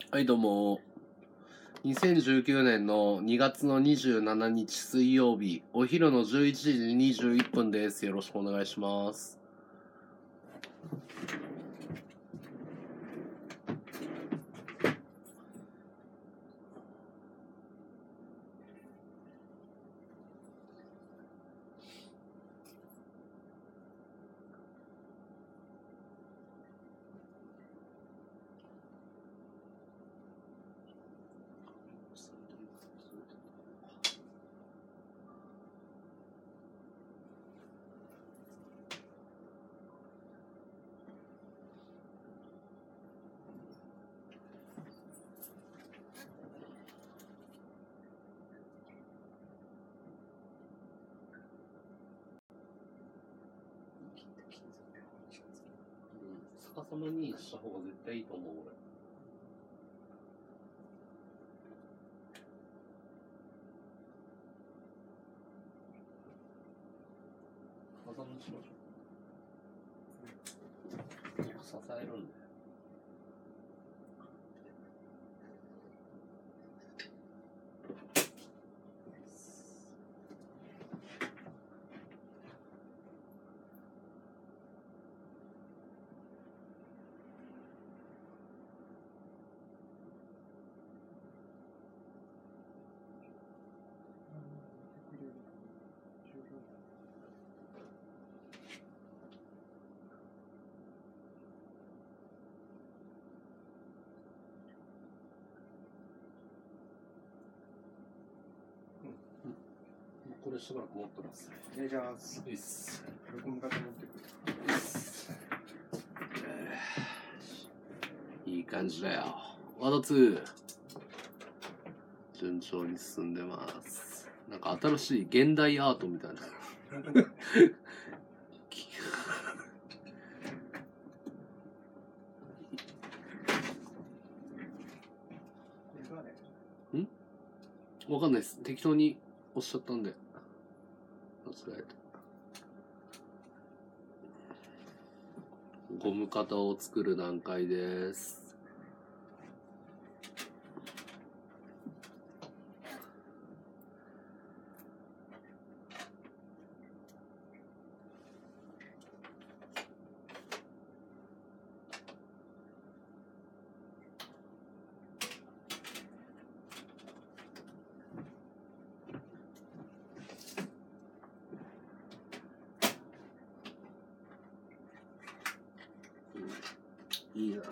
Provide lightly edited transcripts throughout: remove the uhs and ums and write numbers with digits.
はいどうも。2019年の2月の27日水曜日、お昼の11時21分です。よろしくお願いします。逆さまにした方が絶対いいと思う、俺。逆さまにしましょう。支えるんだよ。これしばらく持ってます。 お願いします。 いいっす。 録音方持ってくる。 いい感じだよ。ワード2。順調に進んでます。なんか新しい現代アートみたいな。わかんないです。適当におっしゃったんで。間違えた。ゴム型を作る段階です。いいな。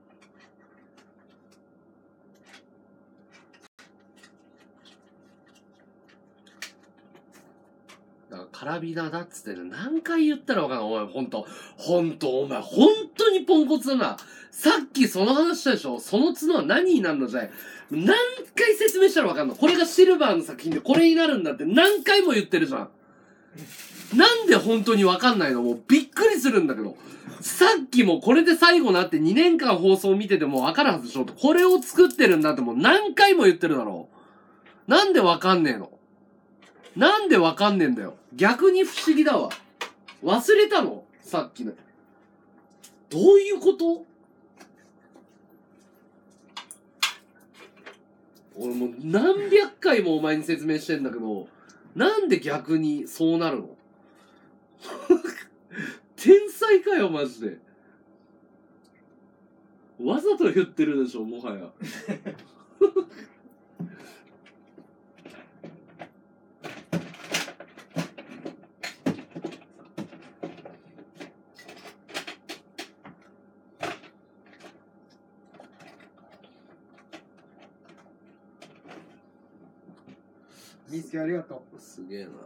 だからカラビナだっつってね、何回言ったらわかんない。お前ほんと、お前ほんとにポンコツだな。さっきその話したでしょ。その角は何になるのじゃい。何回説明したらわかんの。これがシルバーの作品でこれになるんだって何回も言ってるじゃん。なんで本当にわかんないの？もうびっくりするんだけど。さっきもこれで最後なって2年間放送見ててもわかるはずでしょ。これを作ってるんだってもう何回も言ってるだろう。なんでわかんねえの？なんでわかんねえんだよ。逆に不思議だわ。忘れたの？さっきの。どういうこと？俺もう何百回もお前に説明してんだけど、なんで逆にそうなるの？天才かよ、マジで。わざと言ってるでしょ、もはや。 見つけありがとう。 すげえな。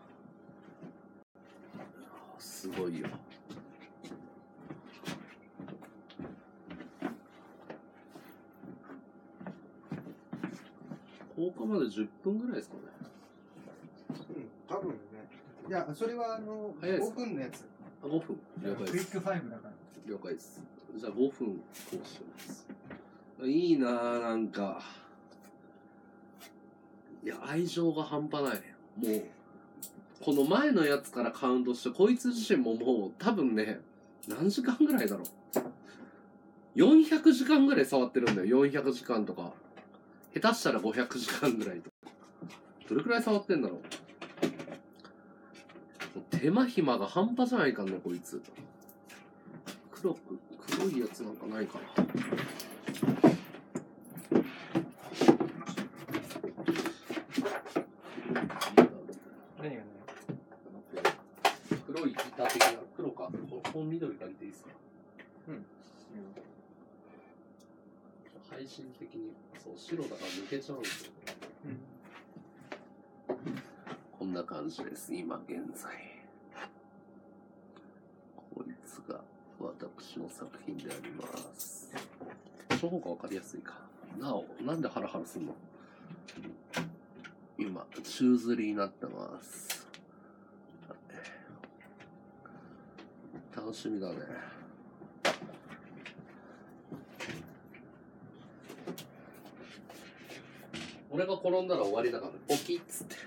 すごいよ。10日まで10分ぐらいですかね。 多分ね。いや、それは早いです 5分のやつ。 あ、5分。了解です。 クイック5だから。 了解です。じゃあ5分こうします。いいなぁ、なんか。いや、愛情が半端ない。もう、この前のやつからカウントして、こいつ自身ももう多分ね、何時間ぐらいだろう。 400時間ぐらい触ってるんだよ。400時間とか。下手したら500時間ぐらいとか。どれくらい触ってんだろう。手間暇が半端じゃないかんね、こいつ。黒いやつなんかないかな。 何がね。 黒い板的な、黒か。この緑借りていいですか？ うん。 配信的に、そう、白だから抜けちゃうんですよ。こんな感じです、今現在。こいつが私の作品であります。この方がわかりやすいか。なお、なんでハラハラすんの？今、宙吊りになってます。楽しみだね。俺が転んだら終わりだから、ポキッつって。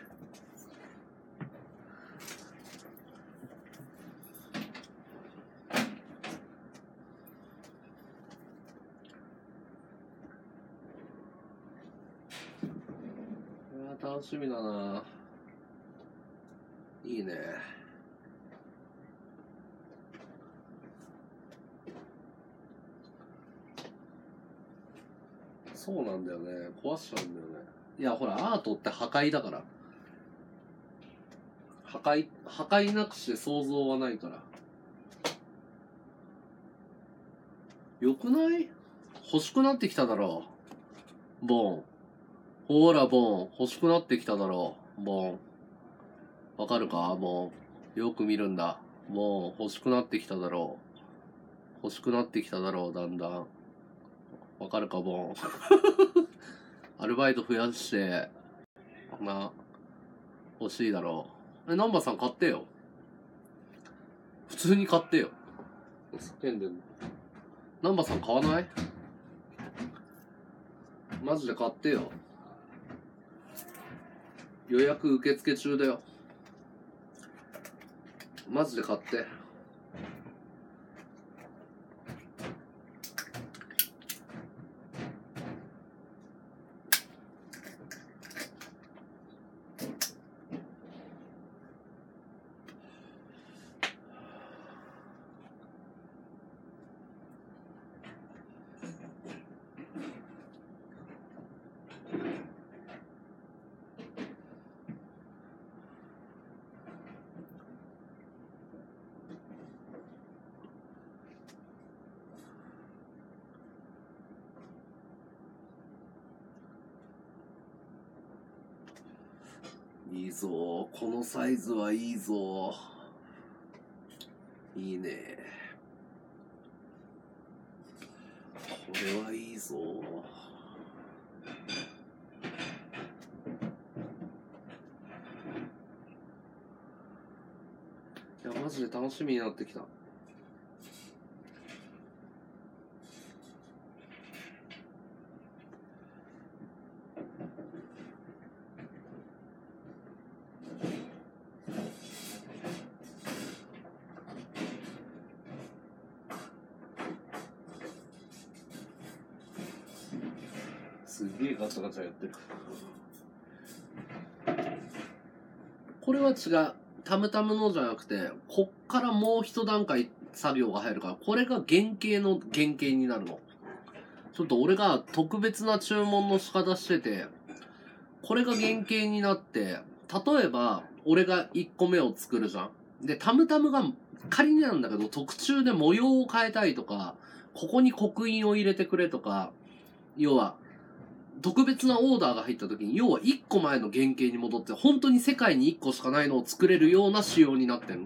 楽しみだな。いいね。そうなんだよね。壊しちゃうんだよね。いや、ほら、アートって破壊だから。破壊なくして想像はないから。よくない？欲しくなってきただろう。ボン。ほら、ボン。欲しくなってきただろう。ボン。わかるか？ボン。よく見るんだ。ボン。欲しくなってきただろう。欲しくなってきただろう、だんだん。わかるか、ボン。アルバイト増やして、欲しいだろう。ナンバさん買ってよ。普通に買ってよ。叫んでんの。ナンバさん買わない？マジで買ってよ。予約受付中だよ。マジで買って。いいぞ、このサイズはいいぞ。いいね。これはいいぞ。いや、マジで楽しみになってきた。すげえガチャガチャやってる。これは違う。タムタムのじゃなくて、こっからもう一段階作業が入るから、これが原型の原型になるの。ちょっと俺が特別な注文の仕方してて、これが原型になって、例えば、俺が1個目を作るじゃん。で、タムタムが仮になんだけど、特注で模様を変えたいとか、ここに刻印を入れてくれとか、要は、特別なオーダーが入った時に、要は1個前の原型に戻って、本当に世界に1個しかないのを作れるような仕様になってるの。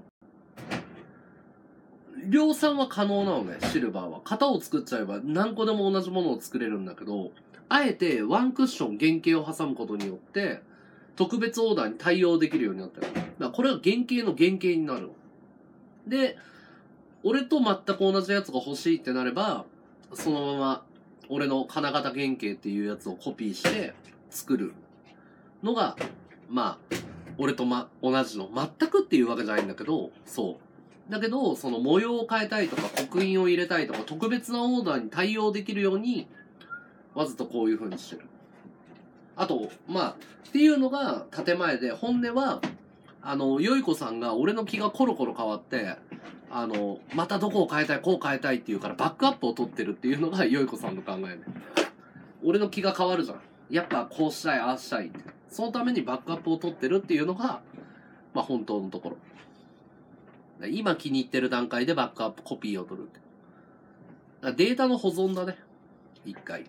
量産は可能なのね、シルバーは。型を作っちゃえば何個でも同じものを作れるんだけど、あえてワンクッション原型を挟むことによって、特別オーダーに対応できるようになってる。だからこれが原型の原型になるの。で、俺と全く同じやつが欲しいってなれば、そのまま、俺の金型原型っていうやつをコピーして作るのが、まあ、俺と同じの。全くっていうわけじゃないんだけど、そう。 だけど、その模様を変えたいとか、刻印を入れたいとか、特別なオーダーに対応できるように、わざとこういう風にしてる。あと、まあ、っていうのが建前で、本音は、よいこさんが俺の気がコロコロ変わって、またどこを変えたい、こう変えたいっていうからバックアップを取ってるっていうのがよいこさんの考えね。俺の気が変わるじゃん。やっぱこうしたい、ああしたいって。そのためにバックアップを取ってるっていうのが、まあ本当のところ。今気に入ってる段階でバックアップコピーを取るって。だからデータの保存だね。一回。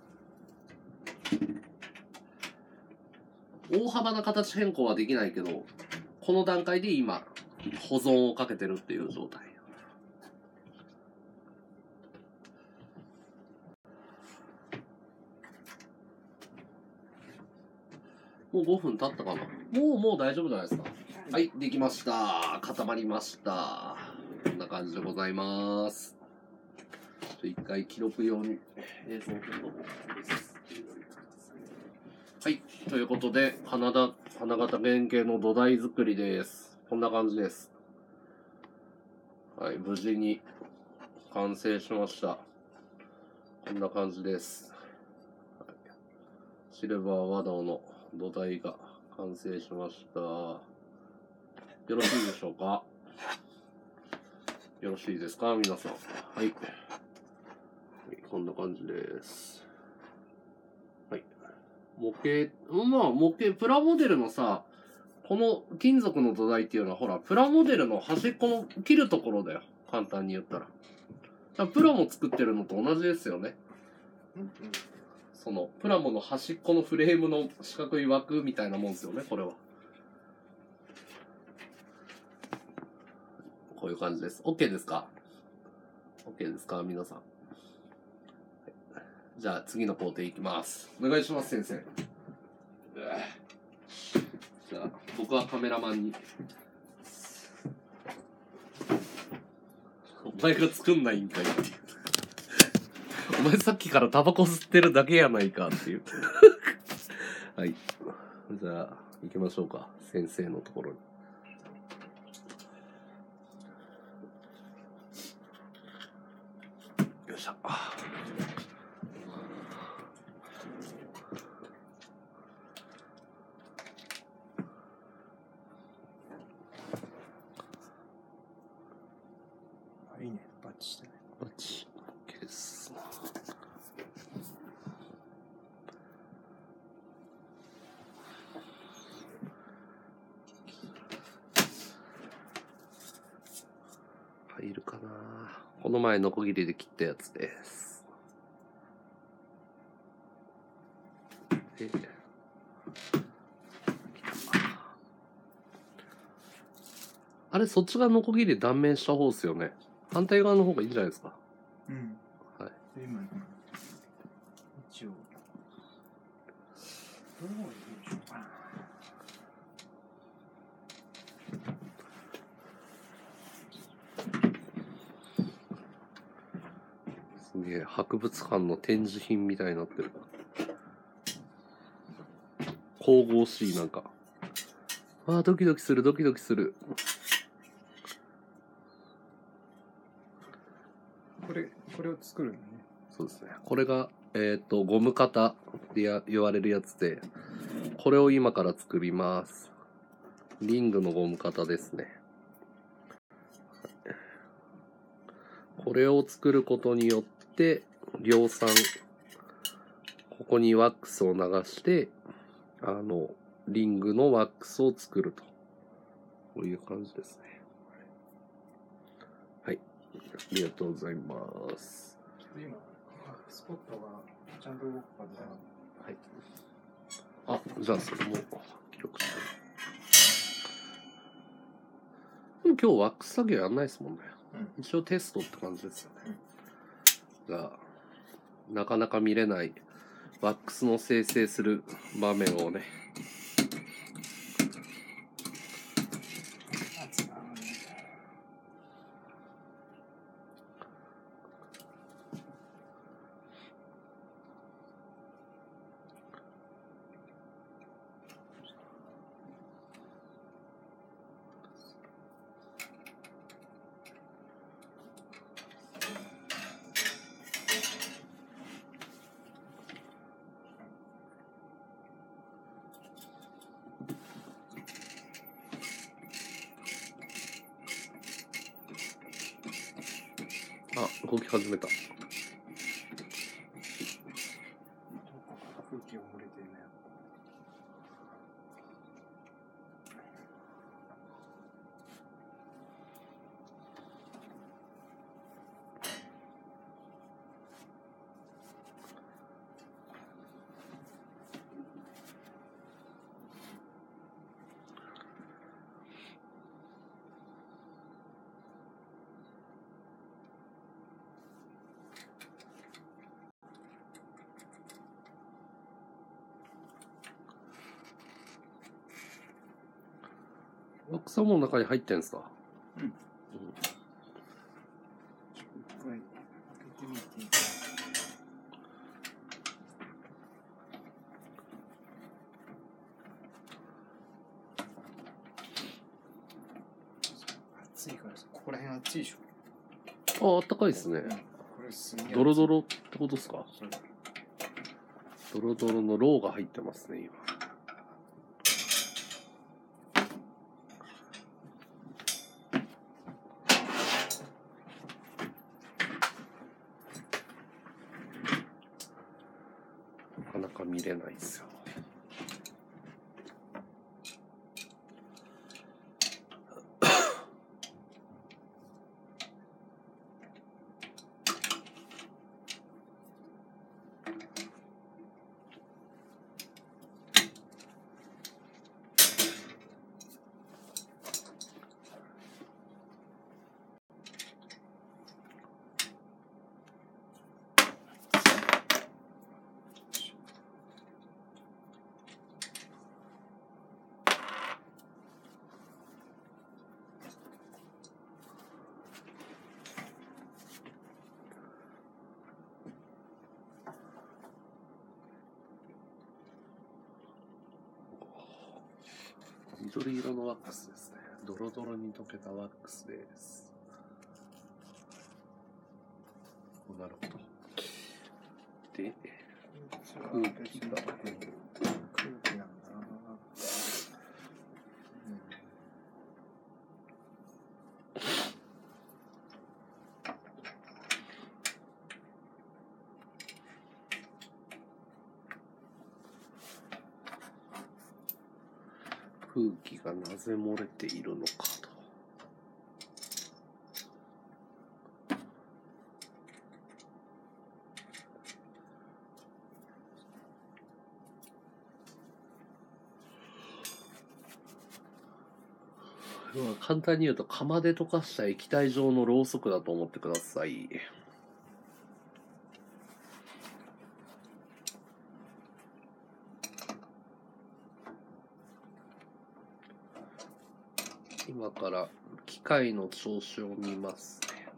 大幅な形変更はできないけど、この段階で今、保存をかけてるっていう状態。もう5分経ったかな。もう大丈夫じゃないですか。はい、できました。固まりました。こんな感じでございます。一回記録用に映像を撮ろう。はい、ということで、花形原型の土台作りです。こんな感じです。はい、無事に完成しました。こんな感じです。はい、シルバー和道の土台が完成しました。よろしいでしょうか。よろしいですか皆さん。はい。こんな感じです。はい。模型、プラモデルのさ、この金属の土台っていうのは、ほら、プラモデルの端っこの切るところだよ。簡単に言ったら。だからプラモ作ってるのと同じですよね。その、プラモの端っこのフレームの四角い枠みたいなもんですよね、これは。こういう感じです。OK ですか？ OK ですか皆さん。じゃあ次の工程いきます。お願いします、先生。じゃあ僕はカメラマンに。お前が作んないんかいっていう。お前さっきからタバコ吸ってるだけやないかっていう。はい。じゃあ行きましょうか。先生のところに。よいしょ。 いいね、バッチしてね。 バッチ。OK です。入るかな。この前ノコギリで切ったやつです。あれ、そっちがノコギリ断面した方ですよね。反対側の方がいいんじゃないですか。 うん。 はい。 今、一応。どういうしようかな。 すげえ、博物館の展示品みたいになってる。神々しい、なんか。ああ、ドキドキする、ドキドキする。 これを作るのね。 そうですね。これが、ゴム型で言われるやつで、これを今から作ります。リングのゴム型ですね。これを作ることによって、量産、ここにワックスを流して、リングのワックスを作ると。こういう感じですね。はい。ありがとうございます。 今、スポットがちゃんと動くかで。 はい。あ、じゃあそれも記録して。でも今日ワックス作業やんないですもんね。うん、一応テストって感じですよね。じゃあ、なかなか見れないワックスの生成する場面をね。 あ、動き始めた。 どこから空気が漏れてるね。 ワックスはもう中に入ってんすか？ うん。一回開けてみていいか。暑いからさ、ここら辺暑いでしょ。 あ、あったかいですね。 これすげえ。 ドロドロってことですか？ そう。 ドロドロのローが入ってますね、今。なかなか見れないですよ。緑色のワックスですね。ドロドロに溶けたワックスです。なるほど。で、空気が空気なんだな。 空気がなぜ漏れているのかと。簡単に言うと釜で溶かした液体状のろうそくだと思ってください。今から機械の調子を見ますね。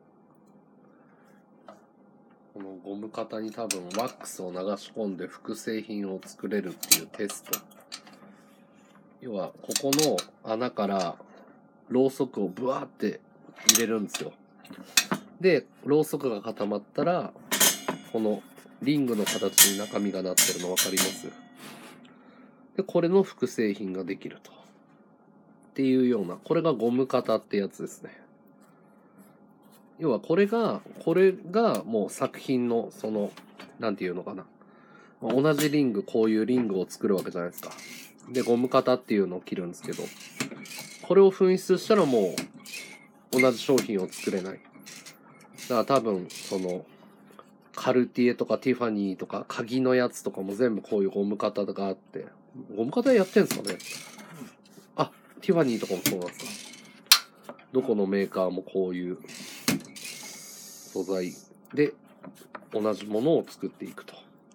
このゴム型に多分ワックスを流し込んで複製品を作れるっていうテスト。要はここの穴からろうそくをブワーって入れるんですよ。で、ろうそくが固まったらこのリングの形に中身がなってるの分かります？で、これの複製品ができると。っていうような、これがゴム型ってやつですね。要はこれがもう作品のその、なんていうのかな。同じリング、こういうリングを作るわけじゃないですか。で、ゴム型っていうのを切るんですけど、これを紛失したらもう同じ商品を作れない。だから多分、その、カルティエとかティファニーとか鍵のやつとかも全部こういうゴム型があって、ゴム型やってんすかね？あ、ティファニーとかもそうなんですか。どこのメーカーもこういう素材で同じものを作っていくと。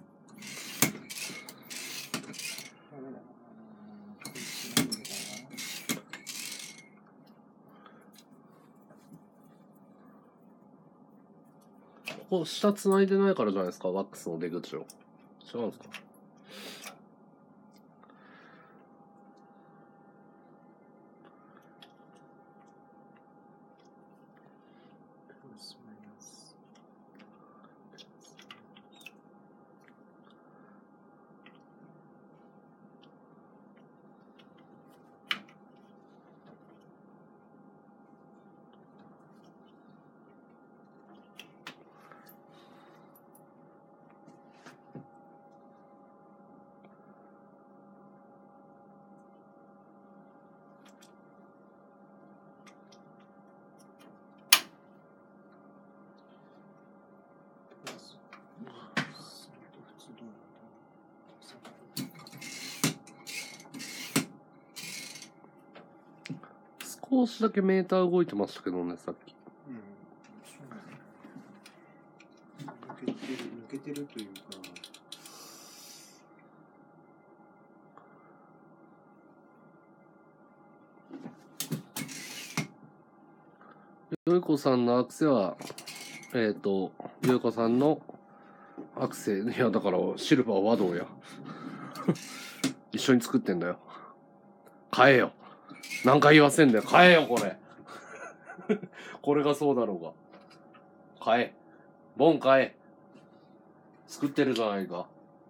ここ下繋いでないからじゃないですか、ワックスの出口を。違うんですか？ 少しだけメーター動いてましたけどね、さっき。 うん。そうだね。抜けてるというか。 よいこさんのアクセは、よいこさんのアクセ、いや、だから、シルバー和道や。一緒に作ってんだよ。買えよ。何回言わせんだよ。買えよ、これ。これがそうだろうが。買え。ボン買え。作ってるじゃないか。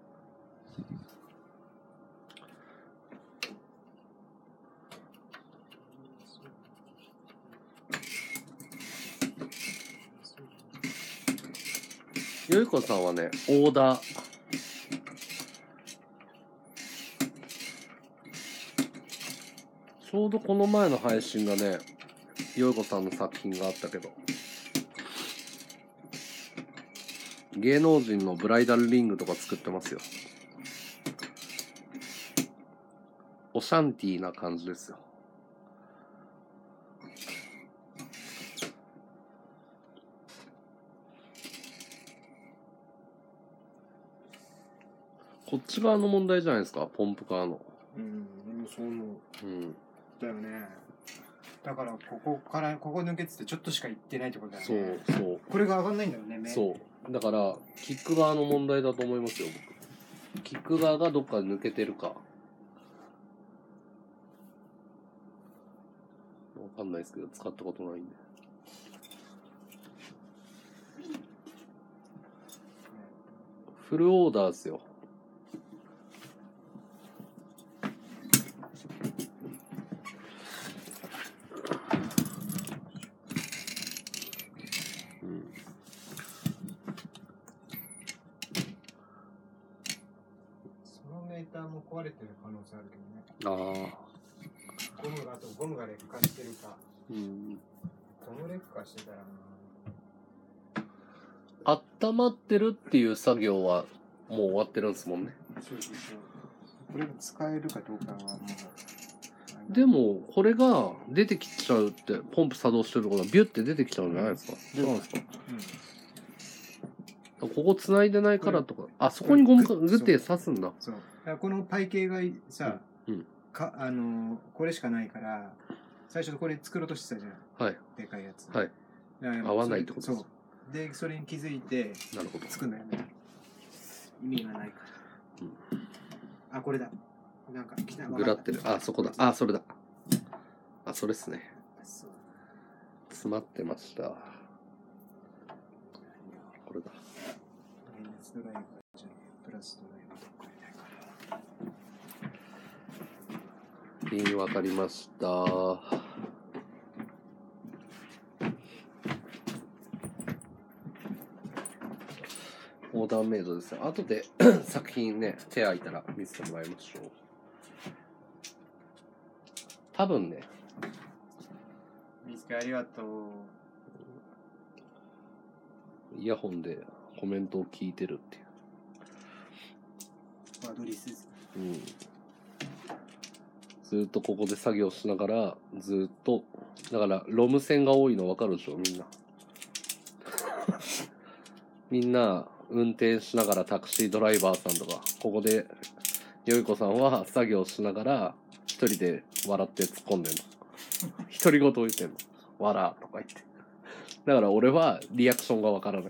よいこさんはね、オーダー。ちょうどこの前の配信がね、よいこさんの作品があったけど、芸能人のブライダルリングとか作ってますよ。オシャンティーな感じですよ。こっち側の問題じゃないですか、ポンプ側の。 うん、でもそう思う。 うん。 だよね。だからここ抜けててちょっとしか行ってないってことだよそうね。 そうこれが上がんないんだよね。 そうだからキック側の問題だと思いますよ、僕。キック側がどっかで抜けてるかわかんないですけど、使ったことないんで。フルオーダーですよ。 そのメーターも壊れてる可能性あるけああ。 どね。ゴムが劣化してるか。 うん。 ゴム劣化してたら温まってるっていう作業はもう終わってるんですもんね。 そう。これが使えるかどうかはもう。 でもこれが出てきちゃうって、ポンプ作動してることはビュッて出てきちゃうんじゃないですか。違うんですか。ここ繋いでないからとか、あそこにゴムがグッて刺すんだ。 そう。だからこのパイ系がさ、 うんこれしかないから、最初これ作ろうとしてたじゃん。 はい。 でかいやつ。 はい。合わないってことです。 そう。で、それに気づいて、 なるほど。 作るんだよね。意味がないから。あ、これだ。なんか来た。 グラってる。あ、そこだ。あ、それだ。あ、それっすね。詰まってました。これだ。 マイナスドライバーじゃプラスドライバーとかいないから。 原因わかりました。オーダーメイドですね。後で作品ね、手空いたら見せてもらいましょう。多分ね。 みつけありがとう。 イヤホンでコメントを聞いてるっていう。 ワードリス。 うん。ずっとここで作業しながら、ずっと、だからロム線が多いの分かるでしょ、みんな。みんな運転しながらタクシードライバーさんとか、ここでよいこさんは作業しながら一人で笑って突っ込んでんの。独り言言ってんの。笑とか言って。だから俺はリアクションが分からない。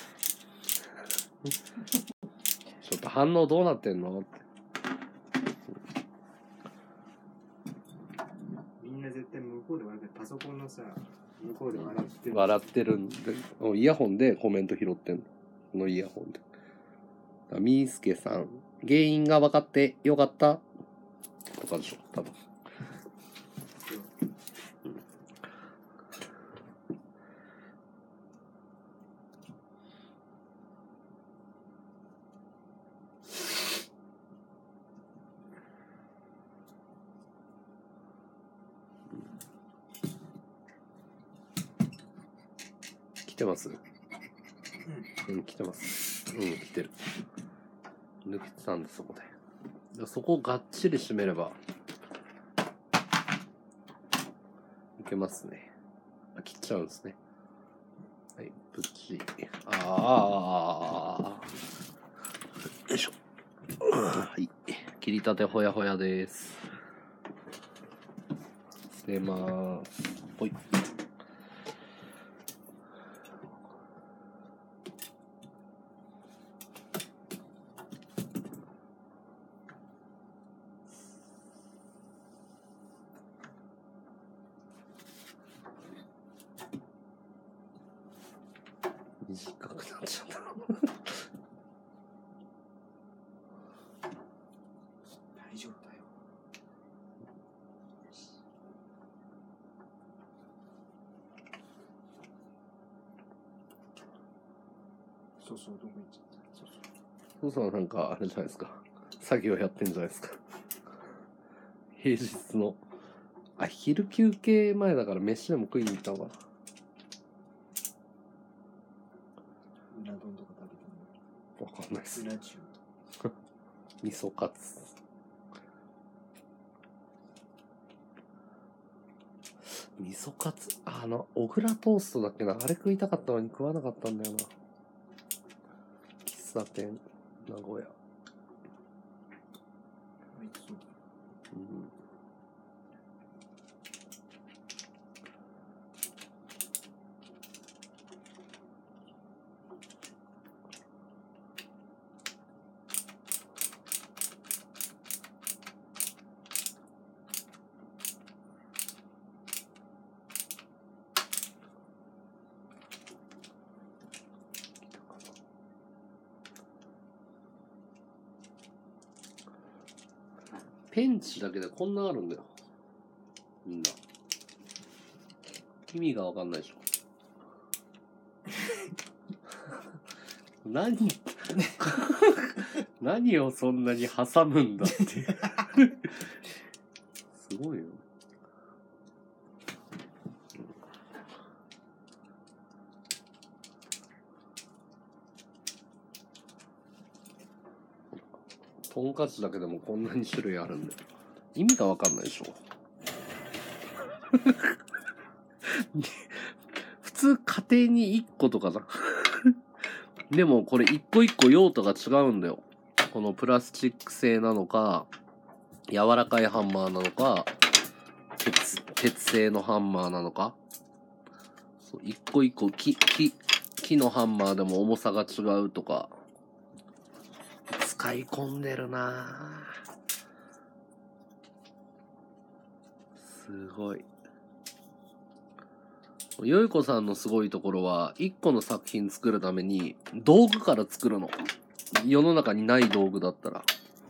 ちょっと反応どうなってんのって。 みんな絶対向こうで笑ってパソコンのさ、向こうで笑ってる。 笑ってるんで、イヤホンでコメント拾ってんの。このイヤホンで。みーすけさん、原因が分かってよかったとかでしょ、多分。来てます？うん、来てます。うん、来てる。抜けてたんで、そこで。そこをがっちり締めればいけますね。あ、切っちゃうんですね。はい、プチ。あー。よいしょ。はい。切りたてほやほやです。捨てまーす。ほい。短くなっちゃった。 大丈夫だよ。そうそう、どこ行っちゃった。そうそう。 父さんなんかあれじゃないですか。作業やってんじゃないですか。平日の。あ、昼休憩前だから飯でも食いに行ったのかな。 うな丼とか食べてわかんないっす。 る。うな重。 味噌カツ。味噌カツ、小倉トーストだっけな。あれ食いたかったのに食わなかったんだよな。喫茶店、名古屋。 あいつそう。 うん。ペンチだけでこんなあるんだよ。みんな。意味がわかんないでしょ。何をそんなに挟むんだっていう。すごいよ。とんかつだけでもこんなに種類あるんで。意味がわかんないでしょ。普通家庭に1個とかだ。でもこれ一個一個用途が違うんだよ。このプラスチック製なのか、柔らかいハンマーなのか、鉄製のハンマーなのか。そう一個一個木のハンマーでも重さが違うとか。使い込んでるなぁ。すごい。よいこさんのすごいところは、一個の作品作るために道具から作るの。世の中にない道具だったら。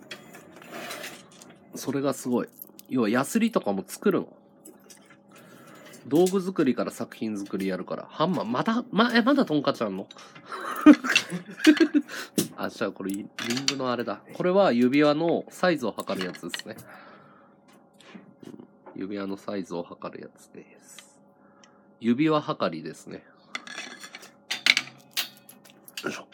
それがすごい。要はヤスリとかも作るの。道具作りから作品作りやるから。ハンマー、まだトンカチあんのあ、じゃあこれリングのあれだ。これは指輪のサイズを測るやつですね。指輪のサイズを測るやつです。指輪測りですね。よいしょ。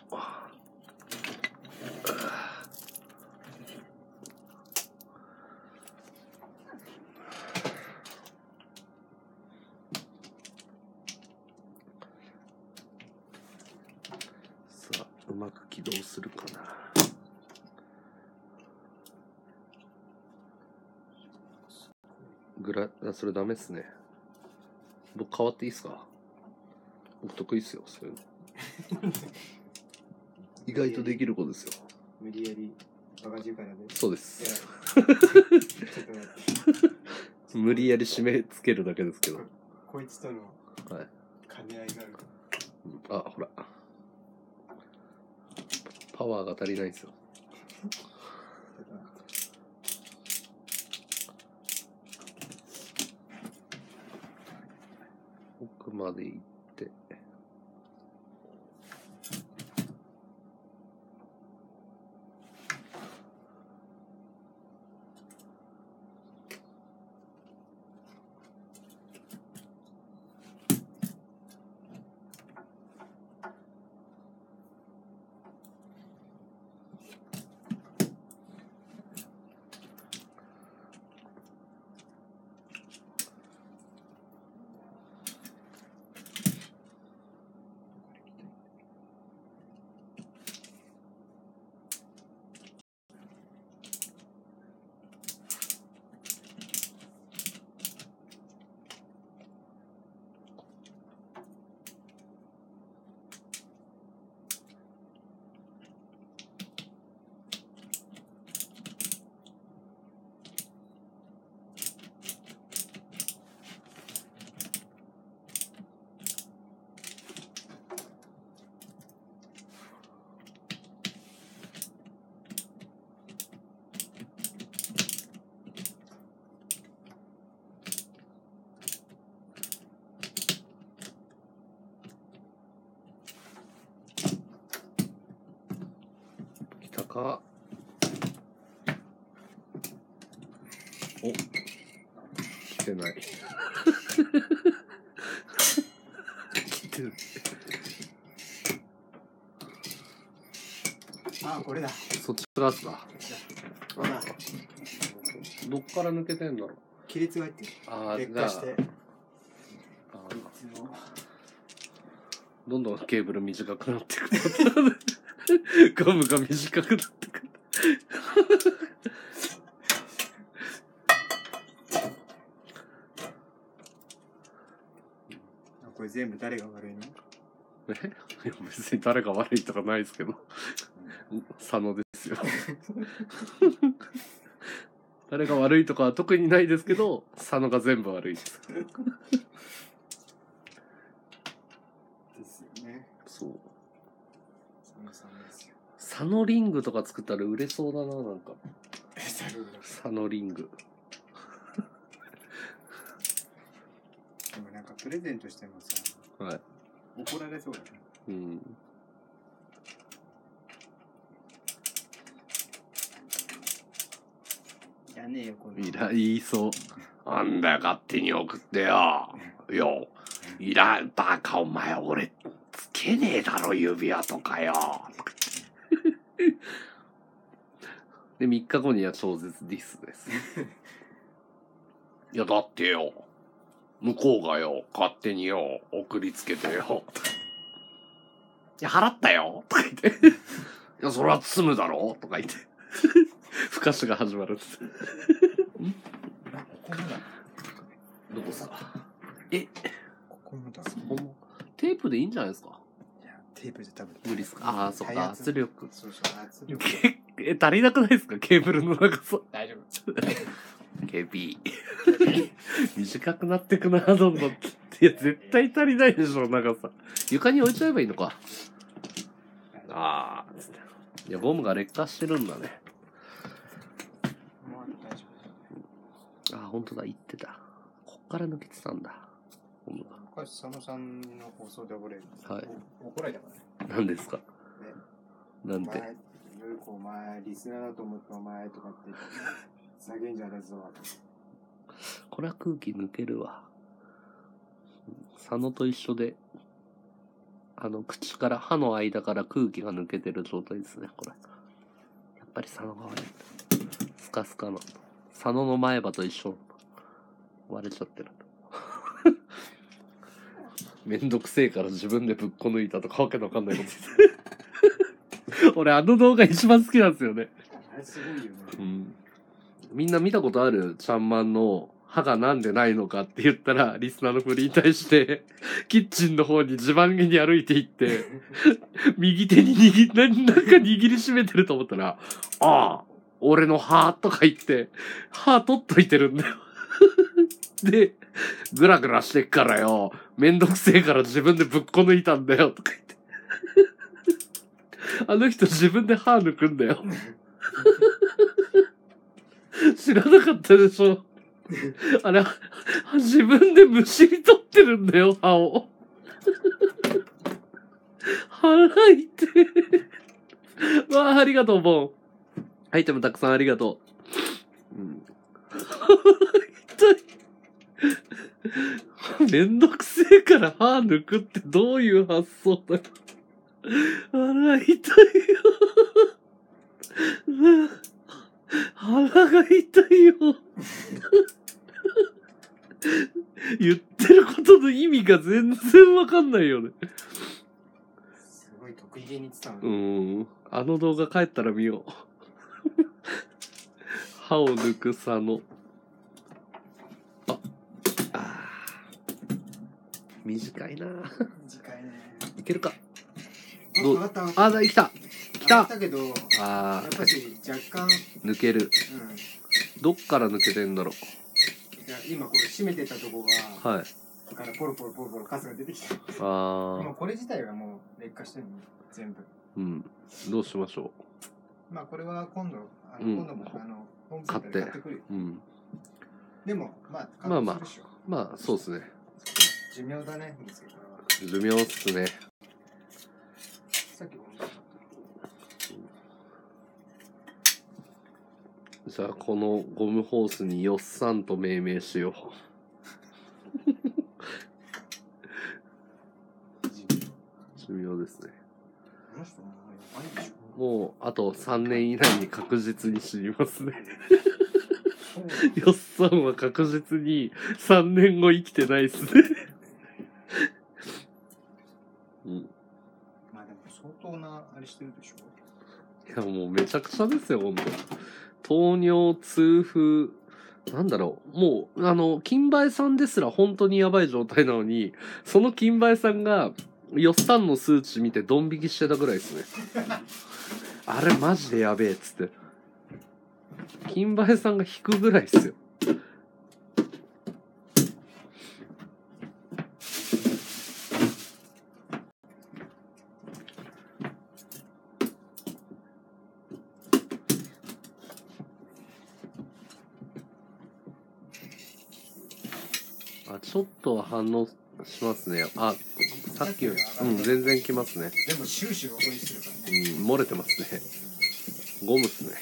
さあ、うまく起動するかな。それダメっすね。僕変わっていいっすか？僕得意っすよ、そういうの。意外とできる子ですよ。 無理やりバカ力で。 そうです。 ちょっと待って。 無理やり締めつけるだけですけど。 こいつとのはい。 兼ね合いがあるから。 あ、ほら。パワーが足りないんですよ。奥まで行って。 か。お、来てない。来てない。 あ、これだ。 そっちのやつだ。 ほら、 どっから抜けてんだろう。 亀裂が入ってる。 ああ、 劣化して。 どんどんケーブル短くなっていく。ゴムが短くなってくる。 これ全部誰が悪いの？ いや別に誰が悪いとかないですけど。佐野ですよ。誰が悪いとかは特にないですけど、佐野が全部悪いです。 ですよね。 そう。 佐野さんですよ。 佐野リングとか作ったら売れそうだな、なんか。佐野リング。 でもなんかプレゼントしてもさ、 はい。 怒られそうだね。 うん。 いらねえよ、この。 言いそう。あんだよ、勝手に送ってよ。よ。バカお前、俺、つけねえだろ、指輪とかよ。で、3日後には超絶ディスです。いや、だってよ。向こうがよ、勝手によ、送りつけてよ。いや、払ったよとか言って。いや、それは積むだろとか言って。ふかしが始まるんです。 ここもだ。 どこさ。 ここもだ。 テープでいいんじゃないですか。 いや、テープじゃ多分。 無理っすか。ああ、そっか、圧力。 そうそう、圧力。 足りなくないですか、ケーブルの長さ。 大丈夫。 KB。短くなってくな、どんどん。いや、絶対足りないでしょ、長さ。床に置いちゃえばいいのか。ああ。いや、ゴムが劣化してるんだね。 もう大丈夫。 ああ、ほんとだ、言ってた。こっから抜けてたんだ。ゴムが。 昔、佐野さんの放送で怒られたからね。 何ですか。なんて。 お前、リスナーだと思ってお前とかって叫んじゃねえぞ。 これは空気抜けるわ。佐野と一緒で、口から歯の間から空気が抜けてる状態ですね、これ。やっぱり佐野が悪い。スカスカの。佐野の前歯と一緒。割れちゃってる。めんどくせえから自分でぶっこ抜いたとかわけのわかんないことです。俺あの動画一番好きなんですよね。 あれすごいよね。 うん。みんな見たことあるちゃんまんの歯がなんでないのかって言ったら、リスナーのフリに対して、キッチンの方に自慢げに歩いていって、右手になんか握りしめてると思ったら、ああ、俺の歯とか言って、歯取っといてるんだよ。で、グラグラしてっからよ、めんどくせえから自分でぶっこ抜いたんだよ、とか言って。あの人自分で歯抜くんだよ。知らなかったでしょ。あれ、自分でむしり取ってるんだよ、歯を。腹痛い。わあ、ありがとう、ボン。アイテムたくさんありがとう。うん。痛い。めんどくせえから歯抜くってどういう発想だよ。腹痛いよ。腹が痛いよ。言ってることの意味が全然わかんないよね。 すごい得意げに言ってたのに。あの動画帰ったら見よう。歯を抜く佐野。短いな。 短いね。 いけるか。 どう？来た。来た。 だけど、やっぱし若干抜ける。どっから抜けてんだろう。 いや今これ閉めてたとこが、はい。からポロポロカスが出てきた。もうこれ自体がもう劣化してるの全部。 うん。どうしましょう。まあこれは今度今度もホームセンターで買ってくるよ。うん。でもまあまあそうですね。 寿命だね、見つけたら。 寿命っすね。 さっきじゃあこのゴムホースによっさんと命名しよう。寿命ですね。もうあと3年以内に確実に死にますね。よっさんは確実に3年後生きてないっすね。うん。 まあでも相当なあれしてるでしょ。 いやもうめちゃくちゃですよ、ほんと。糖尿、痛風、なんだろう、もう、金梅さんですら本当にやばい状態なのに、その金梅さんが、よっさんの数値見てドン引きしてたぐらいですね。あれマジでやべえっつって。金梅さんが引くぐらいっすよ。あ、ちょっと反応しますね。あ、さっき、全然きますね。 でも収集横にするからね。 漏れてますね。ゴムっすね。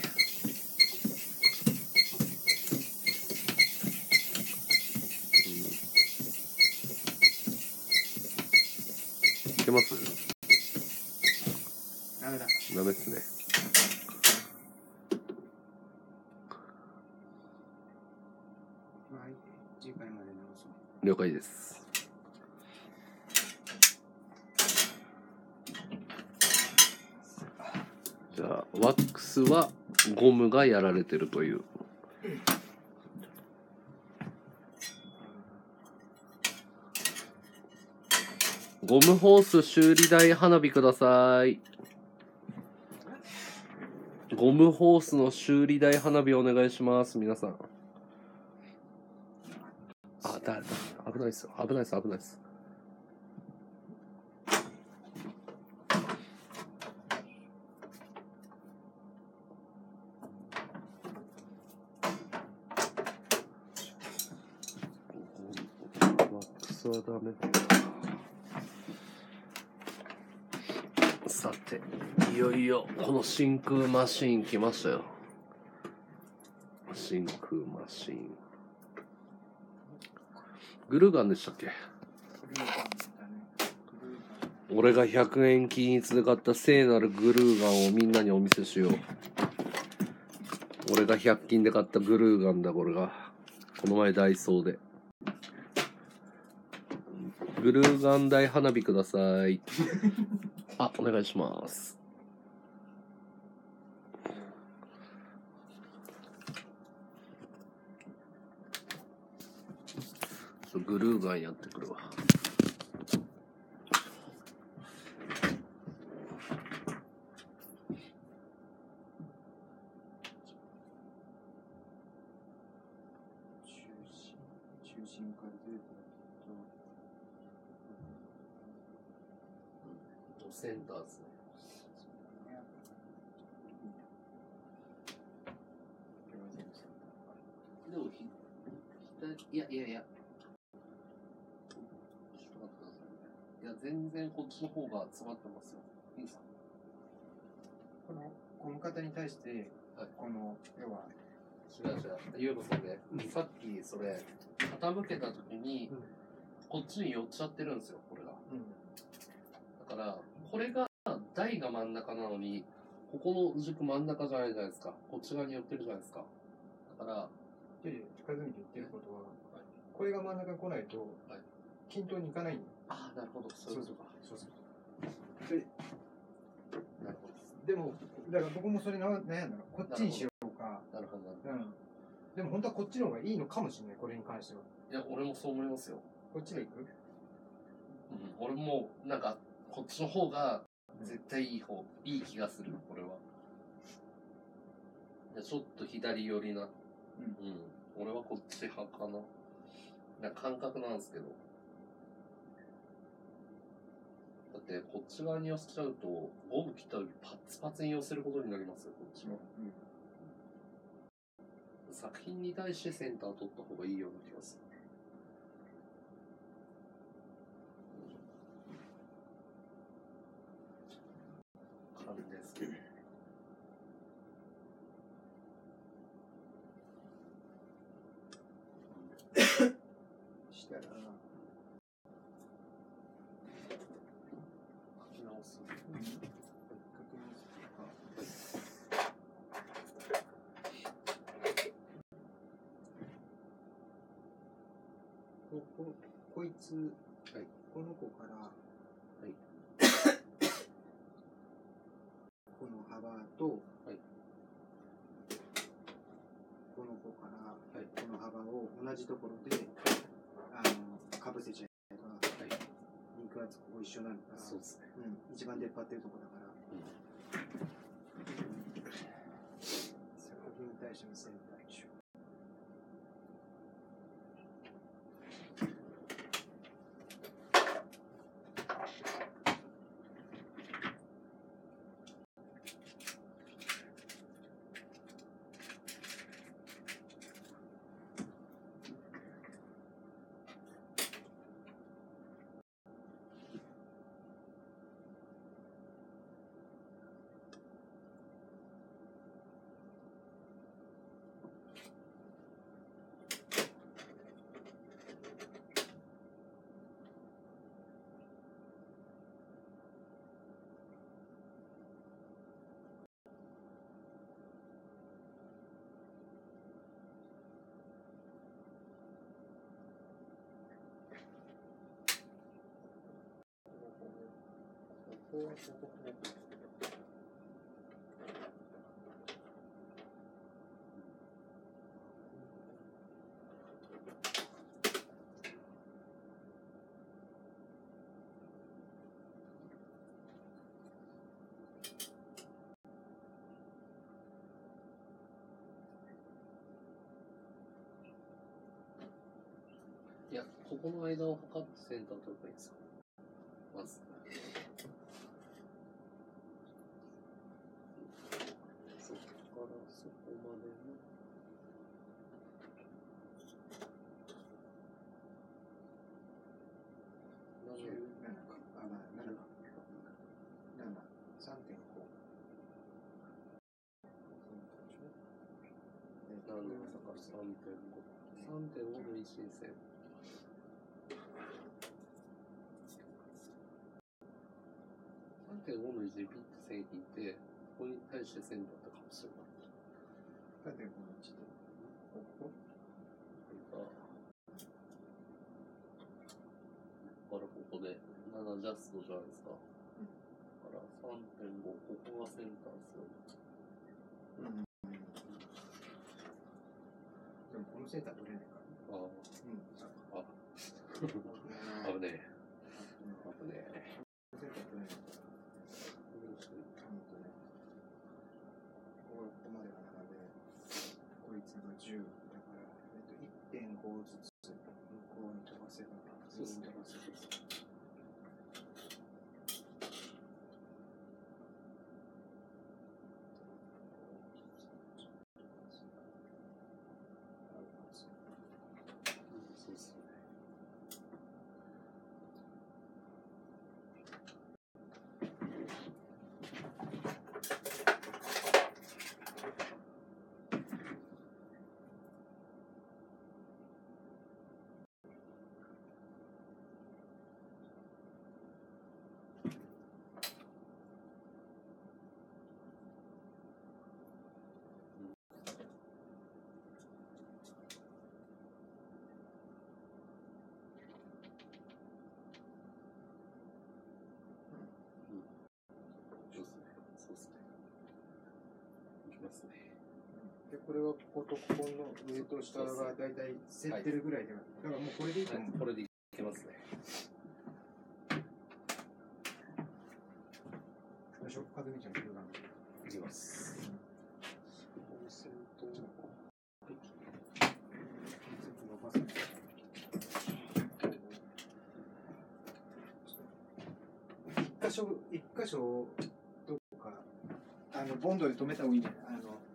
いけます？ ダメだ。 ダメっすね。 はい、次回まで直そう。 了解です。じゃあワックスはゴムがやられてるという。ゴムホース修理代花火ください。ゴムホースの修理代花火お願いします、皆さん。あ、危ないですよ。危ないです、危ないです。ワックスはダメ。さて、いよいよこの真空マシーン来ましたよ。真空マシーン。グルーガンでしたっけ？俺が100円均一で買った聖なるグルーガンをみんなにお見せしよう。俺が100均で買ったグルーガンだ、これが。この前ダイソーで。グルーガン台花火ください。あ、お願いします。グルーガンやってくるわ。 中心からずれてるとセンターですね。でもいやちょっと待ってください。いや全然こっちの方が詰まってますよ。いいですか？ このゴム型に対して、はい、この要はゆうこさんね、さっきそれ傾けた時に、こっちに寄っちゃってるんですよ、これが。だからこれが台が真ん中なのに、ここの軸真ん中じゃないじゃないですか。こっち側に寄ってるじゃないですか。だから近づいて言ってることは、はい、これが真ん中に来ないと、はい、均等にいかないんだ。 ああ、なるほど、そういうことか。そうで、なるほど。でも、だから僕もそれ悩んだの。こっちにしようか。 なるほど。 でも本当はこっちの方がいいのかもしれない、これに関しては。 いや、俺もそう思いますよ。 こっちで行く？ 俺も、なんか、こっちの方が絶対いい気がする、これは。ちょっと左寄りな。俺はこっち派かな。なんか感覚なんですけど。だってこっち側に寄せちゃうとゴム切った時パツパツに寄せることになりますよ、こっちは。作品に対してセンター取った方がいいような気がする。感じですけど。 。 確認するか。こいつ、 はい、 この子から、はい、この幅と、はい、この子から、はい、この幅を同じところでかぶせちゃえば、はい、肉厚ここ一緒なのから、 そうですね、 うん、一番出っ張ってるところだから、作品に対してのセンター一緒。 いや、ここの間を測ってセンターを取ればいいんですよ。まず。そこからそこまでの。 17か。あ、まあ、7か。7、3.5。 7から3.5。3.5の一進線。3.5 の位置でピッと線引いて、ここに対して線だったかもしれない。 3.5の位置で、ここからここで7ジャストじゃないですか。だから3.5、ここがセンターですよ。 でもこのセンター取れないから。 危ねえ。危ねえ。 センター取れないから。ここまでが7で、こいつが10だから、1.5 ずつ向こうに飛ばせば、 そうですね。そうですね。 で、これはこことここの上と下がだいたい競ってるぐらいでは、だからもうこれでいいと思う。 これでいけますね。 よいしょ、かずみちゃん、これが。 いきます。一箇所、どこか、ボンドで止めた方がいいんじゃない？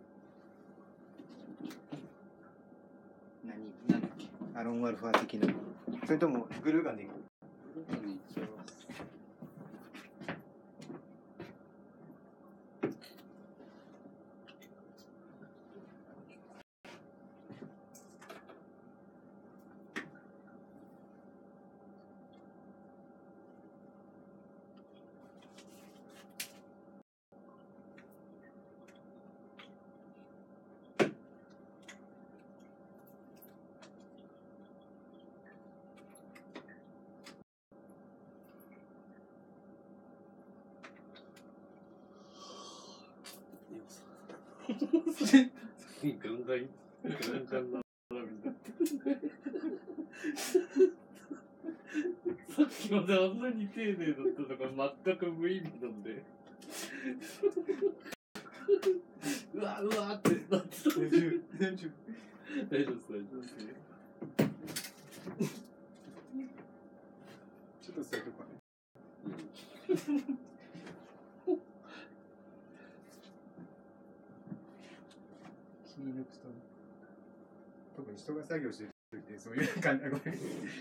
なんだっけ？アロンアルファ的な。それとも、グルーガンでいく？ グルーガンでいっちゃいます。 ガンガン並びになってさっきまであんなに丁寧だったのが全く無意味なんでうわってなってた。大丈夫ですちょっとそういうとこね。気抜くと、特に人が作業してる時ってそういう感じがごめん。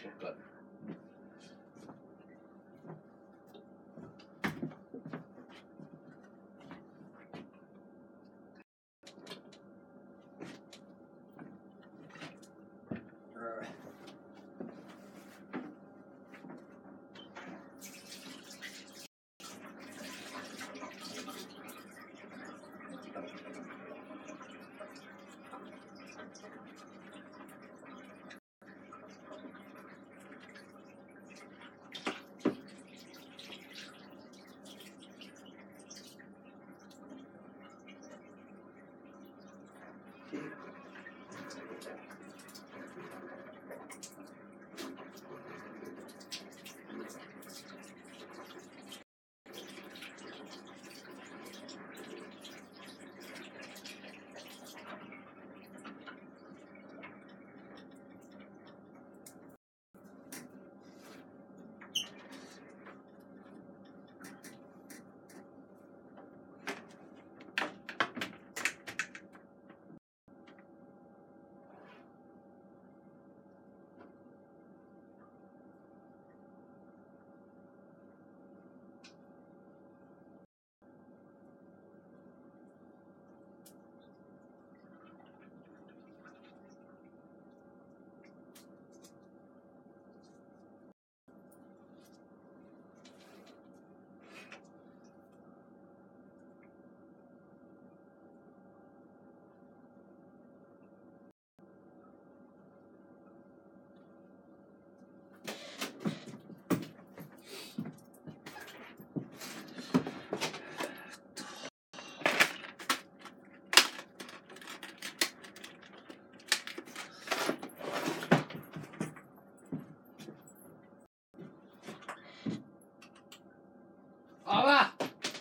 あわ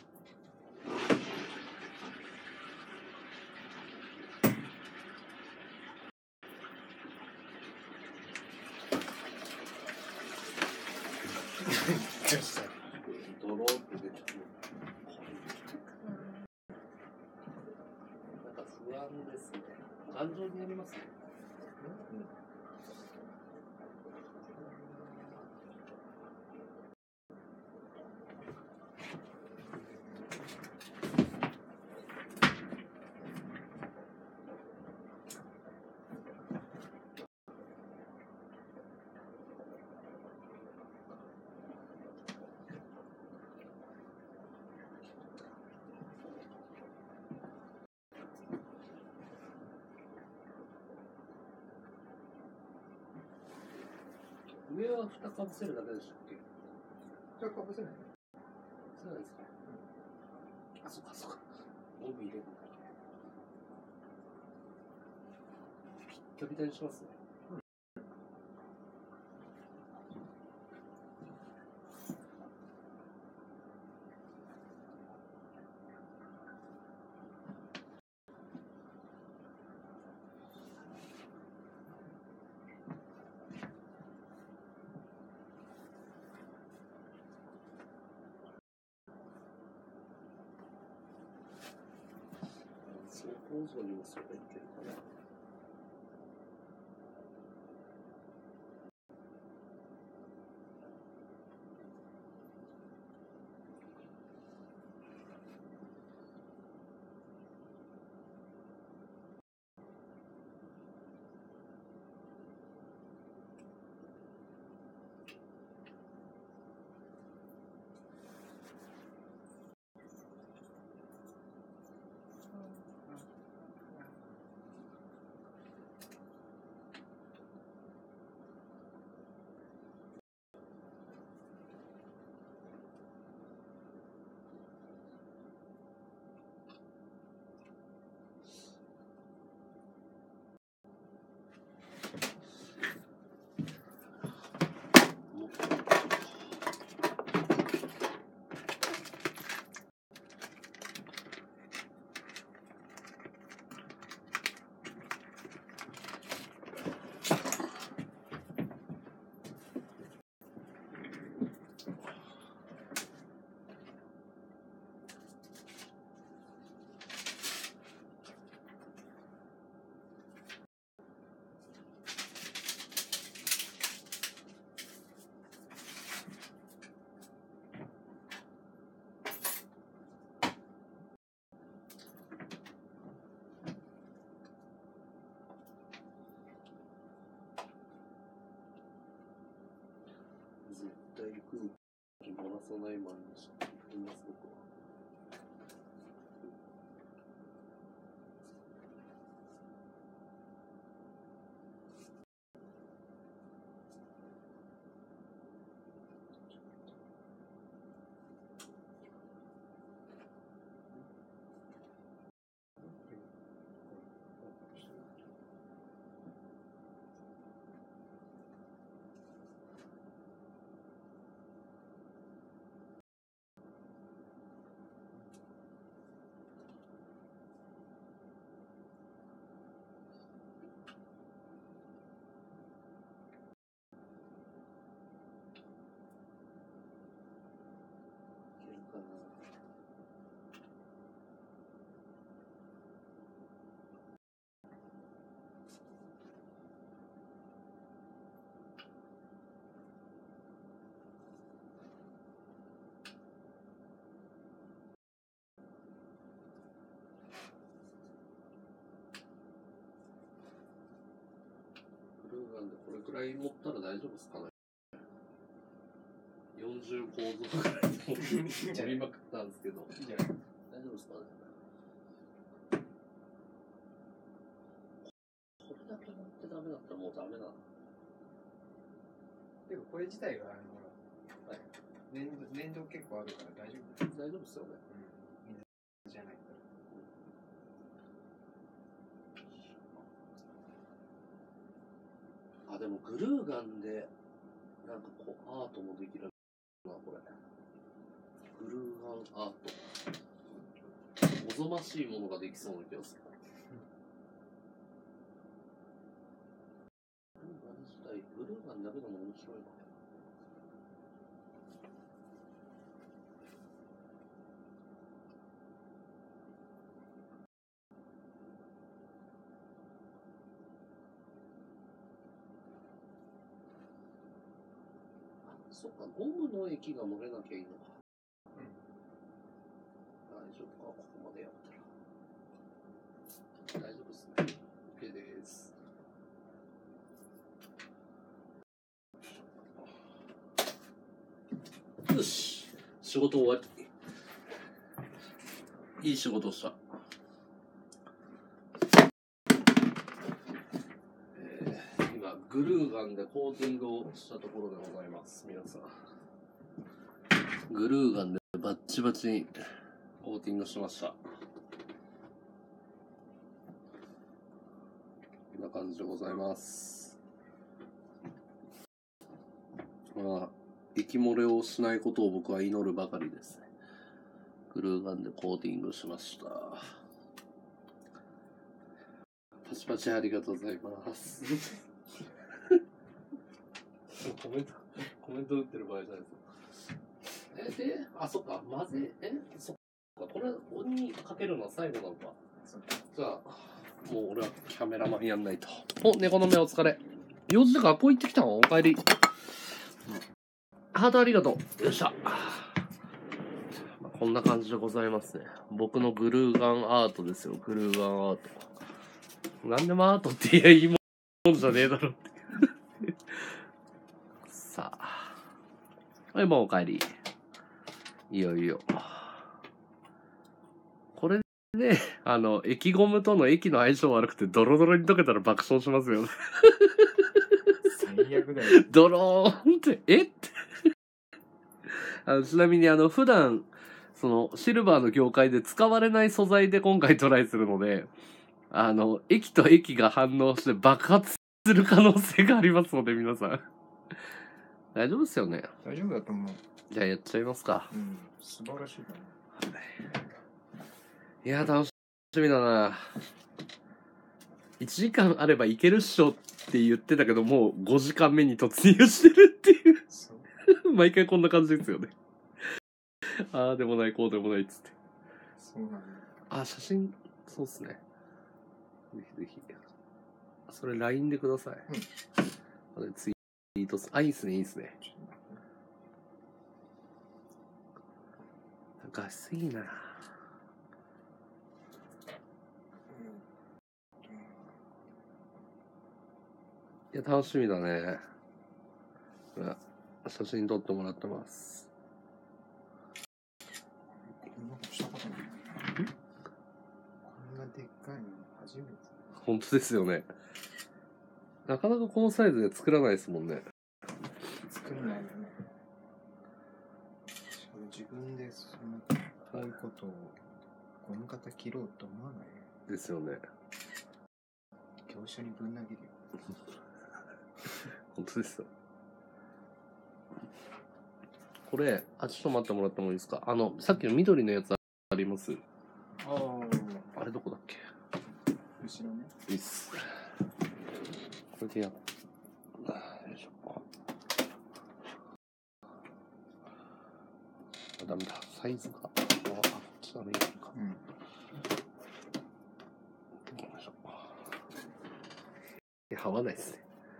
ドローって出てくる。なんか不安ですね。感情になりますね。上は蓋かぶせるだけでしたっけ？ じゃあかぶせない。 そうなんですか。あ、そっかそっか。ゴム入れるんだ。ピッタピタにしますね。構造にもそれがいけるかな。 体空気漏らさないマンにしています、僕は。なんでこれくらい持ったら大丈夫ですかね。40構造ぐらいで盛りまくったんですけど、大丈夫ですかね。これだけ持ってダメだったらもうダメだな。 てかこれ自体がほら、粘土結構あるから大丈夫。 大丈夫ですよね。 水じゃないから。 でもグルーガンでなんかこうアートもできるな、これ。グルーガンアート。おぞましいものができそうな気がする。グルーガンだけでも面白いな。そっか、ゴムの液が漏れなきゃいいのか。大丈夫か、ここまでやったら。大丈夫ですね。OK です。よし、仕事終わり。いい仕事した。今、グルーガンでコーティングをしたところでございます。皆さん。グルーガンでバッチバチにコーティングしました。こんな感じでございます。液漏れをしないことを僕は祈るばかりですね。グルーガンでコーティングしました。パチパチありがとうございます。コメント打ってる場合じゃないです。で、そっか、そっか、これにかけるのは最後なのか。じゃあ、もう俺はキャメラマンやんないと。猫の目お疲れ。用事で学校行ってきたの？お帰り。ハートありがとう。よっしゃ。こんな感じでございますね。僕のグルーガンアートですよ。グルーガンアート。なんでもアートって言えばいいもんじゃねえだろって。さあ。はい、もうお帰り。いよいよ。これで、液ゴムとの液の相性悪くてドロドロに溶けたら爆笑しますよね。 最悪だよ。 ドローンって、ってちなみに普段、シルバーの業界で使われない素材で今回トライするので、液と液が反応して爆発する可能性がありますので、皆さん。大丈夫ですよね。 大丈夫だと思う。 じゃあやっちゃいますか。 うん、素晴らしいだね。 いや、楽しみだな。1時間あればいけるっしょって言ってたけど、もう5時間目に突入してるっていう。毎回こんな感じですよね。ああでもない、こうでもないっつって。 そうなん写だ。 真、そうっすね。ぜひぜひ。それ LINE でください。うん。ツイートいいっすね、いいっすね。画質いいな。いや、楽しみだね。 写真撮ってもらってます。 こんなでっかいの初めて。 本当ですよね。なかなかこのサイズで作らないですもんね。 作れないよね。しかも自分でそんなこういうことをゴム型切ろうと思わないよ。 ですよね。 業者にぶん投げるよ。 本当ですよ。これ、ちょっと待ってもらってもいいですか。さっきの緑のやつあります？あれどこだっけ？ 後ろね。 いいっす。これでよいしょ。ダメだ。サイズが。こっちダメか。よいしょ。合わないですね。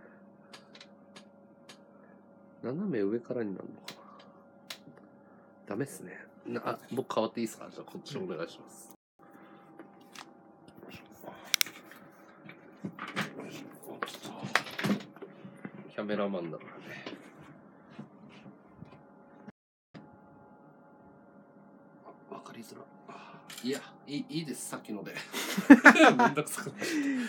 斜め上からになるのかな。ダメっすね。僕変わっていいですか？じゃあこっちお願いします。キャメラマンだからね。わかりづら。いや、いいです、さっきので。めんどくさくない。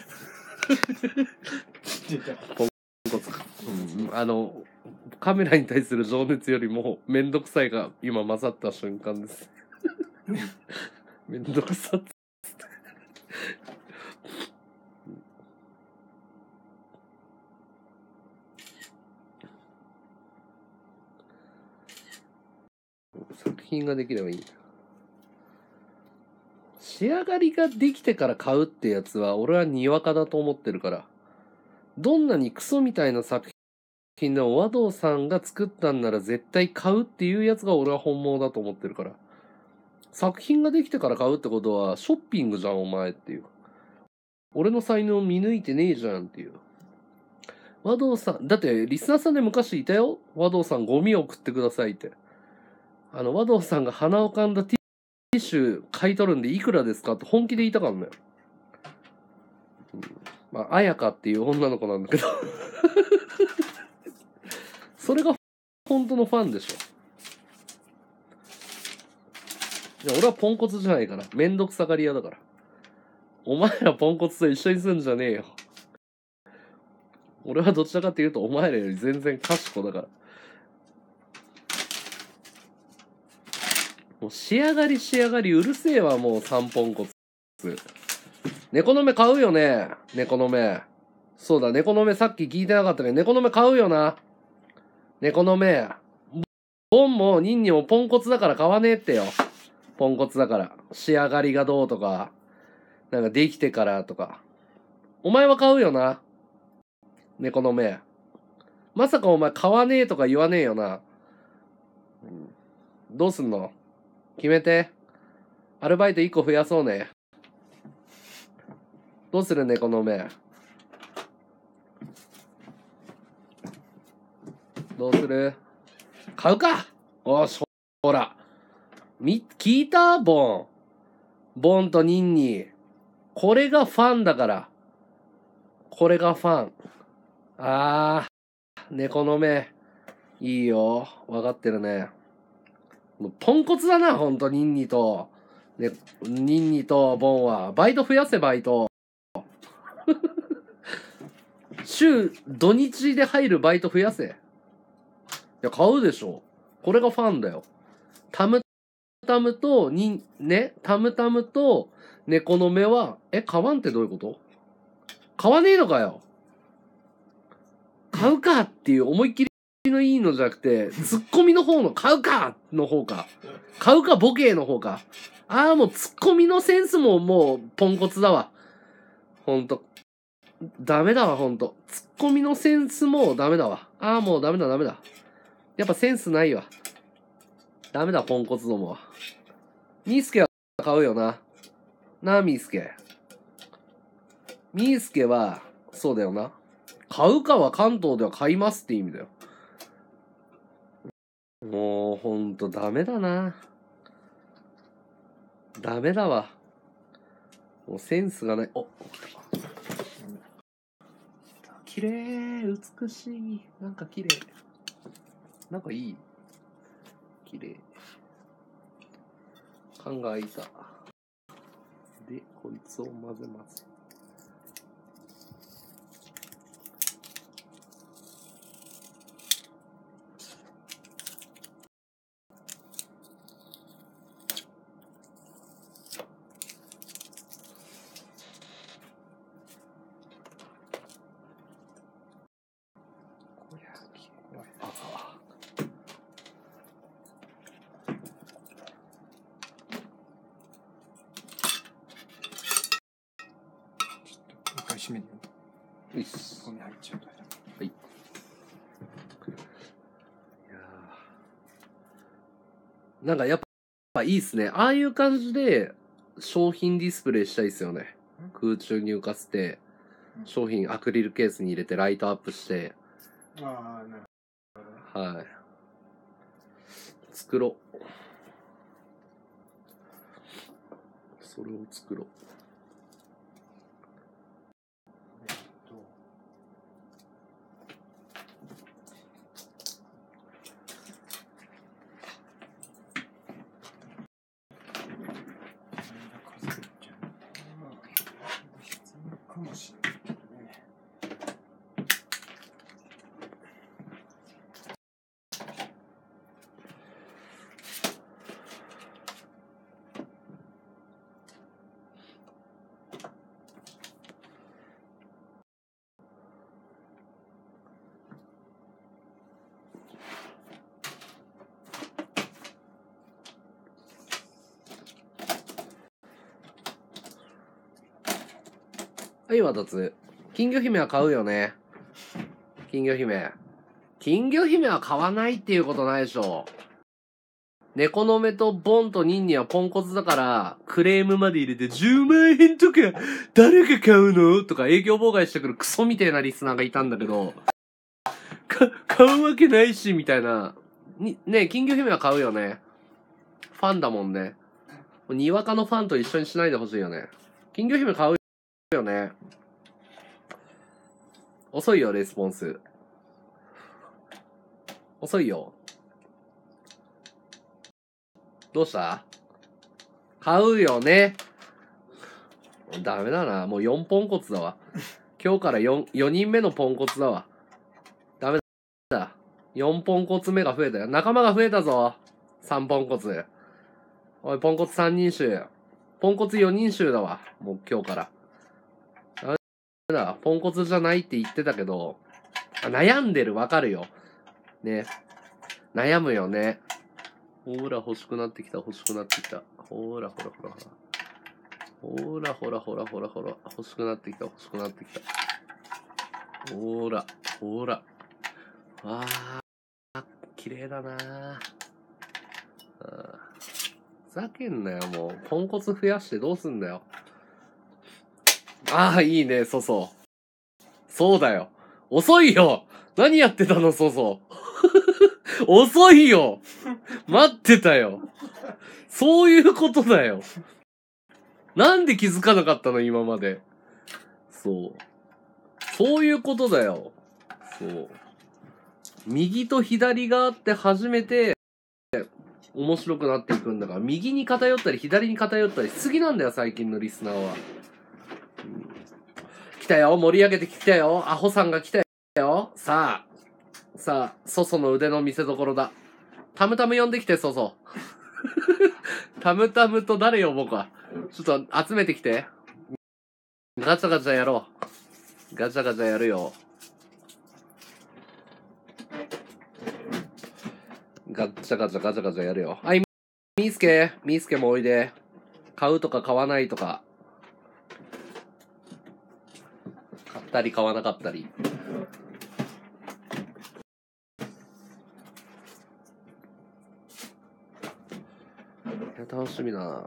ポンコツか。カメラに対する情熱よりもめんどくさいが今混ざった瞬間です。めんどくさっつって作品ができればいいんだ。仕上がりができてから買うってやつは俺はにわかだと思ってるから、どんなにクソみたいな作品でも和道さんが作ったんなら絶対買うっていうやつが俺は本物だと思ってるから、作品ができてから買うってことはショッピングじゃんお前っていう、俺の才能見抜いてねえじゃんっていう。和道さんだってリスナーさんで昔いたよ。和道さんゴミ送ってくださいって。和道さんが鼻をかんだティッシュ買い取るんでいくらですかって本気で言いたかんのよ。まあ彩香っていう女の子なんだけどそれが本当のファンでしょ。いや俺はポンコツじゃないから、めんどくさがり屋だから。お前らポンコツと一緒にすんじゃねえよ。俺はどちらかっていうとお前らより全然賢だから。もう仕上がりうるせえわ。もう3ポンコツ。猫の目買うよね。猫の目。そうだ、猫の目さっき聞いてなかったけど、猫の目買うよな。猫の目。ボンもニンニもポンコツだから買わねえってよ。ポンコツだから。仕上がりがどうとか、なんかできてからとか。お前は買うよな。猫の目。まさかお前買わねえとか言わねえよな。どうすんの？決めて。アルバイト1個増やそうね。どうする猫の目。どうする？買うか。おし、ほら。聞いた？ボンとニンニ。これがファンだから。これがファン。猫の目。いいよ。わかってるね。もうポンコツだな、ほんと、ニンニとボンは。バイト増やせ、バイト。土日で入るバイト増やせ。いや、買うでしょ。これがファンだよ。タムタムと、タムタムと猫の目は、買わんってどういうこと？買わねえのかよ。買うかっていう思いっきりのいいのじゃなくて、ツッコミの方の買うかの方か。買うかボケの方か。もうツッコミのセンスももうポンコツだわ。ほんと。ダメだわ、ほんと。ツッコミのセンスもダメだわ。もうダメだ。やっぱセンスないわ。ダメだ、ポンコツどもは。ミースケは買うよな。なあ、ミースケ。ミースケは、そうだよな。買うかは関東では買いますって意味だよ。もうほんとダメだな。ダメだわ。もうセンスがない。綺麗、美しい。なんか綺麗。 なんかいい。綺麗。缶が開いた。で、こいつを混ぜます。 閉めるよ。 いいっす。 ゴミ入っちゃうから。 はい。いやなんかやっぱいいっすね。ああいう感じで商品ディスプレイしたいっすよね。空中に浮かせて、商品アクリルケースに入れてライトアップして。 ああ、なるほど。はい。作ろう。それを作ろう。 かもしれないけどね。 はい、わたつ。金魚姫は買うよね。金魚姫。金魚姫は買わないっていうことないでしょ。猫の目とボンとニンニはポンコツだから、クレームまで入れて10万円とか、誰が買うのとか営業妨害してくるクソみたいなリスナーがいたんだけど、買うわけないし、みたいな。ね、金魚姫は買うよね。ファンだもんね。にわかのファンと一緒にしないでほしいよね。金魚姫買うよね。遅いよ、レスポンス。遅いよ。どうした？買うよね。ダメだな。もう4ポンコツだわ。今日から4人目のポンコツだわ。ダメだ。4ポンコツ目が増えたよ。仲間が増えたぞ。3ポンコツ。おい、ポンコツ3人衆。ポンコツ4人衆だわ。もう今日から。ダメだ。ポンコツじゃないって言ってたけど、悩んでる、わかるよ。ね。悩むよね。ほら、欲しくなってきた、欲しくなってきた。ほら、ほら、ほら、ほら。ほら、ほら、ほら、ほら、ほら。欲しくなってきた、欲しくなってきた。ほら、ほら。わー、綺麗だなー。ふざけんなよ、もう。ポンコツ増やしてどうすんだよ。ああ、いいね、そうそう。そうだよ。遅いよ。何やってたの、そうそう。遅いよ。待ってたよ。そういうことだよ。なんで気づかなかったの、今まで。そう。そういうことだよ。そう。右と左があって初めて面白くなっていくんだから、右に偏ったり左に偏ったりしすぎなんだよ、最近のリスナーは。来たよ、盛り上げてきたよ。アホさんが来たよ。さあ、ソソの腕の見せ所だ。タムタム呼んできて、ソソ。タムタムと誰呼ぼうか。ちょっと集めてきて。ガチャガチャやろう。ガチャガチャやるよ。ガチャガチャガチャガチャやるよ。はい、ミースケもおいで。買うとか買わないとか。買ったり買わなかったり。いや、楽しみだな。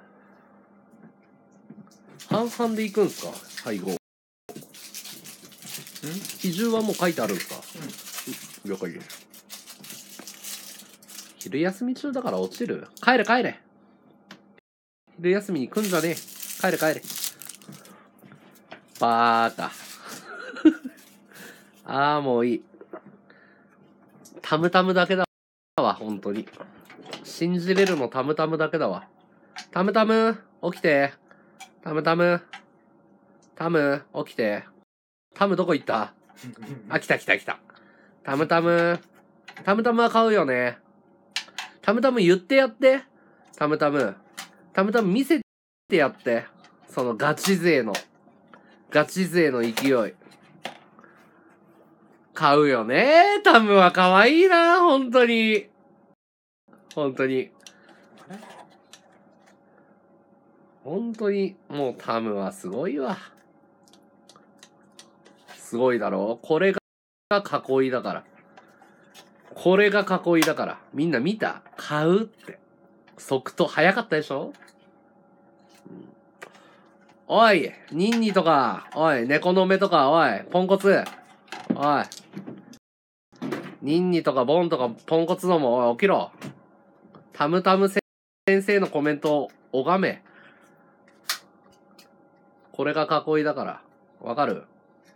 半々でいくんすか、配合。比重はもう書いてあるんですか？了解です。昼休み中だから落ちる？帰れ。昼休みに来んじゃねえ。帰れ。バーカ。ああ、もういい。 タムタムだけだわ、本当に。信じれるのタムタムだけだわ。タムタム、起きて。タムタム。タム、起きて。タムどこ行った？あ、来た。タムタム。タムタムは買うよね。タムタム言ってやって。タムタム見せてやって。そのガチ勢の勢い。買うよね。タムは可愛いな、本当に。本当に、もうタムはすごいわ。すごいだろ？これが囲いだから。みんな見た？買うって。即答早かったでしょ？おい、ニンニとか、おい、猫の目とか、おい、ポンコツ。おい。ニンニとかボンとかポンコツのも、おい、起きろ。タムタム先生のコメントを拝め。これが囲いだから。わかる？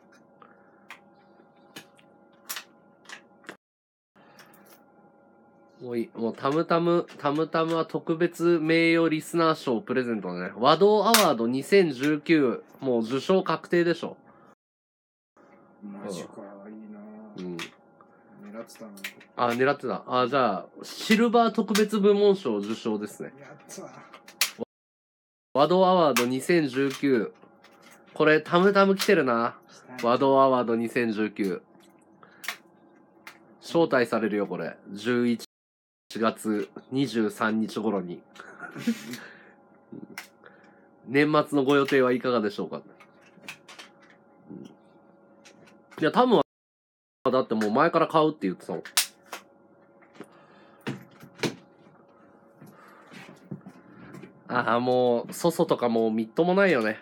もうタムタムは特別名誉リスナー賞プレゼントね。和道アワード2019、もう受賞確定でしょ。 マジか、いいな。狙ってたな。狙ってた。じゃあ、シルバー特別部門賞受賞ですね。 やった。 和道アワード2019。これ、タムタム来てるな。和道アワード2019。招待されるよ、これ。11月23日頃に。年末のご予定はいかがでしょうか？いや、タムは、だってもう前から買うって言ってたもん。もう、ソソとかもうみっともないよね。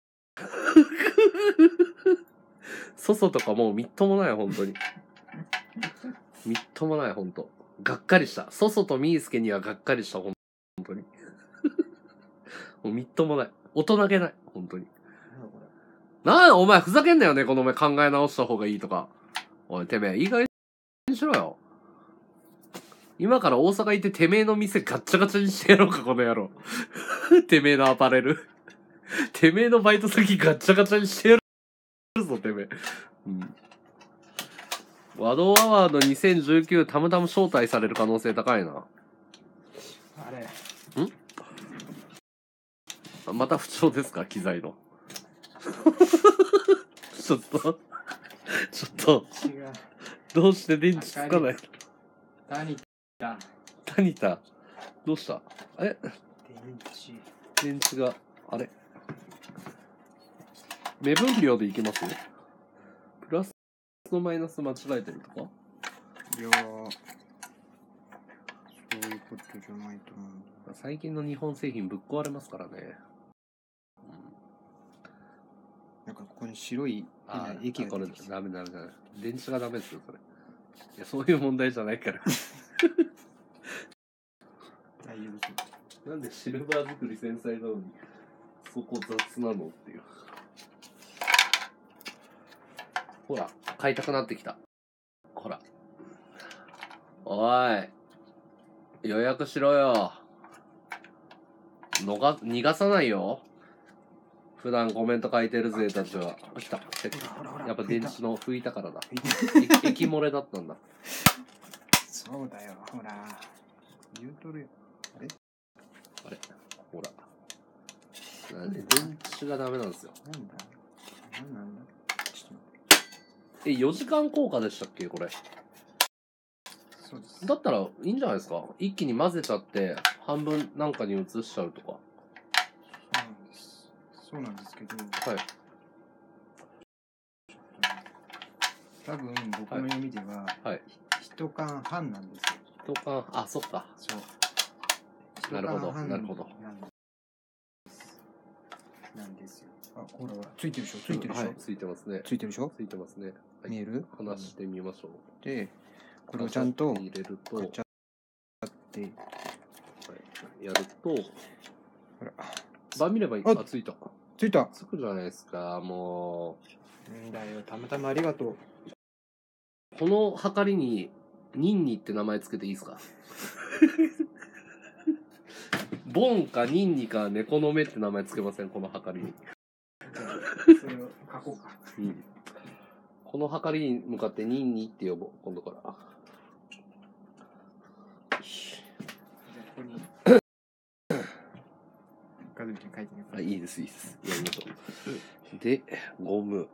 ソソとかもうみっともない、本当に。みっともない、本当。がっかりした。ソソとミースケにはがっかりした、本当に。もうみっともない。大人げない、本当に。お前ふざけんなよね、この前考え直した方がいいとか。おい、てめえ、いい加減にしろよ。今から大阪行っててめえの店ガッチャガチャにしてやろうか、この野郎。てめえのアパレル。てめえのバイト先ガッチャガチャにしてやるぞ、てめえ。和道アワード2019たむたむ招待される可能性高いな。 あれ。 また不調ですか、機材の。ちょっと。 違う。 どうして電池つかない？タニタ。どうした？電池が、あれ？目分量でいけます？プラスのマイナス間違えてるとか？ いやー、そういうことじゃないと思う。 最近の日本製品ぶっ壊れますからね。 なんかここに白い液がこれダメ。電池がダメですよ、それ。いや、そういう問題じゃないから。 大丈夫。 なんでシルバー作り繊細なのに、そこ雑なのっていう。ほら、買いたくなってきた。ほら。おい。予約しろよ。逃がさないよ。普段コメント書いてるぜたちは。来た。やっぱ電池の拭いたからだ。液漏れだったんだ。 そうだよ、ほら。言うとるよ。 あれほら。電池がダメなんですよ。 なんだちょっと待って。 4時間効果でしたっけこれ。 そうです。 だったらいいんじゃないですか。一気に混ぜちゃって半分なんかに移しちゃうとか。 そうなんですけど、 はい。 多分僕の読みでは、 はい。 1缶半なんですよ。 1缶、あ、そっか。 そう。 なるほど、なるほど。 なんですよ。あ、ほらほら、ついてるでしょ、ついてるでしょ。 はい、ついてますね。 ついてるでしょ。 ついてますね。はい、 見える？ 話してみましょう。 で、これをちゃんと入れると、 ガチャって、 はい、やると、 ほら。 バー見ればいい。あ、ついた。 ついた。 つくじゃないですか、もんだよ、たまたまありがとう。 う。このはかりにニンニって名前つけていいですか？ボンかニンニか猫の目って名前つけません？このはかりに。 それを書こうか。 うん。このはかりに向かってニンニって呼ぼう、今度から。 じゃあここに画像に書いてみます。 あ、いいです、いいです。やりましょう。で、ゴム。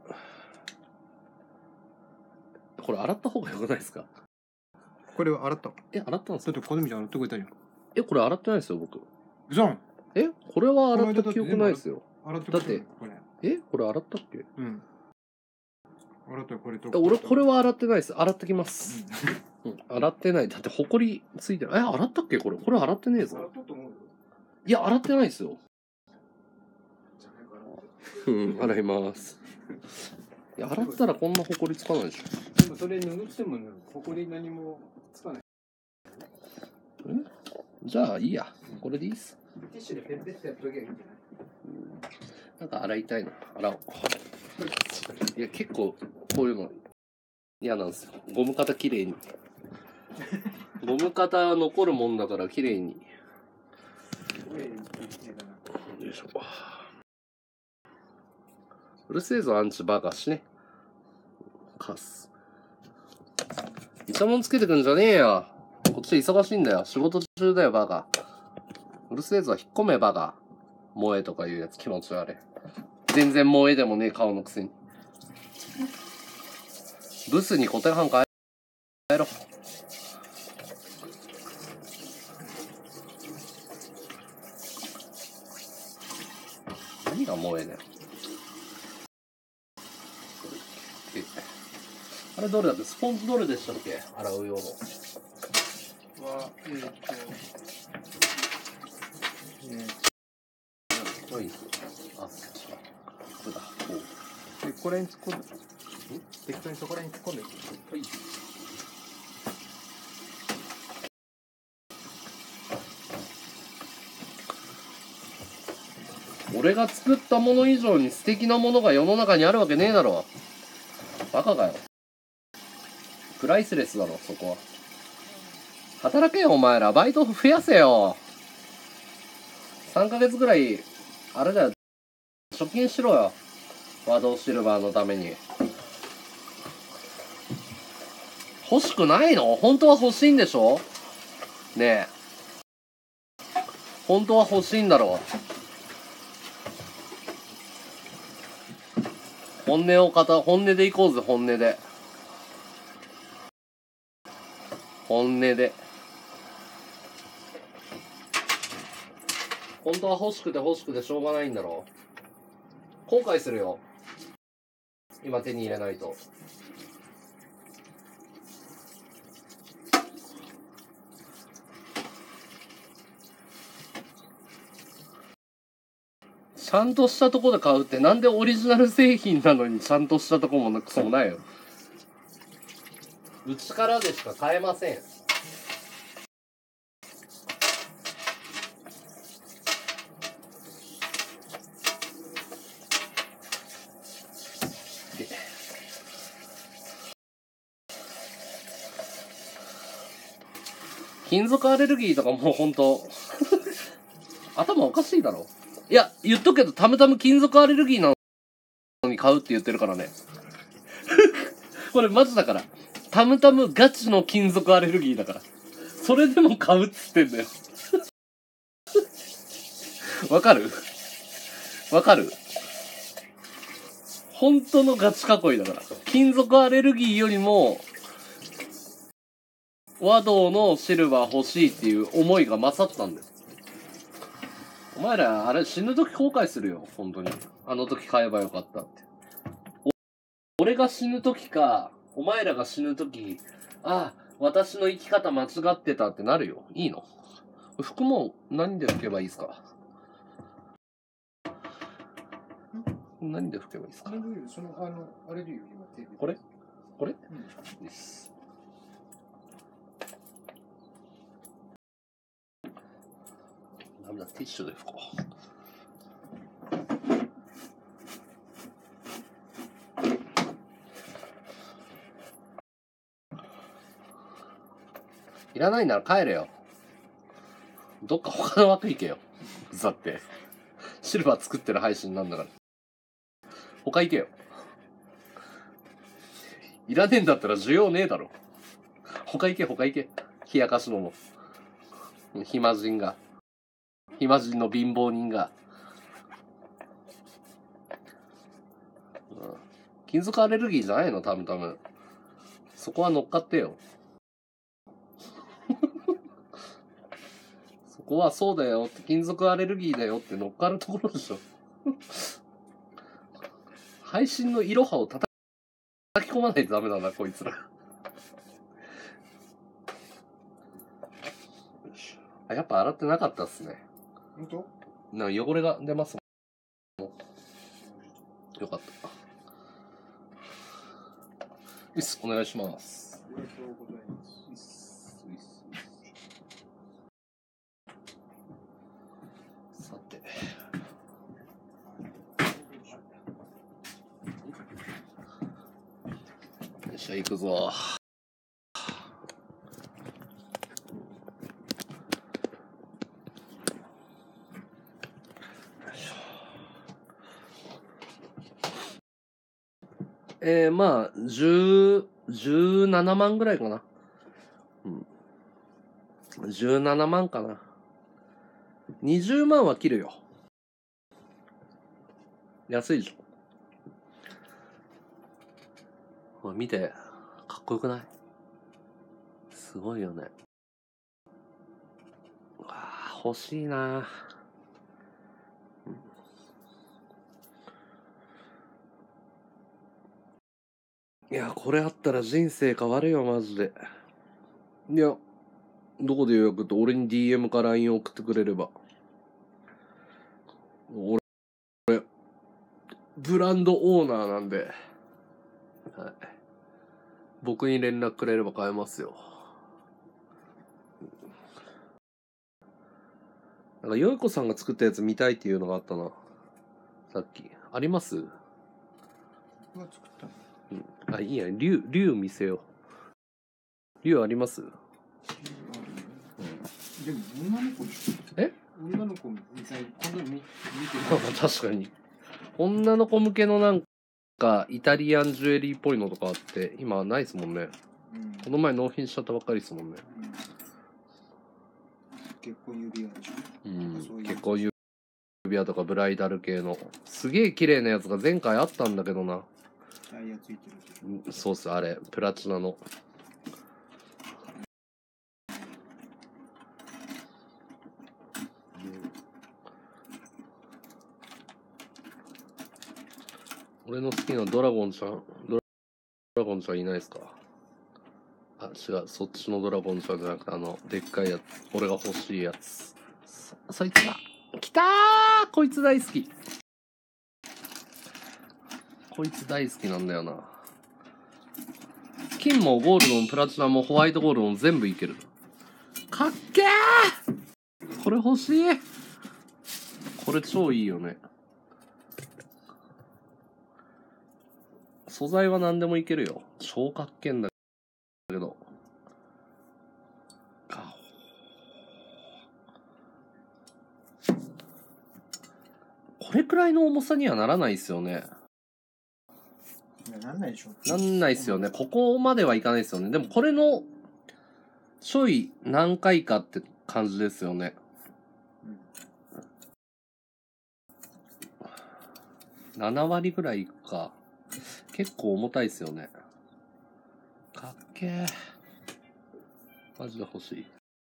これ洗った方がよくないですか？ これを洗った。 洗ったんですか？ だって小泉ちゃん洗ってくれたじゃん。 これ洗ってないですよ、僕。 じゃん。 これは洗った記憶ないですよ。 洗ってくれた。 だって、これ洗ったっけ？ うん。洗ったよ、これと。 俺、これは洗ってないです。洗ってきます。うん、洗ってない。だって、ほこりついてる。洗ったっけこれ。これ洗ってねえぞ。 洗ったと思うよ。 いや、洗ってないですよ。うん、洗います。いや、洗ったらこんなほこりつかないでしょ。 でもそれ拭ってもほこり何もつかない。 じゃあいいや。これでいいっす。 ティッシュでペッペッてやっとけばいいんじゃない？ なんか洗いたいな。洗おう。いや、結構こういうの嫌なんですよ。ゴム型きれいに。ゴム型残るもんだからきれいに。よいしょ。うるせえぞ、アンチバカしね。カス。イチャモンつけてくんじゃねえよ。こっち忙しいんだよ。仕事中だよ、バカ。うるせえぞ、引っ込め、バカ。萌えとかいうやつ気持ち悪い。全然萌えでもねえ顔のくせに。ブスに固定半変えろ。何が萌えだよ。あれどれだって、スポンジどれでしたっけ？洗う用の。 は、 いいですよ。あ、そっちか。これだ。こう。 で、これに突っ込んで。適当にそこらに突っ込んでいく。はい。 俺が作ったもの以上に素敵なものが世の中にあるわけねえだろ。バカかよ。プライスレスだろ、そこは。働けよ、お前ら。バイト増やせよ。3ヶ月ぐらい、あれだよ。貯金しろよ。ワドシルバーのために。欲しくないの？本当は欲しいんでしょ？ねえ。本当は欲しいんだろう。本音でいこうぜ、本音で。本音で。本当は欲しくて欲しくてしょうがないんだろう。後悔するよ。今手に入れないと。ちゃんとしたとこで買うってなんでオリジナル製品なのにちゃんとしたとこもクソもないよ。うちからでしか買えません。金属アレルギーとかもうほんと頭おかしいだろ。いや、言っとくけど、たむたむ金属アレルギーなのに買うって言ってるからね。これマジだから。たむたむガチの金属アレルギーだから。それでも買うっつってんだよ。わかる？わかる？本当のガチ囲いだから。金属アレルギーよりも、和道のシルバー欲しいっていう思いが勝ったんだよ。お前ら、あれ死ぬ時後悔するよ、本当に。あの時買えばよかったって。俺が死ぬ時か、お前らが死ぬ時、ああ、私の生き方間違ってたってなるよ。いいの？服も何で拭けばいいですか？何で拭けばいいですか？ あれでいいよ、今手で。 これ？これ？ うん。 です。ダメだ、ティッシュで拭こう。 らないなら帰れよ。どっか他の枠行けよ。だって。シルバー作ってる配信なんだから。他行けよ。いらねえんだったら需要ねえだろ。他行け、他行け。冷やかしのも。暇人が。暇人の貧乏人が。金属アレルギーじゃないのタムタム。そこは乗っかってよ。そこはそうだよって、金属アレルギーだよって乗っかるところでしょ。配信のイロハを叩き込まないとダメだな、こいつら。あ、やっぱ洗ってなかったっすね。 本当？ なんか汚れが出ますもん。よかった。いっす、お願いします。 ありがとうございます。 さて。よっしゃ、行くぞ。まあ、17万ぐらいかな。うん。17万かな。20万は切るよ。安いでしょ。見て、かっこよくない？すごいよね。欲しいな。いや、これあったら人生変わるよ、マジで。いや、どこで予約って俺に DM か LINE 送ってくれれば。俺、ブランドオーナーなんで。はい。僕に連絡くれれば買えますよ。なんか、よいこさんが作ったやつ見たいっていうのがあったな。さっき。あります？ 僕が作ったの？ うん。あ、いいや、竜見せよう。竜あります？ でも女の子でしょ。 え？ 女の子みたいに今度見てる。 確かに。女の子向けのなんかイタリアンジュエリーっぽいのとかあって今ないですもんね。この前納品しちゃったばっかりですもんね。 結婚指輪でしょ。 結婚指輪とかブライダル系のすげえ綺麗なやつが前回あったんだけどな。 ダイヤついてる。 そうっす、あれプラチナの。俺の好きなドラゴンちゃんいないですか？あ、違う、そっちのドラゴンちゃんじゃなくてでっかいやつ、俺が欲しいやつ。そいつだ。来たー！こいつ大好き。こいつ大好きなんだよな。金もゴールドもプラチナもホワイトゴールドも全部いける。かっけー！これ欲しい。これ超いいよね。素材は何でもいけるよ。超かっけんだけど。これくらいの重さにはならないっすよね。 なんないでしょ。 なんないっすよね。ここまではいかないっすよね。でもこれのちょい何回かって感じですよね。7割ぐらいいくか。結構重たいっすよね。かっけー。マジで欲しい。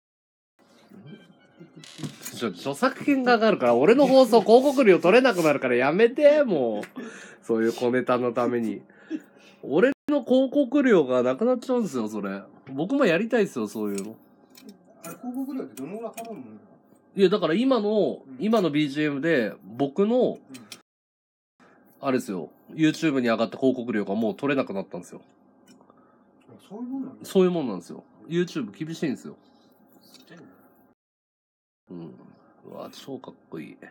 著作権が上がるから俺の放送広告料取れなくなるからやめて、もう。そういう小ネタのために。俺の広告料がなくなっちゃうんですよ、それ。僕もやりたいっすよ、そういうの。 あれ、広告料ってどのぐらい払うの？ いや、だから今の BGM で僕の、あれですよ、YouTube に上がった広告料がもう取れなくなったんですよ。 そういうもんなんだ。 そういうもんなんですよ。YouTube 厳しいんですよ。うん。うわ、超かっこいい。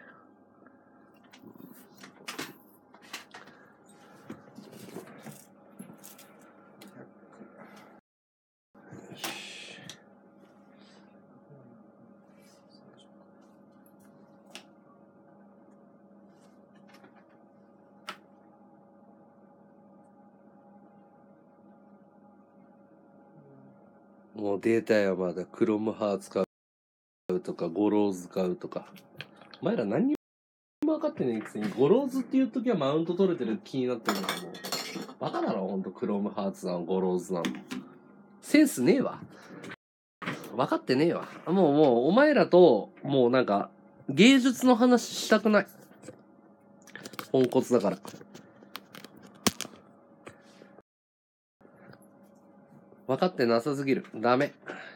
もうデータやまだクロムハーツ買うとか、ゴローズ買うとか。お前ら何にも分かってねえくせに、ゴローズっていう時はマウント取れてる気になってるんだけど、バカだろ、ほんとクロムハーツなの、ゴローズなの。センスねえわ。分かってねえわ。もう、お前らと、もうなんか、芸術の話したくない。ポンコツだから。分かってなさすぎる。ダメ。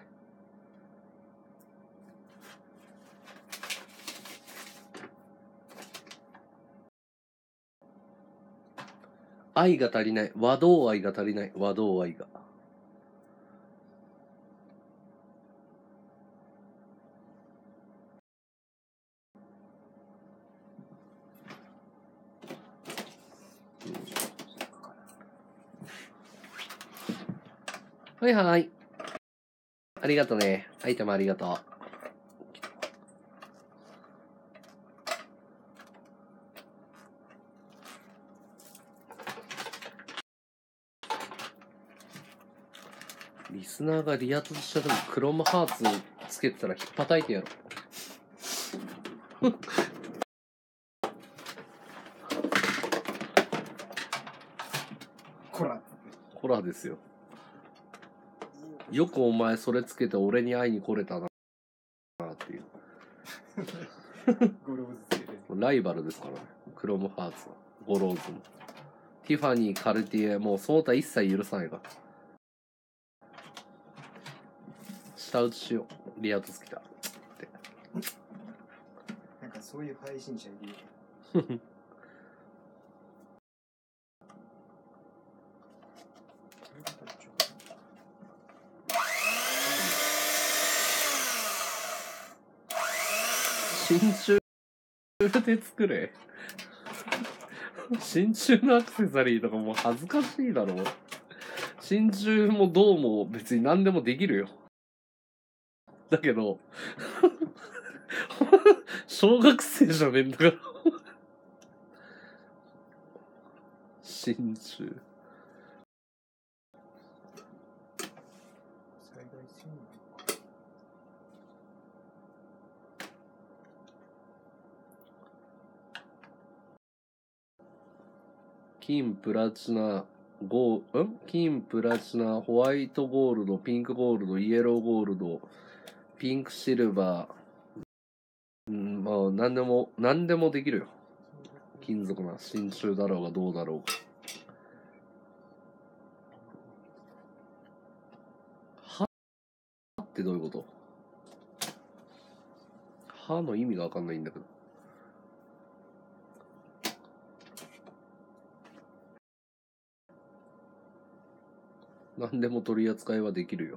愛が足りない。和道愛が足りない。和道愛が。はいはい。ありがとね。アイテムありがとう。リスナーがリアツした時クロムハーツつけてたら引っ叩いてやろう。コラですよ。よくお前それつけて俺に会いに来れたなっていう。ライバルですからね。クロムハーツは。ゴローズも。ティファニー、カルティエ、もうその他一切許さないから。下打ちしよう。リアツつけた。って。 なんかそういう配信者いるよ。 真鍮で作れ。真鍮のアクセサリーとかもう恥ずかしいだろ。真鍮も銅も別に何でもできるよ。だけど、小学生じゃねえんだから。真鍮。金、プラチナ、金、プラチナ、ホワイトゴールド、ピンクゴールド、イエローゴールド、ピンクシルバー。まあ、何でもできるよ。金属な、真鍮だろうがどうだろうが。歯ってどういうこと？歯の意味がわかんないんだけど。何でも取り扱いはできるよ。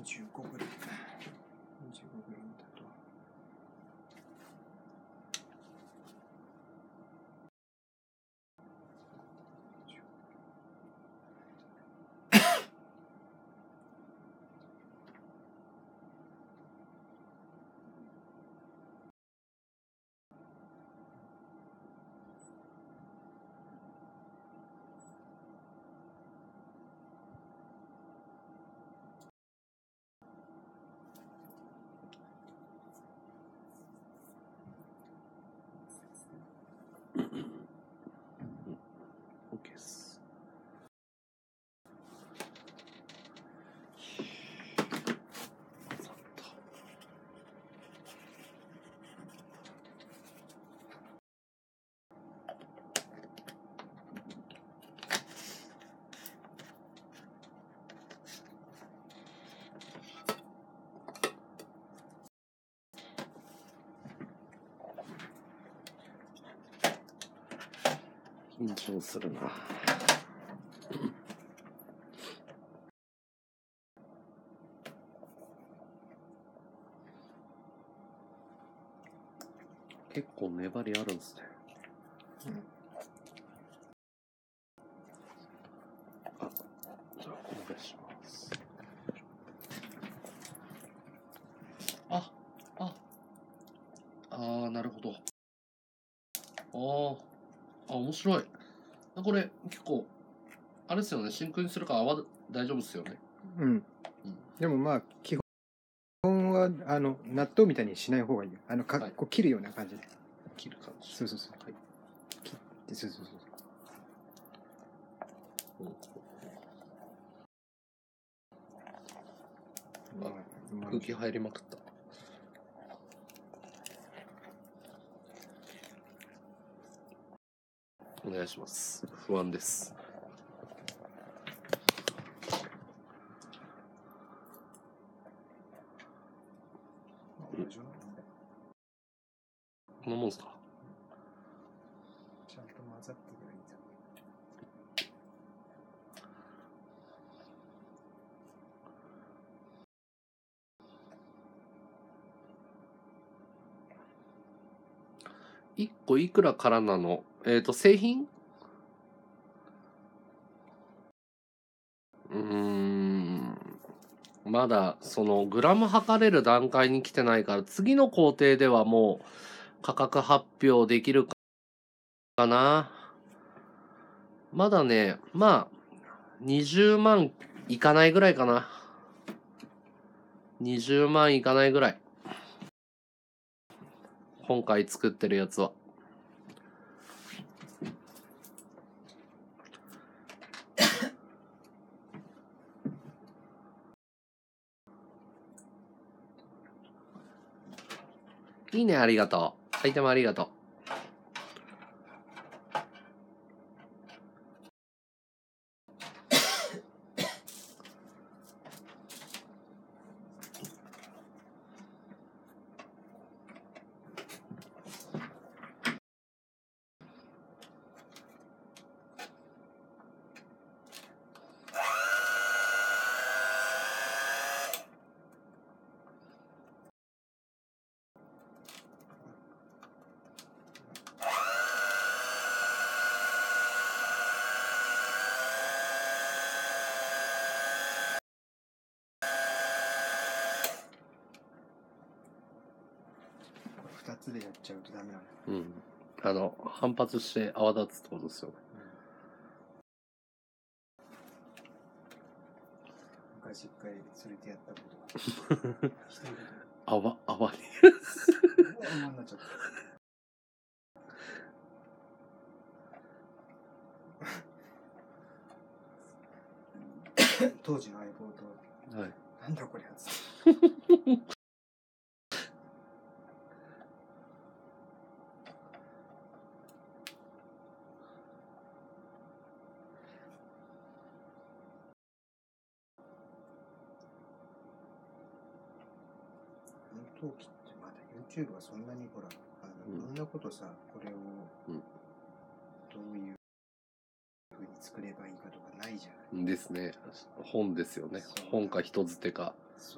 25グラム。25グラムだと。 OK です。緊張するな。結構粘りあるんですね。あ、じゃあお願いします。なるほど。面白い。これ結構あれですよね。真空にするから泡大丈夫ですよね。 でもまあ基本は納豆みたいにしない方がいい。こう切るような感じで。 切る感じ。 そう。はい。切ってそう。 空気入りまくった。お願いします。不安です。こんなもんすか。 ちゃんと混ざってくれるんだ。 1個いくらからなの？製品？まだそのグラム測れる段階に来てないから、次の工程ではもう価格発表できるかな。まだね、まあ20万いかないぐらいかな。20万いかないぐらい。今回作ってるやつは。いいね、ありがとう。アイテムありがとう。 2つでやっちゃうとダメなの。反発して泡立つってことですよね。 昔一回それでやったことが泡に泡になっちゃった当時の相棒と、 はい、 なんだこれやつ陶器ってまだ YouTube はそんなにほらいろんなことさ、これをどういうふうに作ればいいかとかないじゃない。 ですね。本ですよね。本か人づてか。 そう。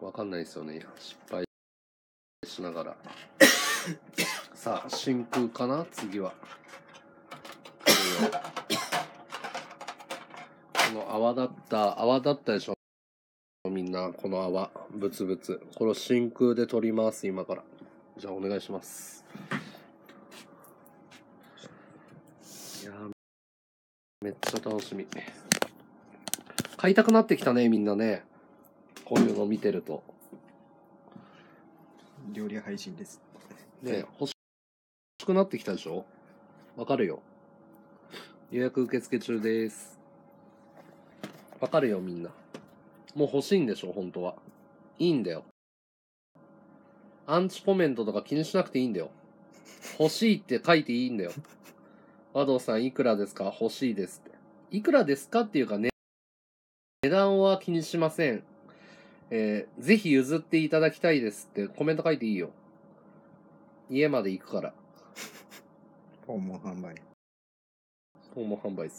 わかんないですよね。失敗しながら。さあ、真空かな次は。この泡立ったでしょみんな。この泡、ブツブツ。これを真空で取ります、今から。じゃあお願いします。いやー、めっちゃ楽しみ。買いたくなってきたね、みんなね。こういうの見てると。 料理配信です。 ね、欲しくなってきたでしょ。わかるよ。予約受付中です。わかるよ、みんな。もう欲しいんでしょ、本当は。いいんだよ。アンチコメントとか気にしなくていいんだよ。欲しいって書いていいんだよ。和道さんいくらですか？欲しいですって。いくらですかっていうかね、値段は気にしません。ぜひ譲っていただきたいですってコメント書いていいよ。家まで行くから。 訪問販売。 訪問販売です。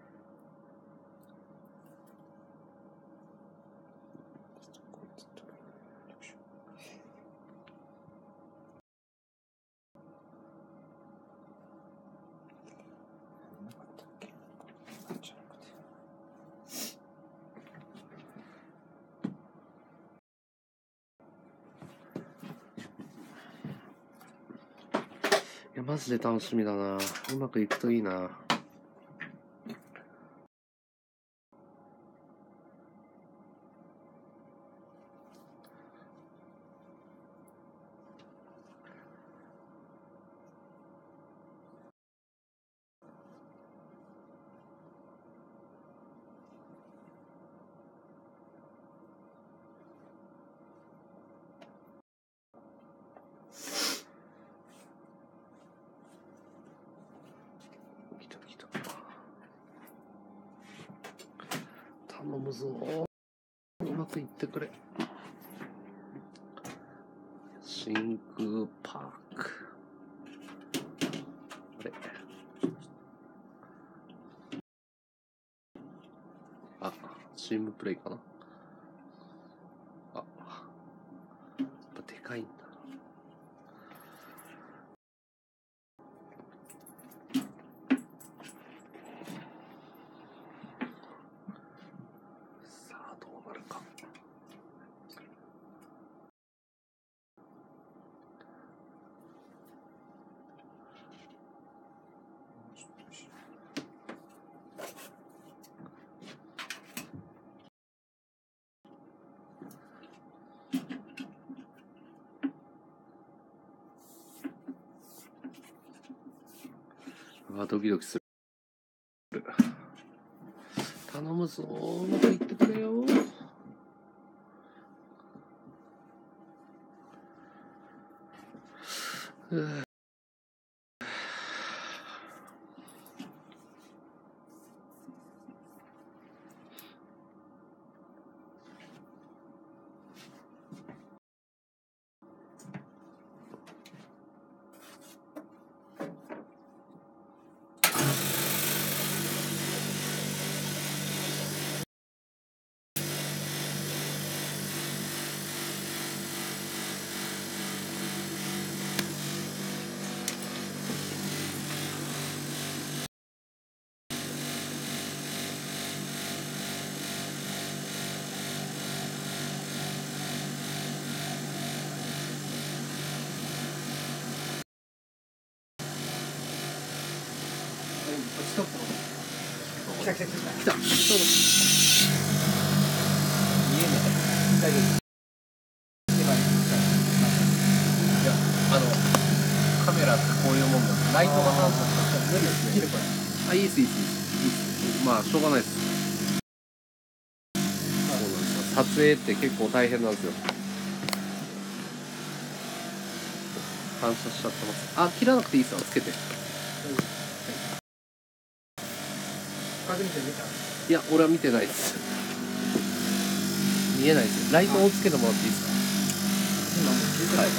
いや、マジで楽しみだな。うまくいくといいな。頼むぞ。うまくいってくれ。真空パーク。あれ。あ、チームプレイかな。あ、やっぱでかいんだ。さあ、どうなるか。ドキドキする。頼むぞ、うまくいってくれよ。 ストップ。来た。 見えない。 大丈夫。 いや、カメラってこういうもんだ。ライトが反射したら無理ですね。あ、いいっす。まあ、しょうがないです。そうなんですよ。撮影って結構大変なんですよ。反射しちゃってます。あ、切らなくていいっすよ。つけて。いや、俺は見てないです。見えないですよ。ライトをつけてもらっていいですか？ 今もう消えてないか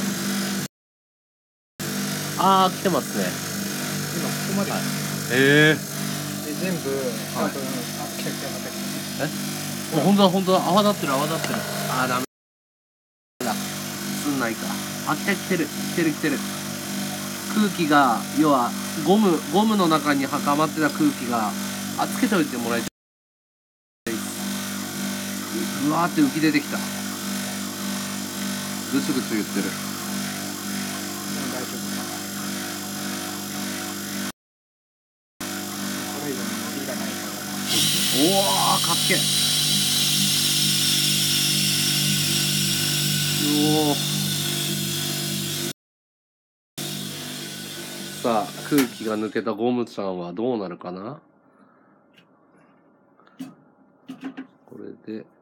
な。あー、来てますね。 今ここまで。 はい、 で全部ちゃんと、来たまた来た。 ほんとだほんとだ、泡立ってる泡立ってる。あーダメだ、すんないか。あ、来てる来てる来てる。空気が、要はゴムの中にはまってた空気が、あ、つけておいてもらいたい。うわーって浮き出てきた。ぐつぐつ言ってる。 大丈夫かな。これ以上の伸びがないから。 おー、かっけえ。おー。さあ、空気が抜けたゴムちゃんはどうなるかな。これで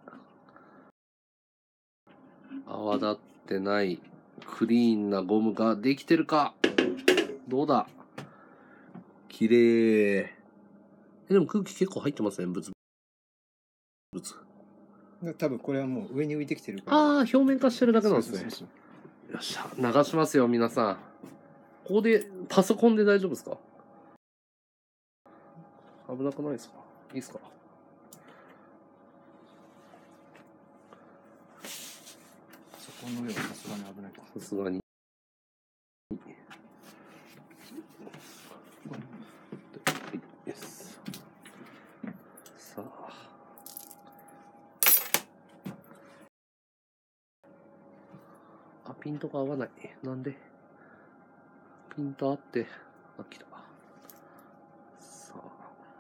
泡立ってないクリーンなゴムができてるか。どうだ。綺麗。でも空気結構入ってますね、ブツブツ。 多分これはもう上に浮いてきてるから。 ああ、表面化してるだけなんですね。 そうそうそうよっしゃ、流しますよ、皆さん。ここで、パソコンで大丈夫ですか？危なくないですか？いいですか？ そこの上はさすがに危ないか。 さすがに。さあ。あ、ピントが合わない。なんで？ピント合って、あ、来た。さあ。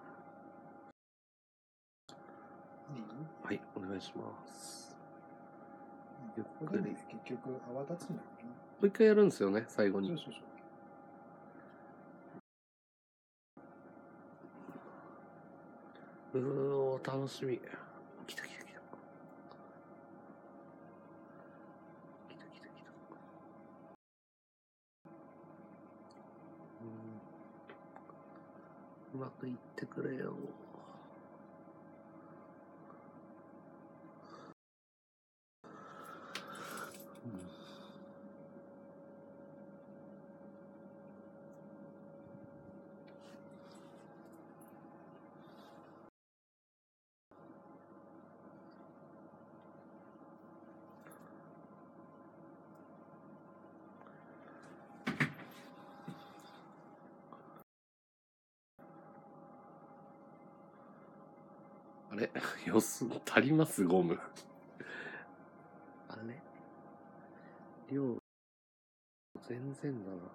はい、お願いします。ゆっくり。 結局泡立つんだろうな。 もう一回やるんですよね、最後に。 そうそうそう。 楽しみ。来た来た来た。来た来た来た。うまくいってくれよ。あれ足りますゴム。あれ量、全然だな。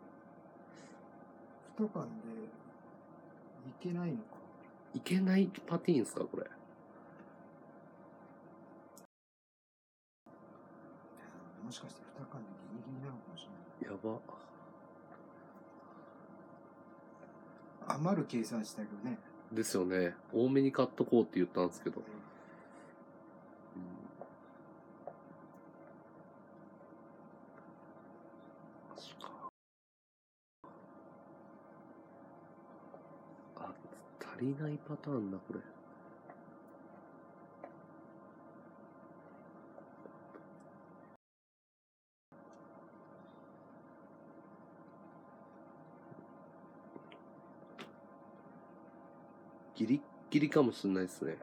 2缶でいけないのか。 いけないパティーンですか、これ。 もしかして2缶でギリギリなのかもしれない。 やば。 余る計算したけどね。 ですよね。多めに買っとこうって言ったんですけど。あ、足りないパターンだ、これ。ギリッギリかもしれないですね。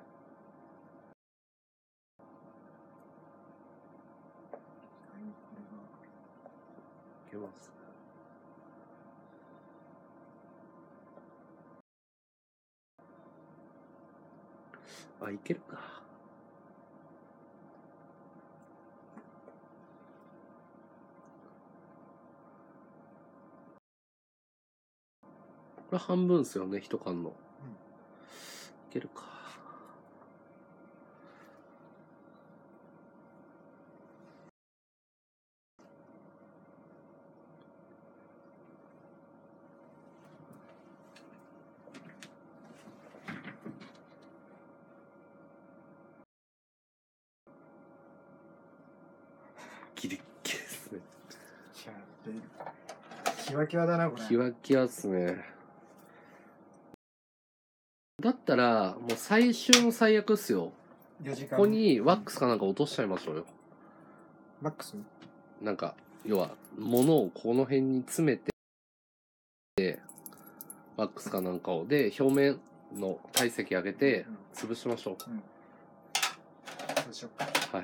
いけます。あ、いけるか。これ半分ですよね、一缶の。いけるか。ギリッギリですね。 キワキワだな、これ。 キワキワっすね。だったら、もう最終の最悪っすよ。 4時間。 ここにワックスかなんか落としちゃいましょうよ。 ワックス？ なんか、要は、物をこの辺に詰めて、ワックスかなんかを。で、表面の体積上げて潰しましょう。 そうしようか。 はい。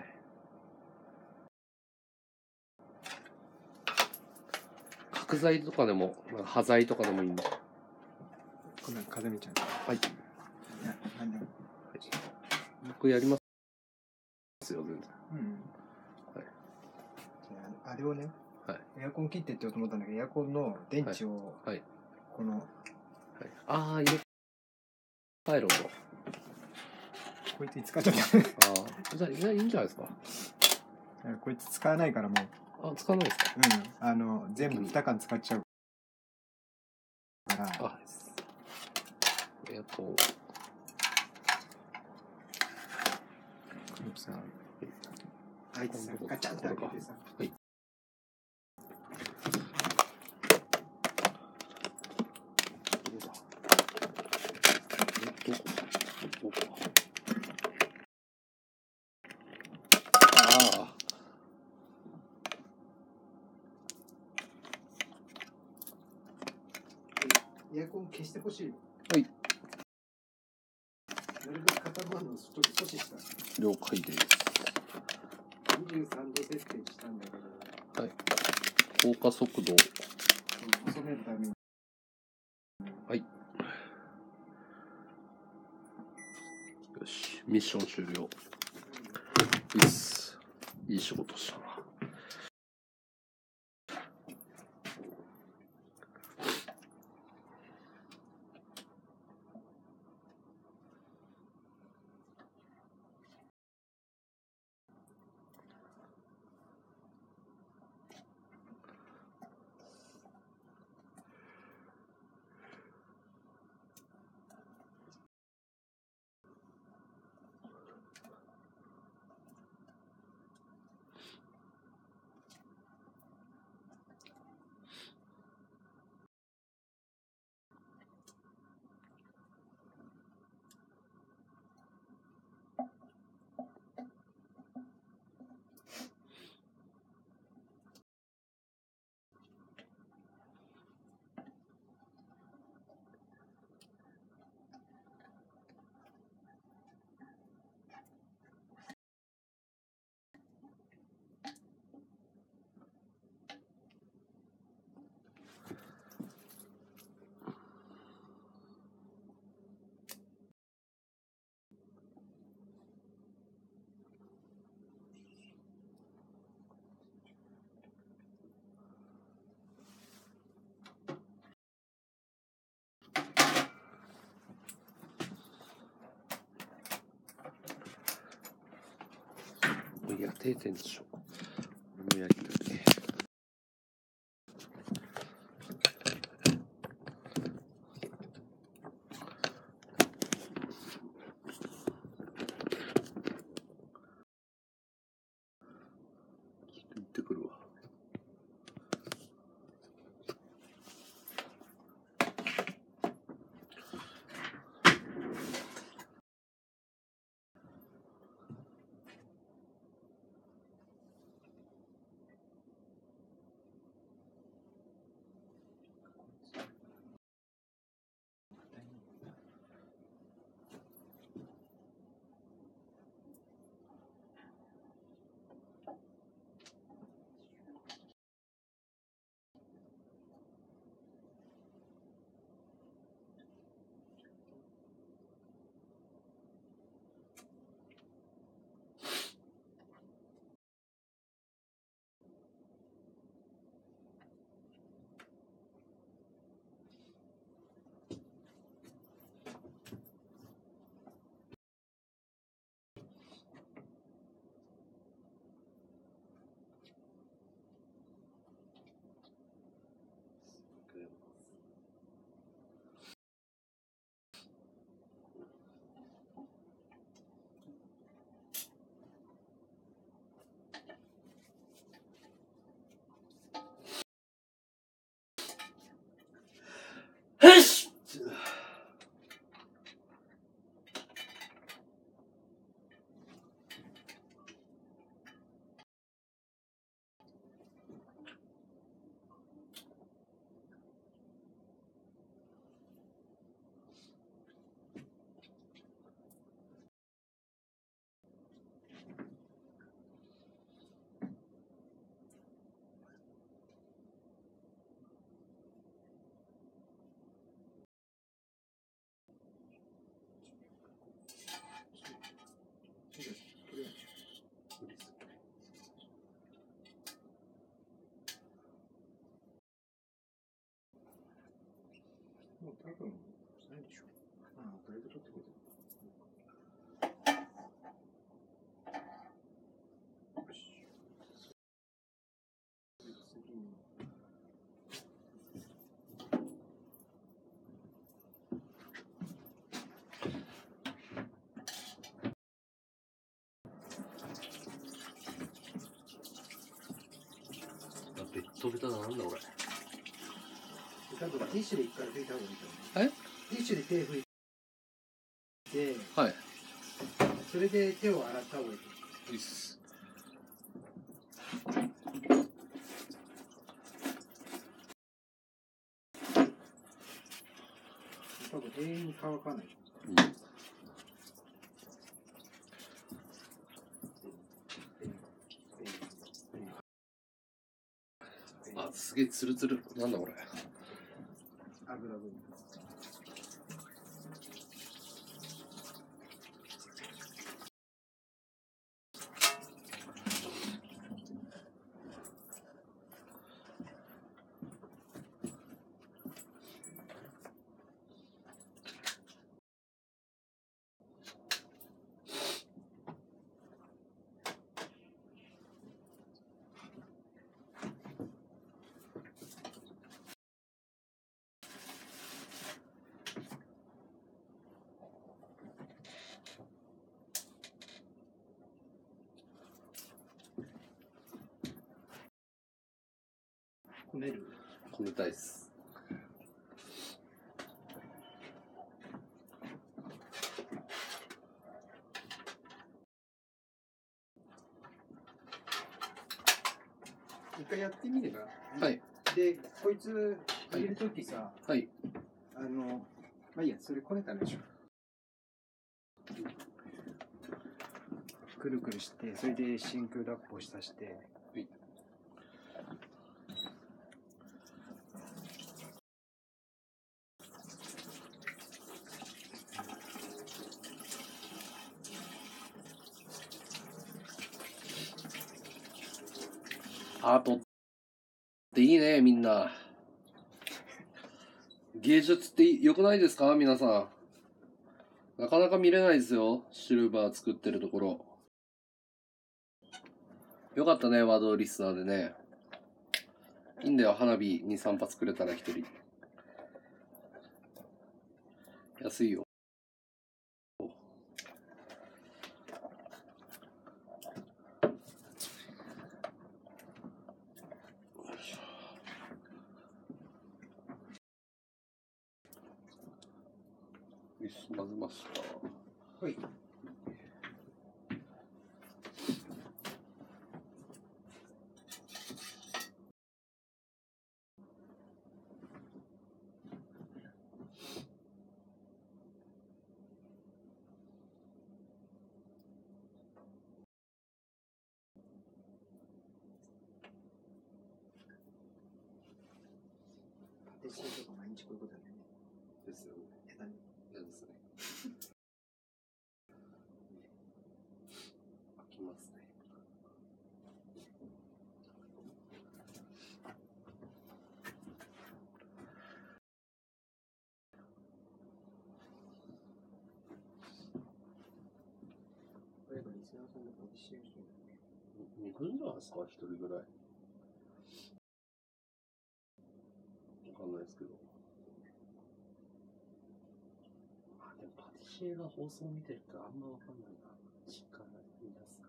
角材とかでも、端材とかでもいいんで。 こんな風見ちゃん。 はい。 いや、なんでも。 僕やりますよ、全然。はい。 じゃあ、あれをね、エアコン切ってって言おうと思ったんだけど、エアコンの電池を、この、 入れ替えろと。 こいつ使っちゃった。 じゃあ、いいんじゃないですか。 こいつ使わないからもう。 使わないですか。 全部2缶使っちゃうから。 エアコン。 あいつさ、ガチャンって開けてさ。はい。エアコン消してほしい。 はい。 なるべく固まるのをちょっと阻止した。 了解です。 23度設定したんだけど。 はい。降下速度。 細めるために。 はい。よし、ミッション終了。いいっす。いい仕事したな。いや、定点でしょ。俺もやりたい。行ってくるわ。 もう多分ないでしょ。ああ、だいぶ取ってくれた。よし。次に。 ベッドベタだ。なんだ俺。 多分ティッシュで一回拭いた方がいいと思う。ティッシュで手拭いて、 はい。 それで手を洗った方がいいと思う。 いいっす。 多分永遠に乾かない。 あ、すげえツルツル。なんだこれ。 油分。こねる？ こねたいっす。 一回やってみれば。 はい。 で、こいつ入れるときさ、 はい。 まあいいや、それこねたんでしょ。くるくるして、それで真空ラップをさして。はい。 アートっていいね、みんな。芸術って良くないですか、皆さん。なかなか見れないですよ、シルバー作ってるところ。よかったね、ワードリスナーでね。いいんだよ、花火2、3発くれたら1人。安いよ。よし、混ぜました。 はい。パティシエとか毎日こういうことだね。 ですよね。 やだね。 嫌ですね。飽きますね。 例えばリスナーさんでパティシエの人 2分じゃないですか、1人ぐらい。わかんないですけど。まあでもパティシエが放送見てるってあんまわかんないな。実感が見出すか。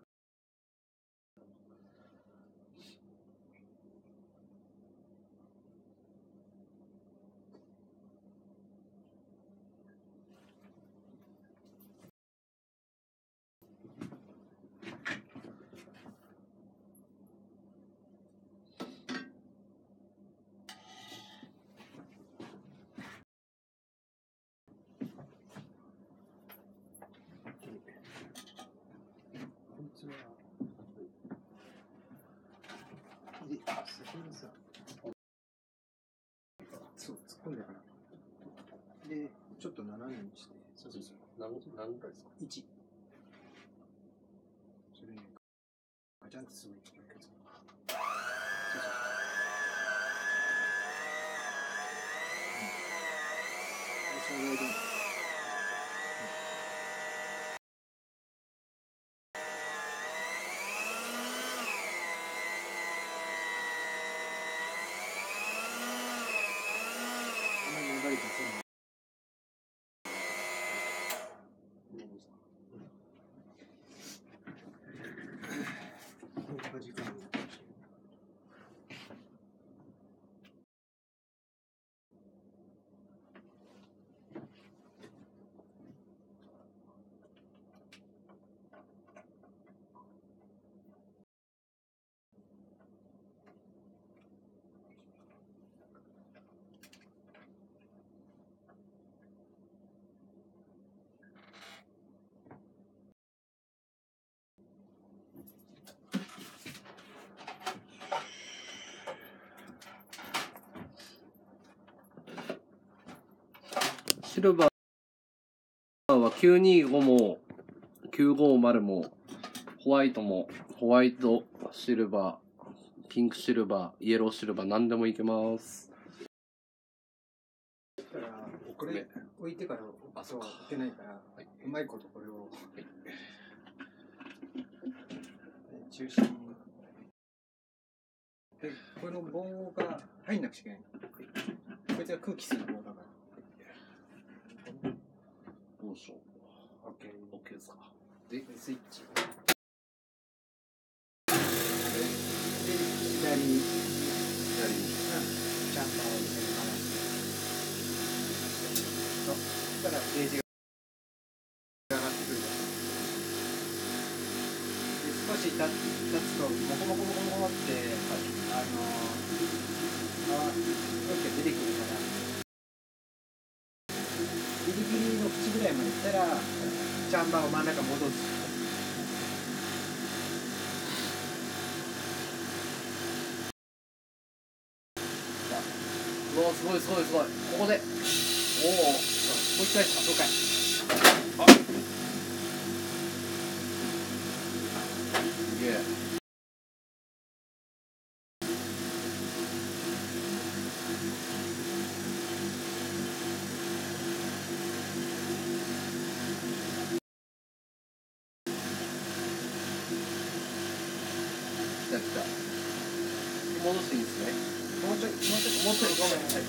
こいつは、で、先にさ、そう、突っ込んでから。で、ちょっと斜めにして、そうそうそう。 何回ですか？ 1。それね、ガチャンってすごい気をつけて。そうそう。 シルバーは925も950もホワイトもホワイトシルバー、ピンクシルバー、イエローシルバー何でもいけます。 だからこれ置いてからそう置けないから、はい、うまいことこれを、はい、中心にでこの棒が入んなくちゃいけない。こいつは空気吸う棒だから。 どうしよう。OK ですか。でスイッチ。で左にチャンバーを入れて離す。そしたらゲージが上がってくるから。で少し経つとモコモコモコモコって空気が出てくるから。ギリギリの口ぐらいまで来たらチャンバーを真ん中戻す。 うわすごいすごいすごい。ここでもう一回紹介。 すげえ。戻していいですね。 もうちょいごめんなさい。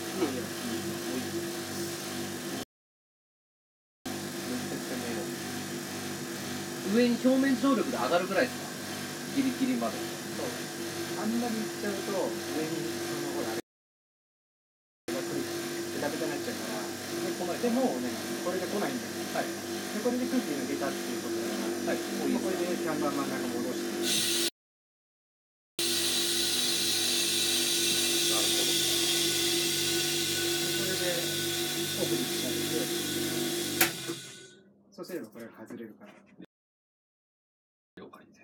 上に表面張力で上がるぐらいですか。ギリギリまで。 そう。あんまりいっちゃうと上にほらあれが来るベタベタになっちゃうから。でもねこれで来ないんだよ。はい。でこれで空気抜けたっていうことだから。はい。これでキャンバー真ん中戻して。そうすればこれが外れるから。 了解です。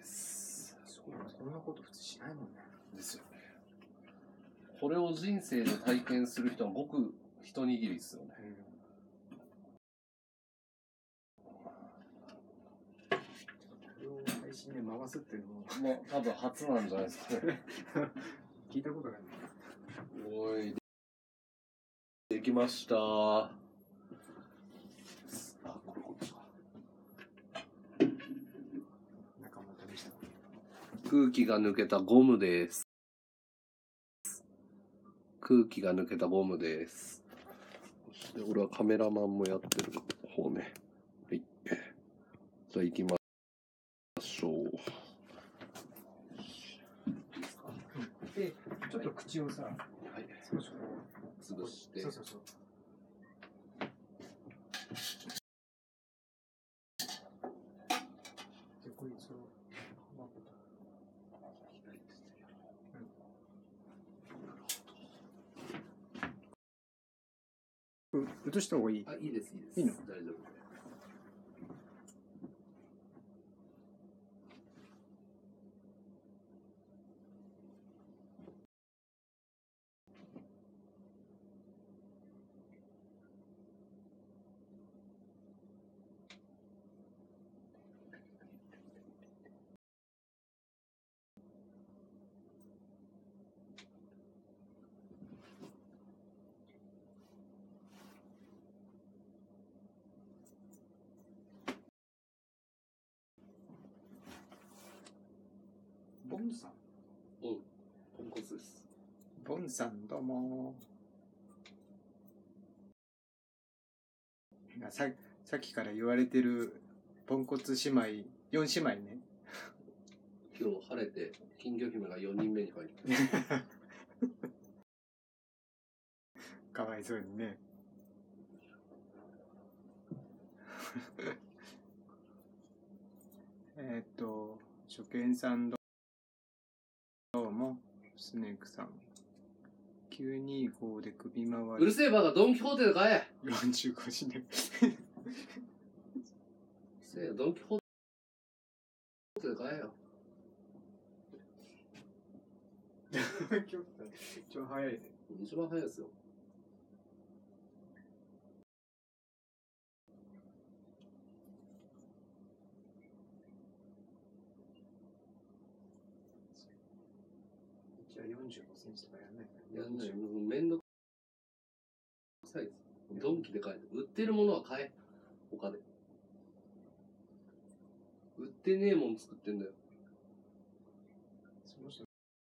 こんなこと普通しないもんね。 ですよね。これを人生で体験する人はごく一握りですよね。 これを配信で回すっていうのも多分初なんじゃないですかね。 聞いたことがない。 おい、できました。空気が抜けたゴムです。空気が抜けたゴムです。そして俺はカメラマンもやってる方ね。はい。じゃあ行きましょう。 で、ちょっと口をさ、はい、少し潰して。 そうそうそう。で、こいつを移した方がいい？ あ、いいです、いいです。 いいの？ 大丈夫。 ンさん。 ポンコツです。 ボンさんどうも。さっきから言われてるポンコツ姉妹、4姉妹ね。 今日晴れて金魚姫が4人目に入る。 かわいそうにね。初見さんどうも。スネークさん。925で首回り。 うるせえバカ、ドンキホーテで買え。 45時で。 うるせえよ、ドンキホーテで買えよ。 一番早いね。 一番早いですよ。 じゃあ45センチとかやんないかやんない。もうめんどくさいです。ドンキで買え。売ってるものは買え。他で。売ってねえもん作ってんだよ。 その人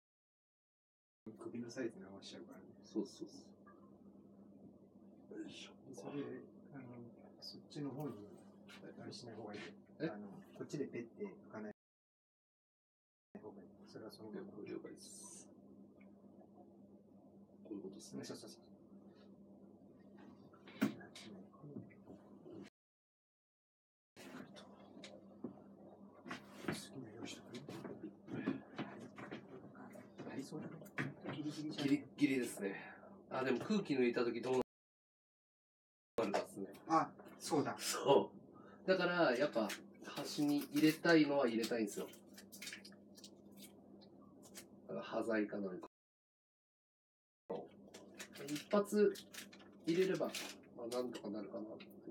首のサイズに合わせちゃうからね。 そうそうそう。よいしょ。 それそっちの方にあれしない方がいい。こっちでペッて拭かない方がいい。それはその分了解です。こういうことですね。 そうそうそう。 ギリギリですね。あ、でも空気抜いたときどうなるかですね。 あ、そうだ。 そう。だからやっぱ端に入れたいのは入れたいんですよ。だから端材かなんか。一発入れれば、まあなんとかなるかなっていう。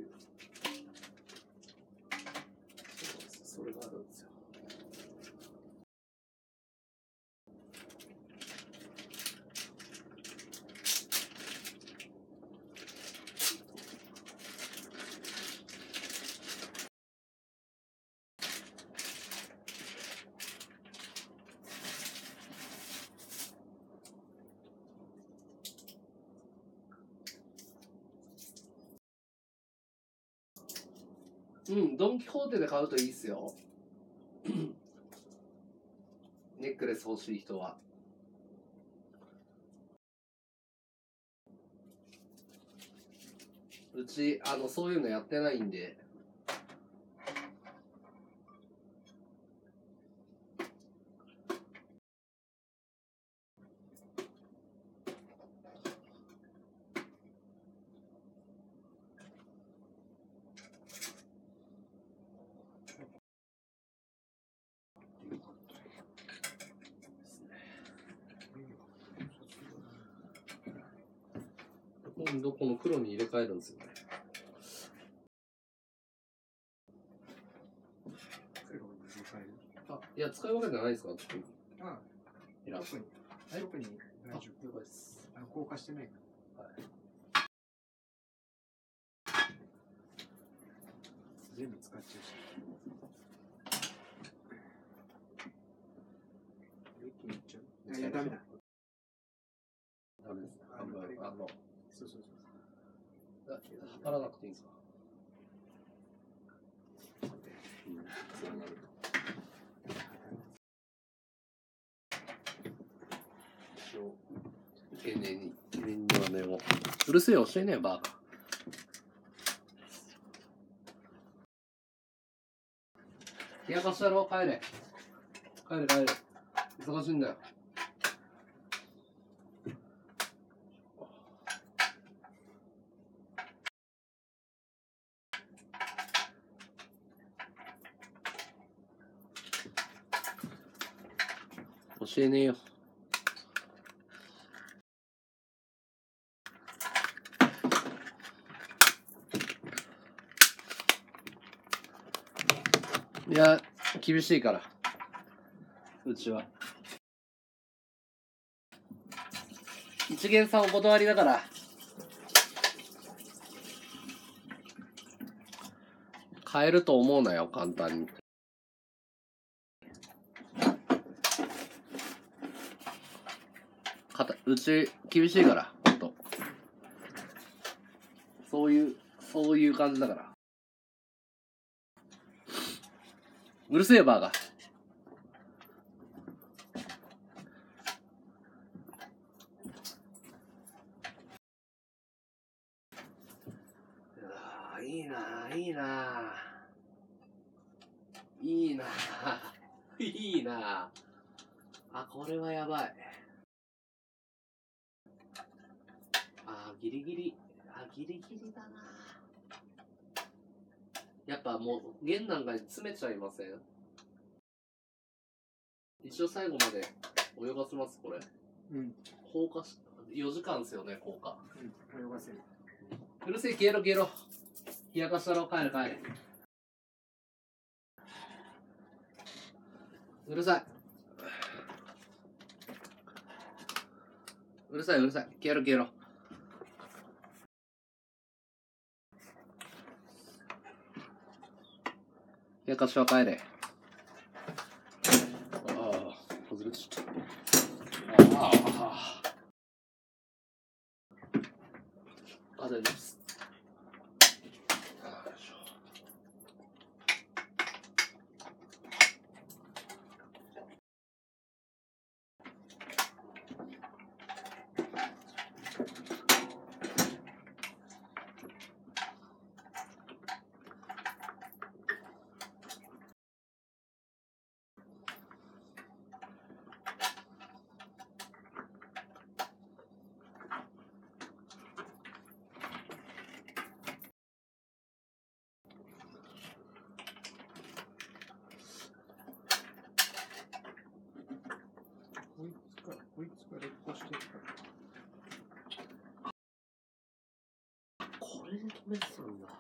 それがあるんですよ。うん、ドンキホーテで買うといいっすよ。ネックレス欲しい人は。うちそういうのやってないんで。今度この黒に入れ替えるんですよね。あ、いや、使い分けてないですか？ ああ、 いらっしゃる。 特に大丈夫。 了解です。 硬化してないから。はい。全部使っちゃうし。一気にいっちゃう。いや、ダメだ。 ダメですね。 そうそうそう。 測らなくていいんですか？そうなると。丁寧に弱めを。うるせえよ、教えねえバカ。冷やかしたろ、帰れ。帰れ。忙しいんだよ。教えねえよ。いや、厳しいから。うちは。一元さんお断りだから。買えると思うなよ、簡単に。 うち厳しいからほんと。そういう感じだから。うるせえバーが。いいないいないいないいなあ、これはやばい。ギリギリだな。やっぱもう現段階で詰めちゃいません？一応最後まで泳がせます。これ放課し4時間ですよね。放課泳がせる。 うるせえ、消えろ冷やかしたろ。帰れうるさい消えろ冷やかしは帰れ。外れちゃった。大丈夫です。 こいつが劣化してるから。 これで止めてたんだ。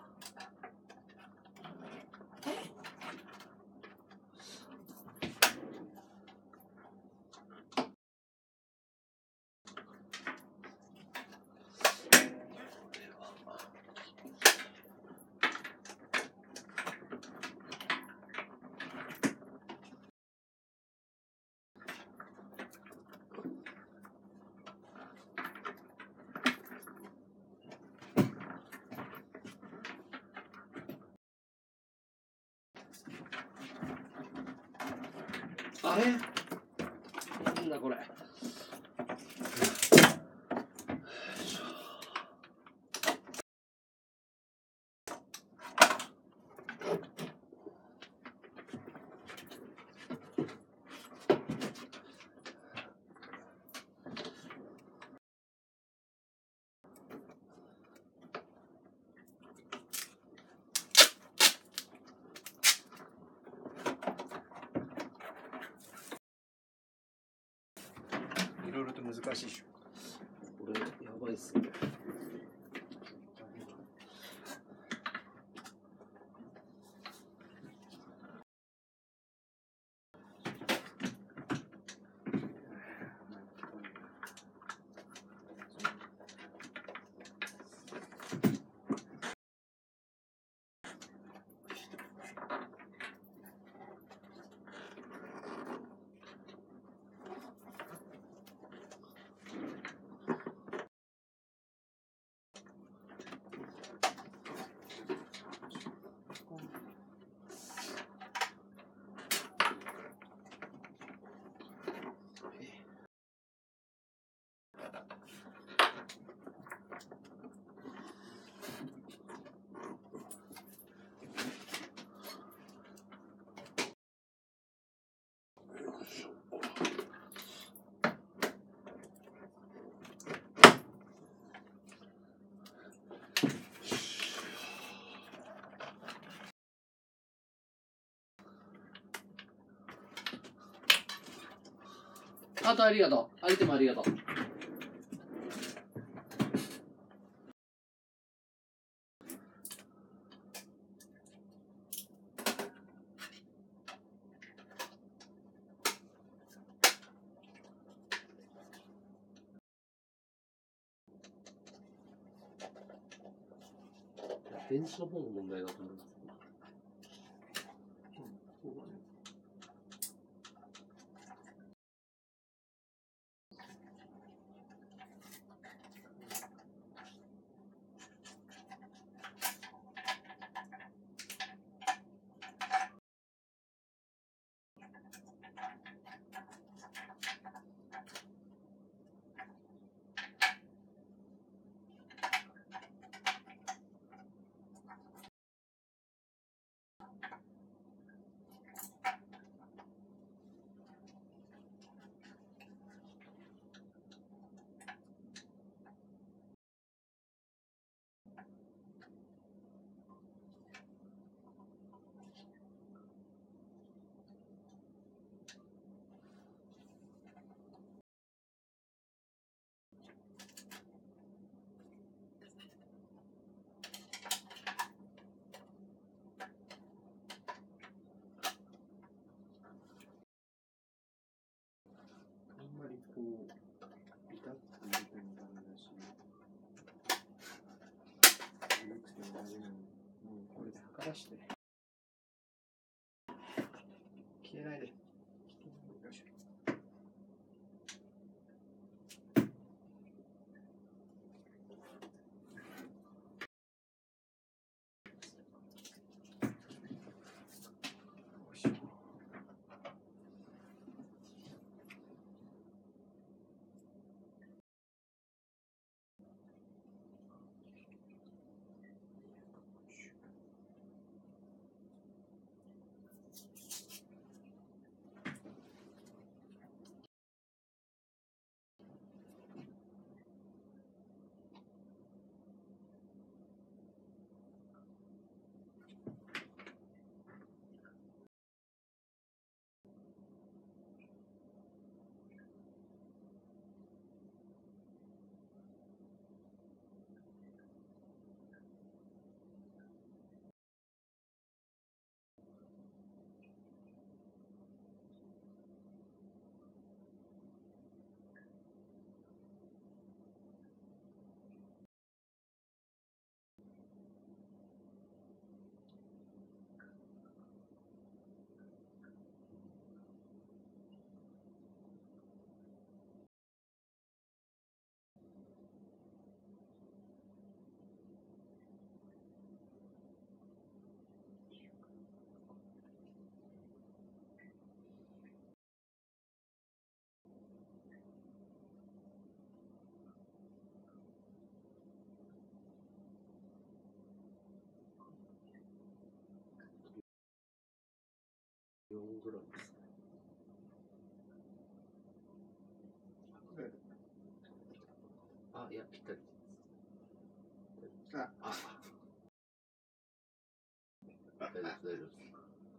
あれなんだこれ。 いろいろと難しいでしょ。 これやばいっすね。あとありがとう。アイテムありがとう。電子の方の問題だと思います。 そうだね。 剥がして。消えないで。よいしょ。 4ぐらいですね。あ、いや、ぴったり。あ、大丈夫です、大丈夫です。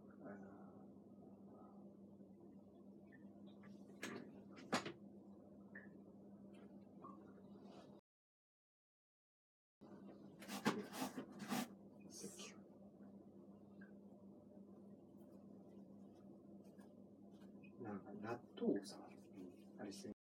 なんか納豆をさ、あれしてる。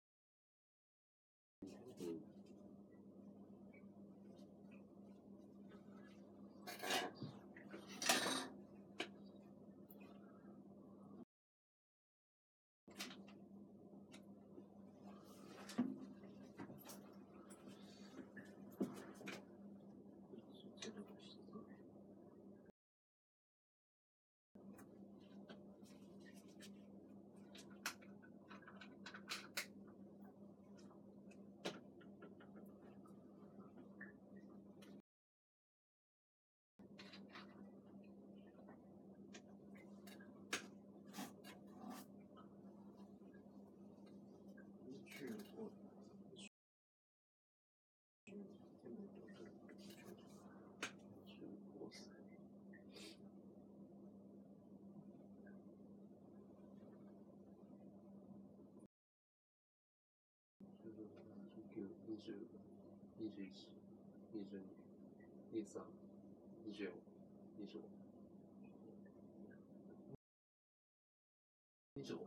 20、21、22、23、24、25。25。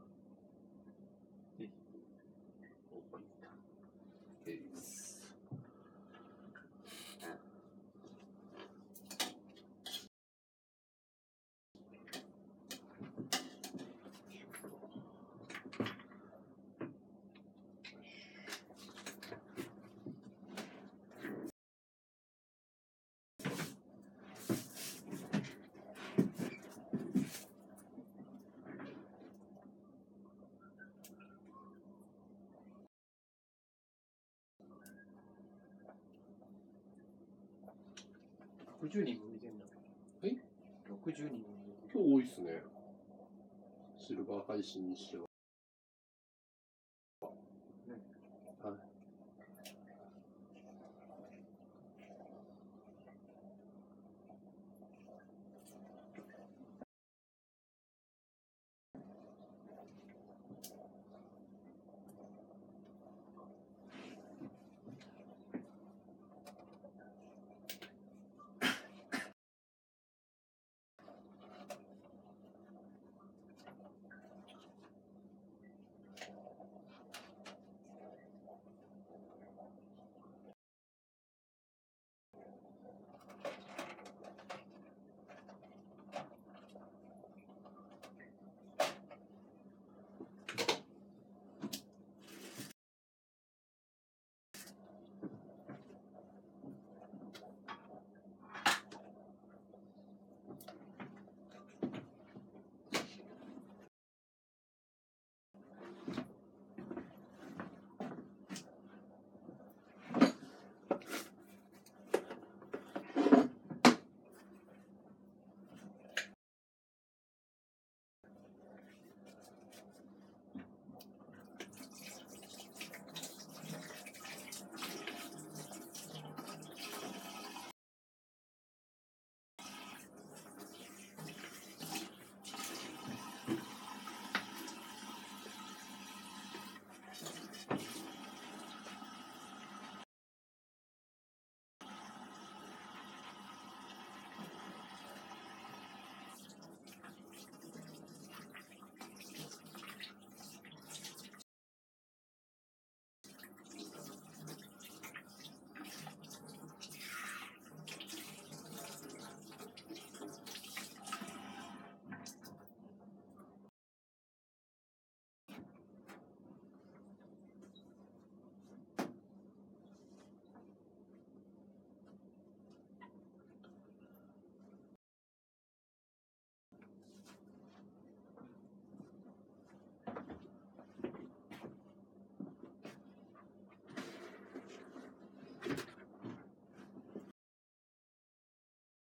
おっぱいいった。 60人も見てんだ。 え ?60 人も見てる。 今日多いっすね。シルバー配信にしては。はい。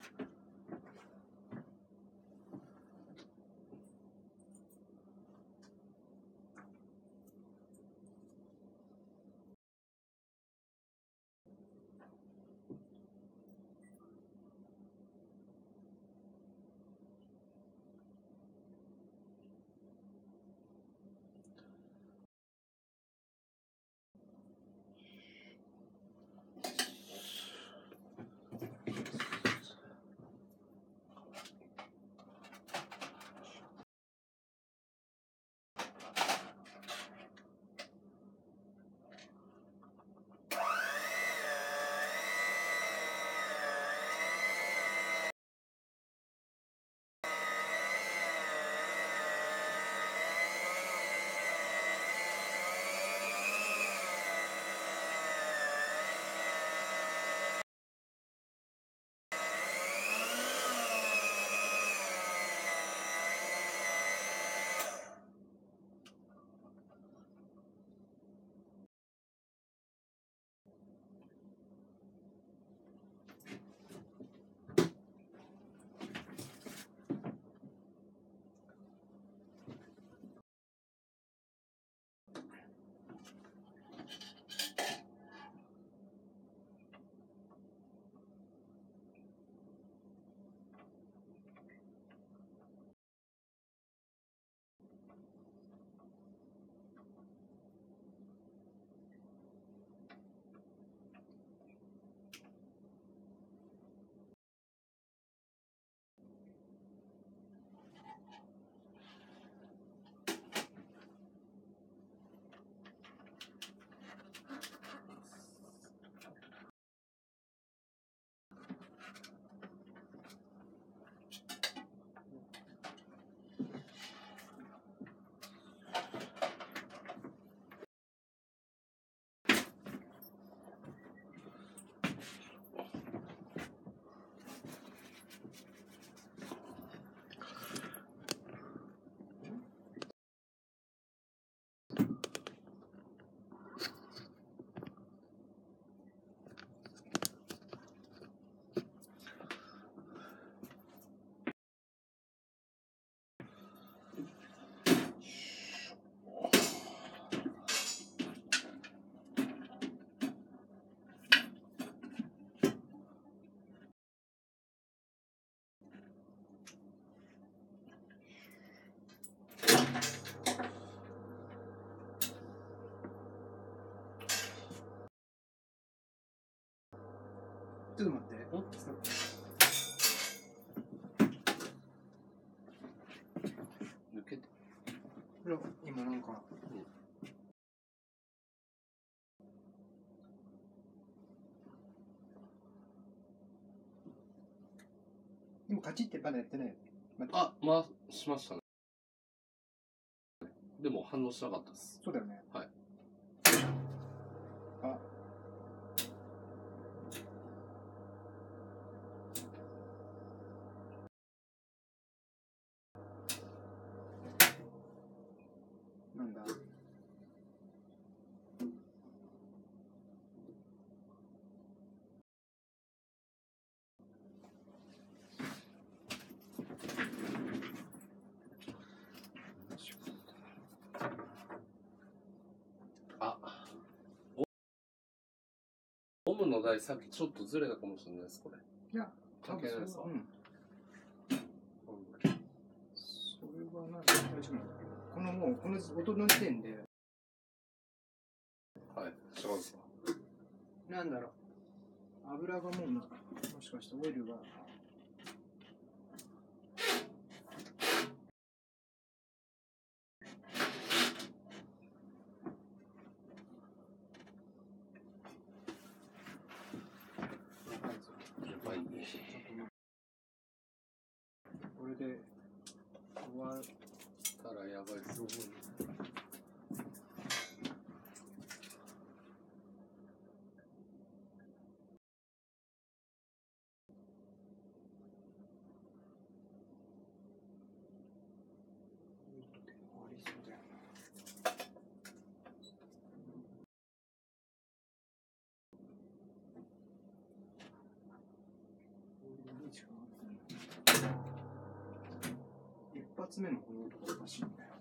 ちょっと待って。 抜けて。 ほら、今なんか。今カチってまだやってないよね。 あ、しましたね。でも反応しなかったです。 そうだよね。 はい。 あ。なんだ。 あ、ゴムの台さっきちょっとずれたかもしれないです、これ。 いや、 関係ないですか？ うん。それはなんだ、大丈夫なんだけど、このもう、この音の時点で、 はい、違うんですか？ なんだろう、油がもう、もしかしてオイルが、これで終わったらやばいです。終わりそうだよな。 一発目のこの音がおかしいんだよ。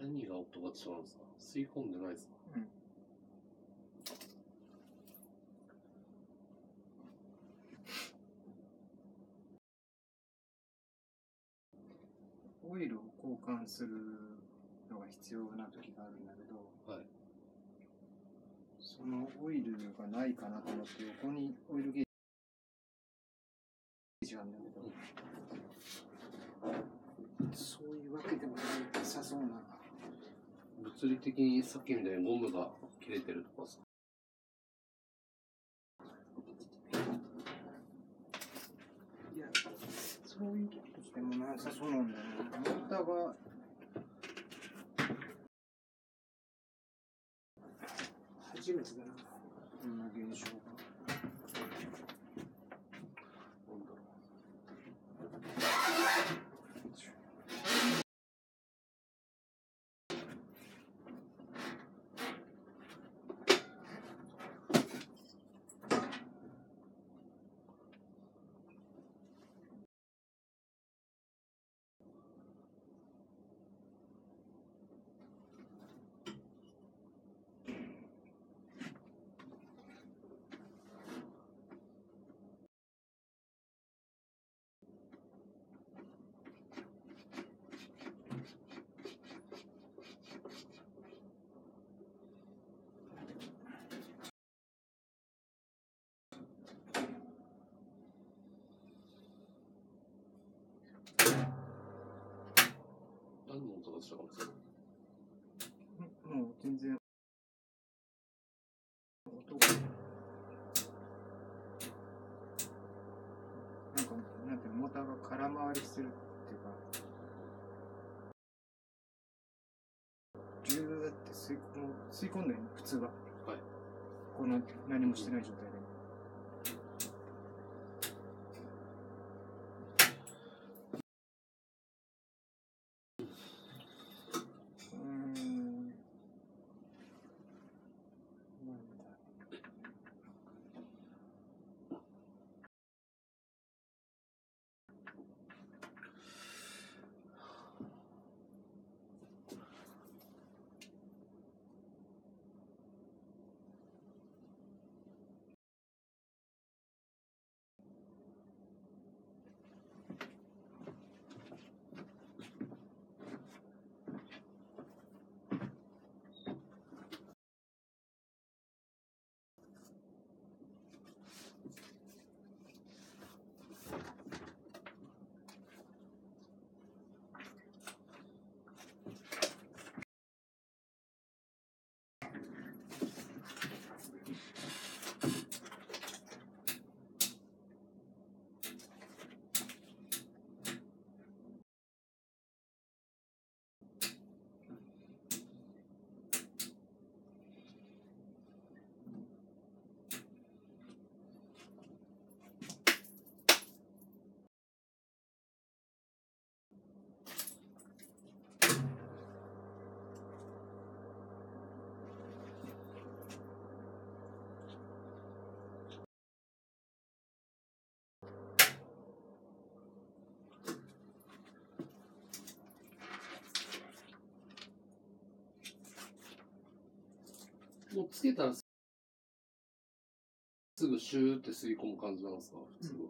何が音が違うんですか？吸い込んでないですか？ オイルを交換するのが必要な時があるんだけど、 はい。 そのオイルがないかなと思って横にオイルゲージがあるんだけど、そういうわけでもなさそうな。 物理的にさっきみたいにゴムが切れてるとかですか？ いや、そういうことしてもなさそうなんだよね。モーターが初めてだな、こんな現象が。 なんだろう。何の音がしたかですか？ もう全然音がなんていうの、モーターが空回りしてるっていうか、ギューって吸い込んでるの普通は。 はい。 この何もしてない状態で。なんだ。 もうつけたらすぐシューって吸い込む感じなんですか？普通は。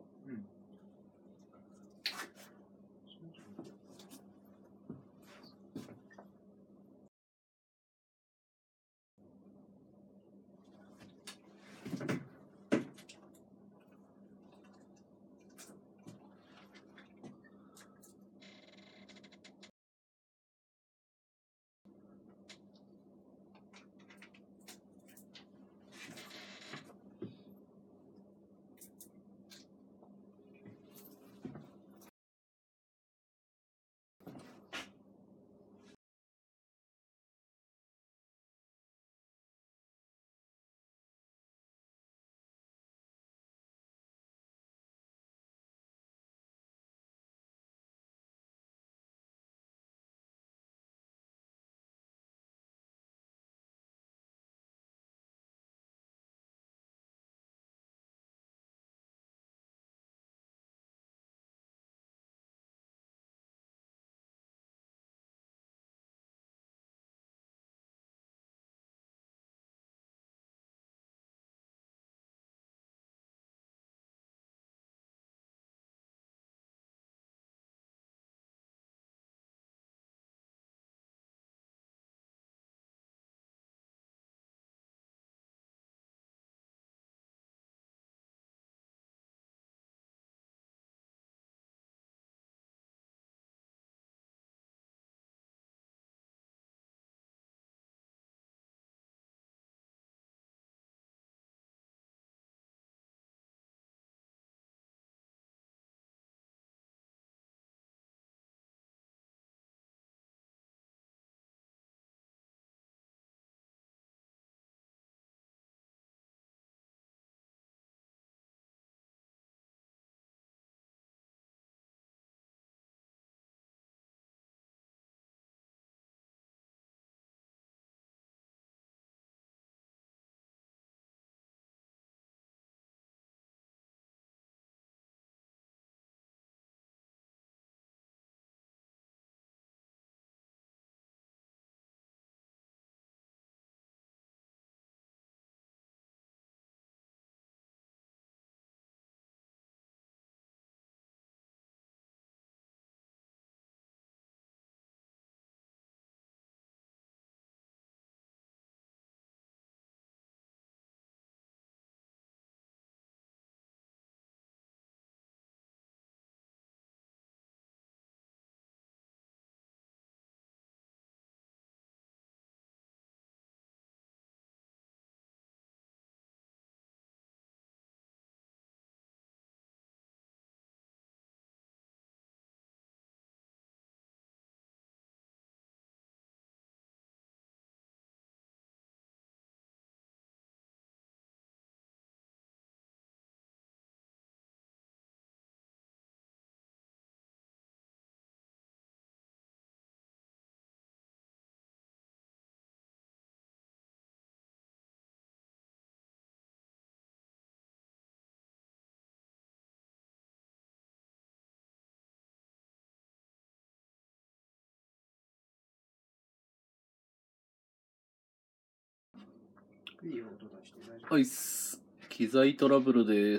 いいよ、音出して大丈夫。 はいっす。機材トラブルです。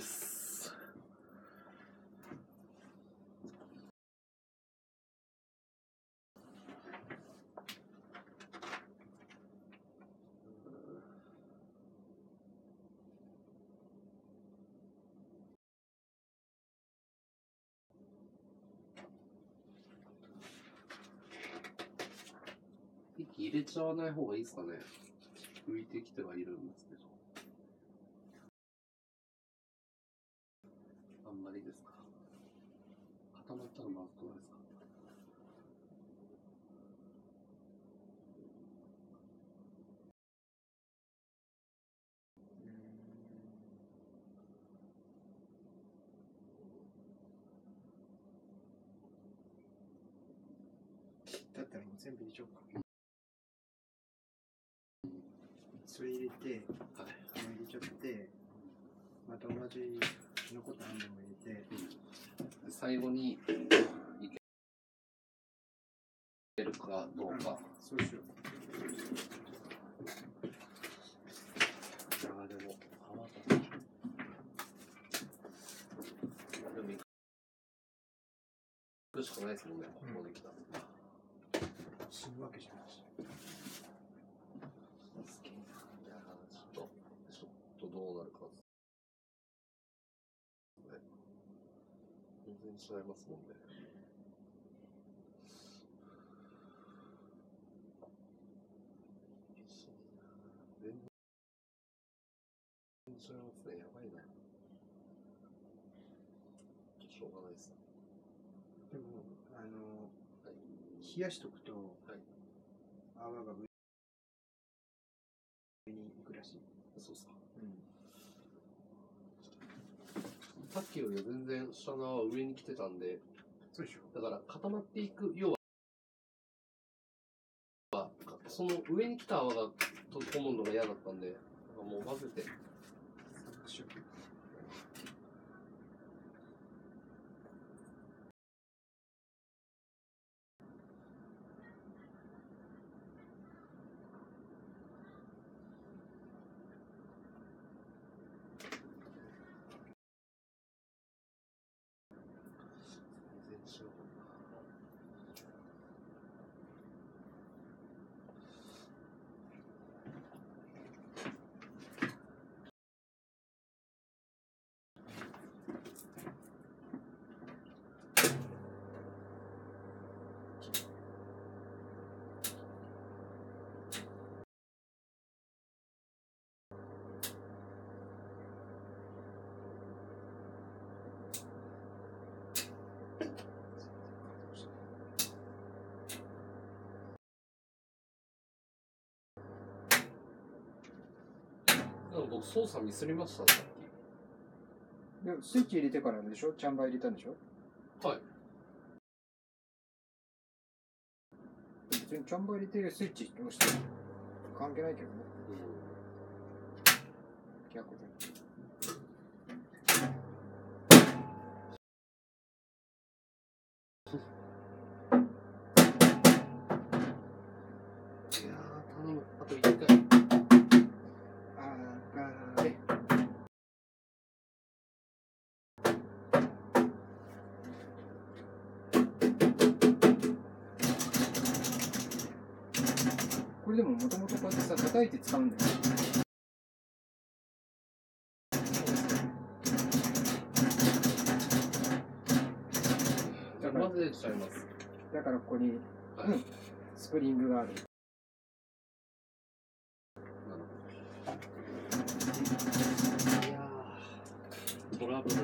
息入れちゃわない方がいいですかね。浮いてきてはいるんですけど。あんまりですか。固まったらまずどうですか。 だったらもう全部入れちゃおうか。それ入れて、 はい。 入れちゃって、また同じ残った半分も入れて、 最後にいけるかどうか。 そうしよう。 ああ、でも、泡立つ。でも、行くしかないですもんね、ここまで来たら。 死ぬわけじゃないし。 いやー、ちょっとどうなるか。全然違いますもんね。全然違いますね。やばいな。しょうがないです。 でも、 はい、 冷やしとくと、 はい、 泡が上に行くらしい。 そうっすか。 うん。 さっきより全然下の泡上に来てたんで、 そうでしょ。 だから固まっていく、要は、その上に来た泡が飛び込むのが嫌だったんで、もう混ぜて。全然違う。僕操作ミスりました、さっでスイッチ入れてからでしょ。チャンバー入れたんでしょ。 き。はい。 別にチャンバー入れてスイッチ押して関係ないけどね。逆で。 いやー、頼む。あと1回。 これでももともとこうやってさ、叩いて使うんだよ。 混ぜちゃいます。 だからここに、 はい、 スプリングがある。 いやー、トラブル。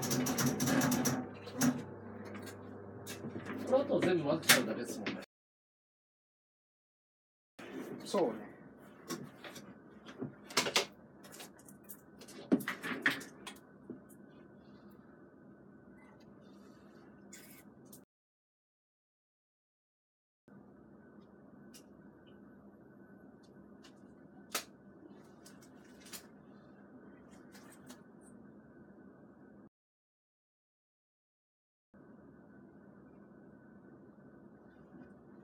この後全部混ぜちゃうだけですもんね。 そうね。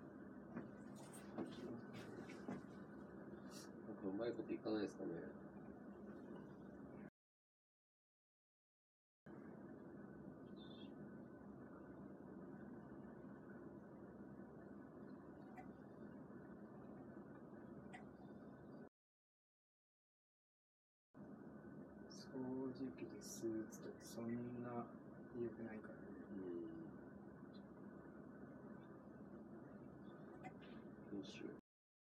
うまいこといかないですかね。 きですつってそんな良くないからね。 どうしよう。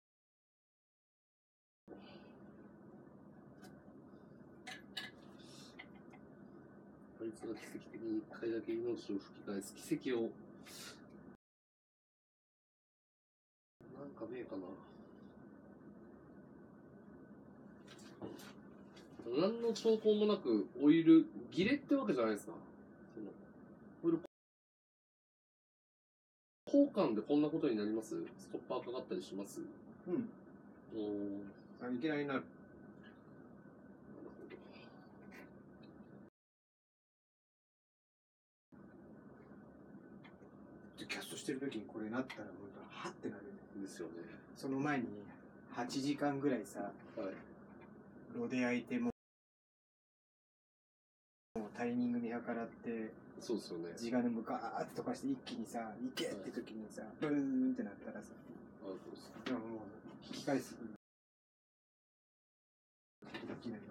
あいつが奇跡的に1回だけ命を吹き返す奇跡をなんかねえかな。何の兆候もなくオイル切れってわけじゃないですか。そのオイル交換でこんなことになります？ストッパーかかったりします？ うん。いきなりなる。キャストしてる時にこれなったら本当はってなるですよね。 その前に8時間ぐらいさ、 はい。 炉で焼いてもうタイミング見計らってそうですよね。 地金もガーッと溶かして一気にさ、いけって時にさ、ブーンってなったらさ、 そうです。 でももう引き返す。いきなり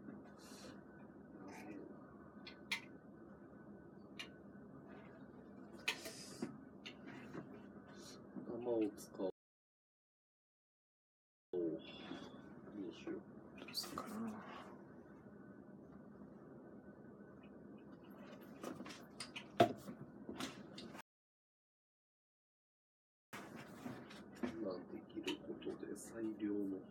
頭を使おう。どうしよう。 どうするかな。 できることで最良の方法は。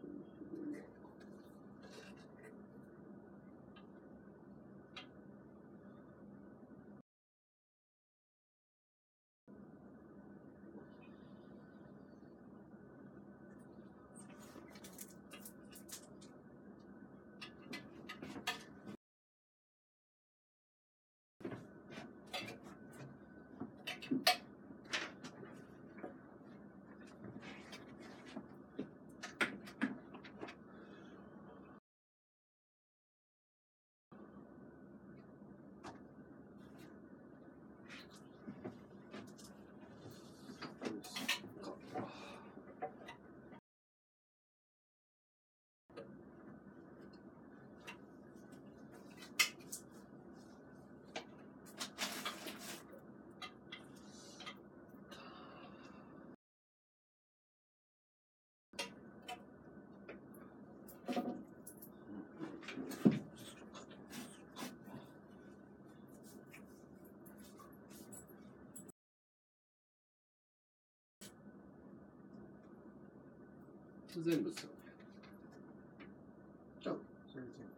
全部ですよね。じゃあ、 それ全部。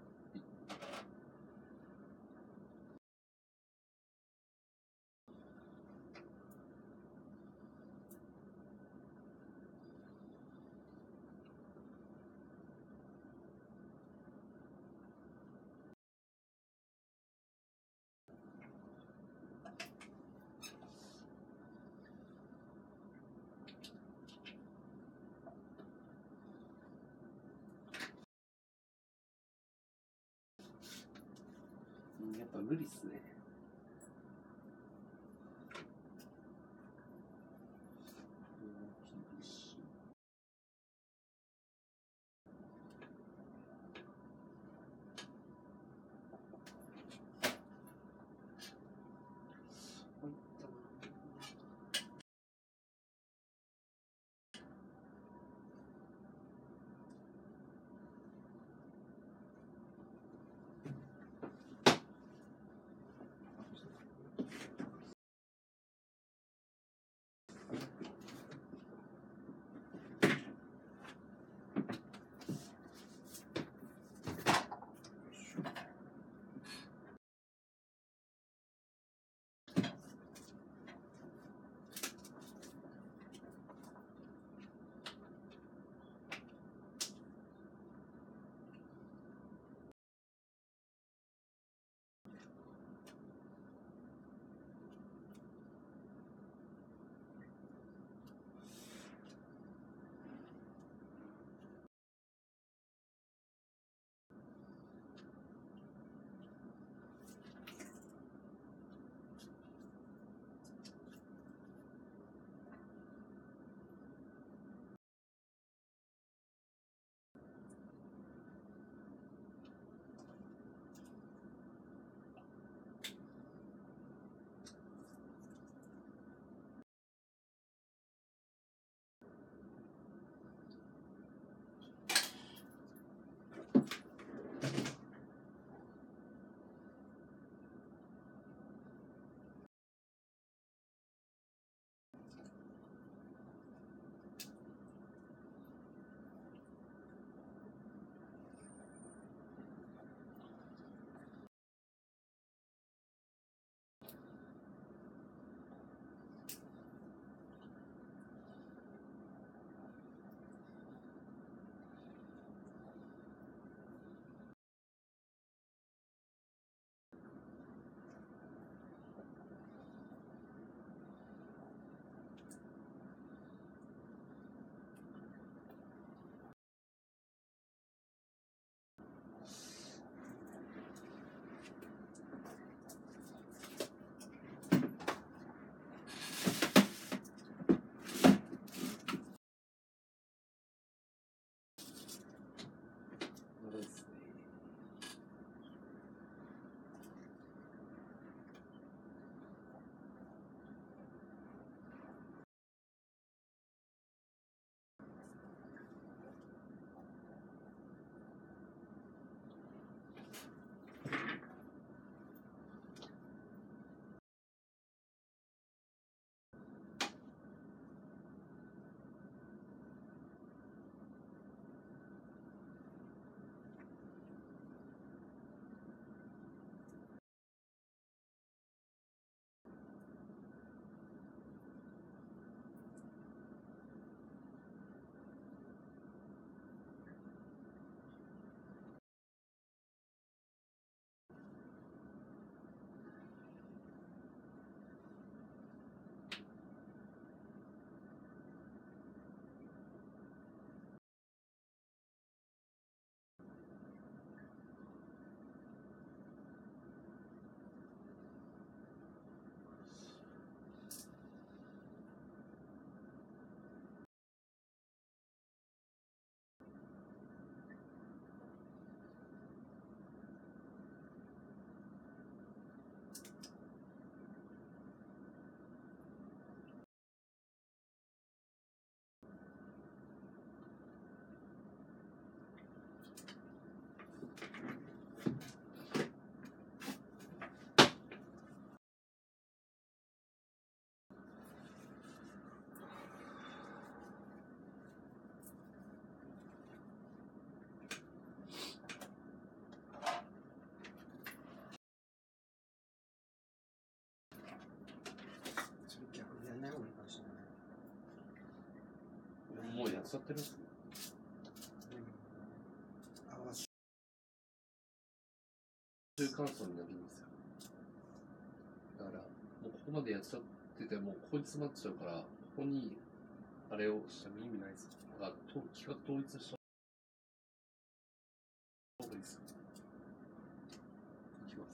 やっぱ無理っすね。厳しい。 腐ってるんですね。中間層になるんですよ。だからもうここまでやっちゃってて、もうここに詰まっちゃうから、ここにあれをしても意味ないですよ。だから企画統一した方がいいですよ。いきます。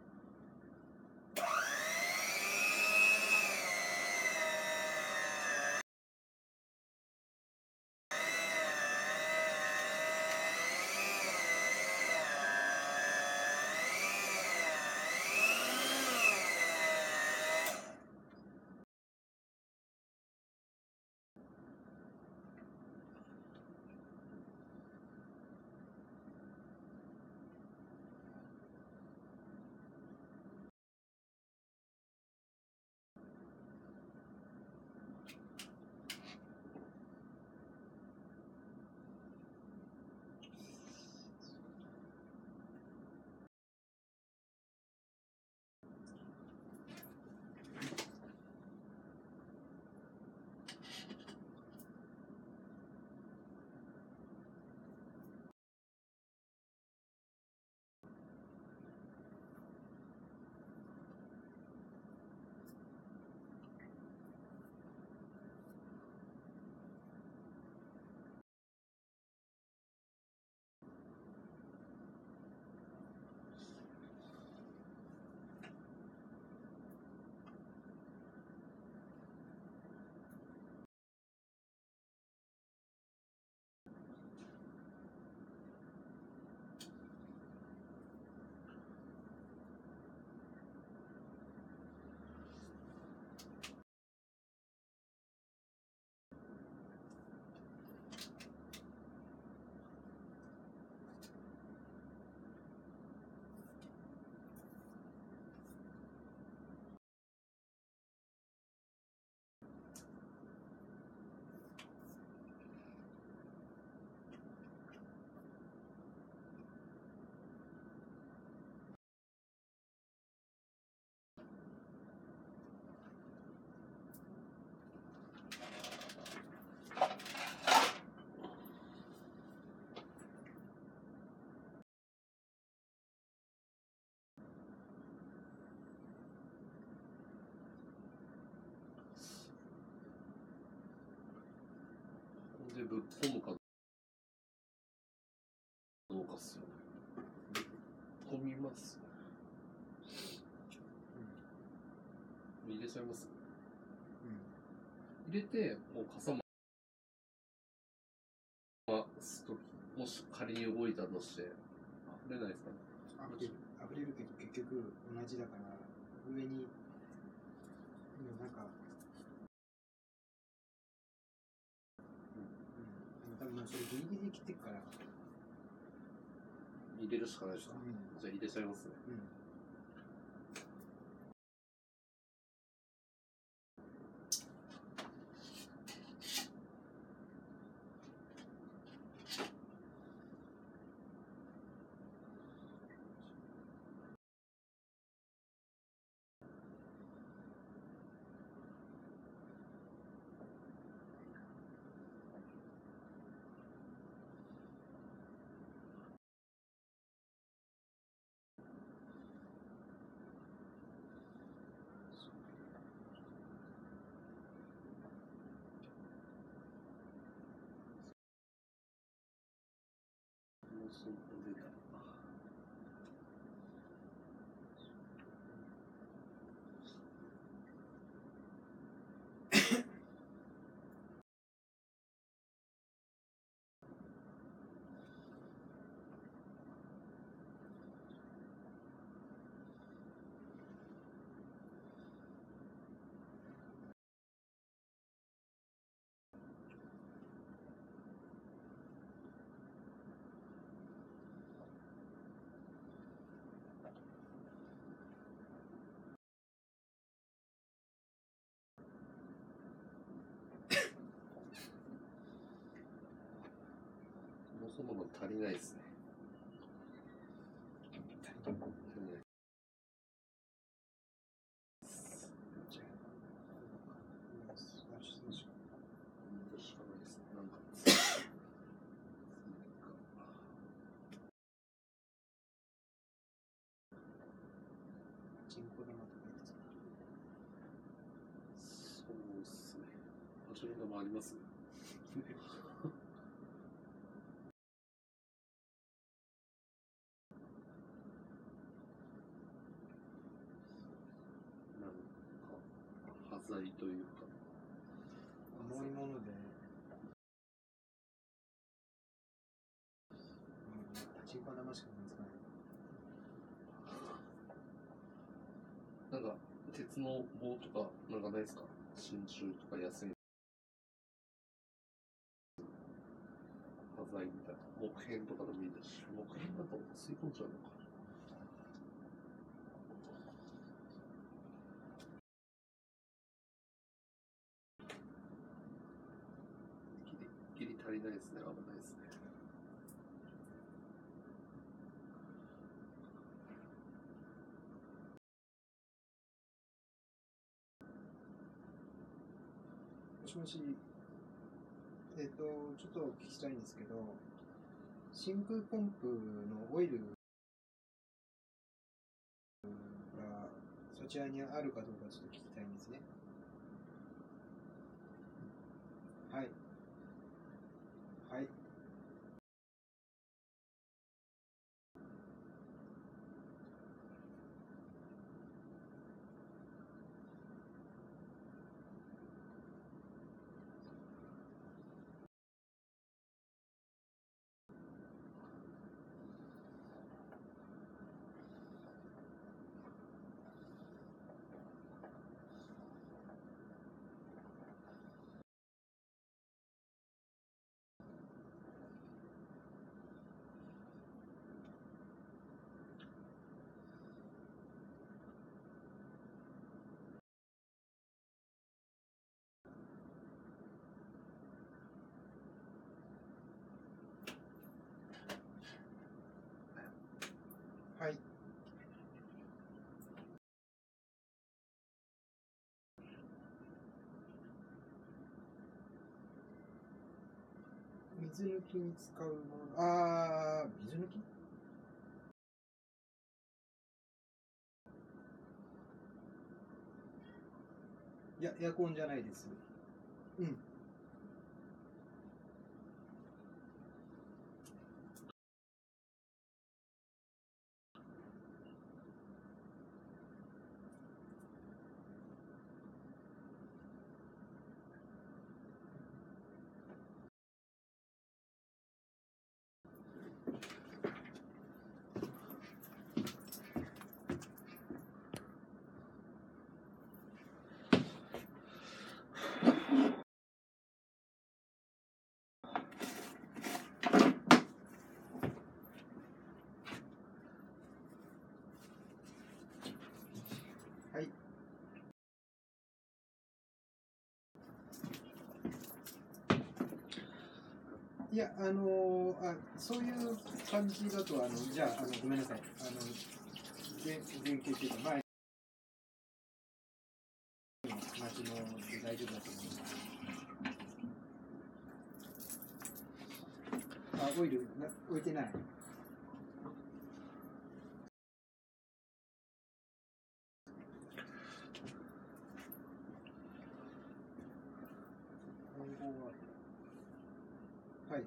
でぶっ込むかどうかっすよね。ぶっ込みますね。入れちゃいます、入れて、もうかさますとき、もし仮に動いたとして、溢れないですかね。 溢れるけど結局同じだから、上に、なんか、多分それギリギリ切ってくから。 入れるしかないですか。じゃあ入れちゃいますね。そう出た。そのまま足りないですね。足りない。しかないですね。なんかちらもあります。なんか端材というか重いもので、パチンコ玉しか思いつかない。 なんか鉄の棒とかなんかないですか？真鍮とか安い端材みたいな木片とかでもいいですし、木片だと吸い込んじゃうのか。ギリ足りないですね。危ないですね。 もしもし、ちょっとお聞きしたいんですけど、真空ポンプのオイルがそちらにあるかどうかちょっと聞きたいんですね。はい。はい。はい。水抜きに使うもの、水抜き？いや、エアコンじゃないです。うん。はい。いや、そういう感じだと、じゃあ、ごめんなさい。前傾っていうか、前の町ので大丈夫だと思います。オイル置いてない。はい。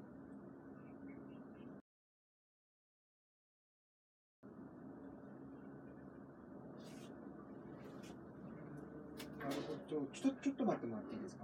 なるほど。ちょっと待ってもらっていいですか？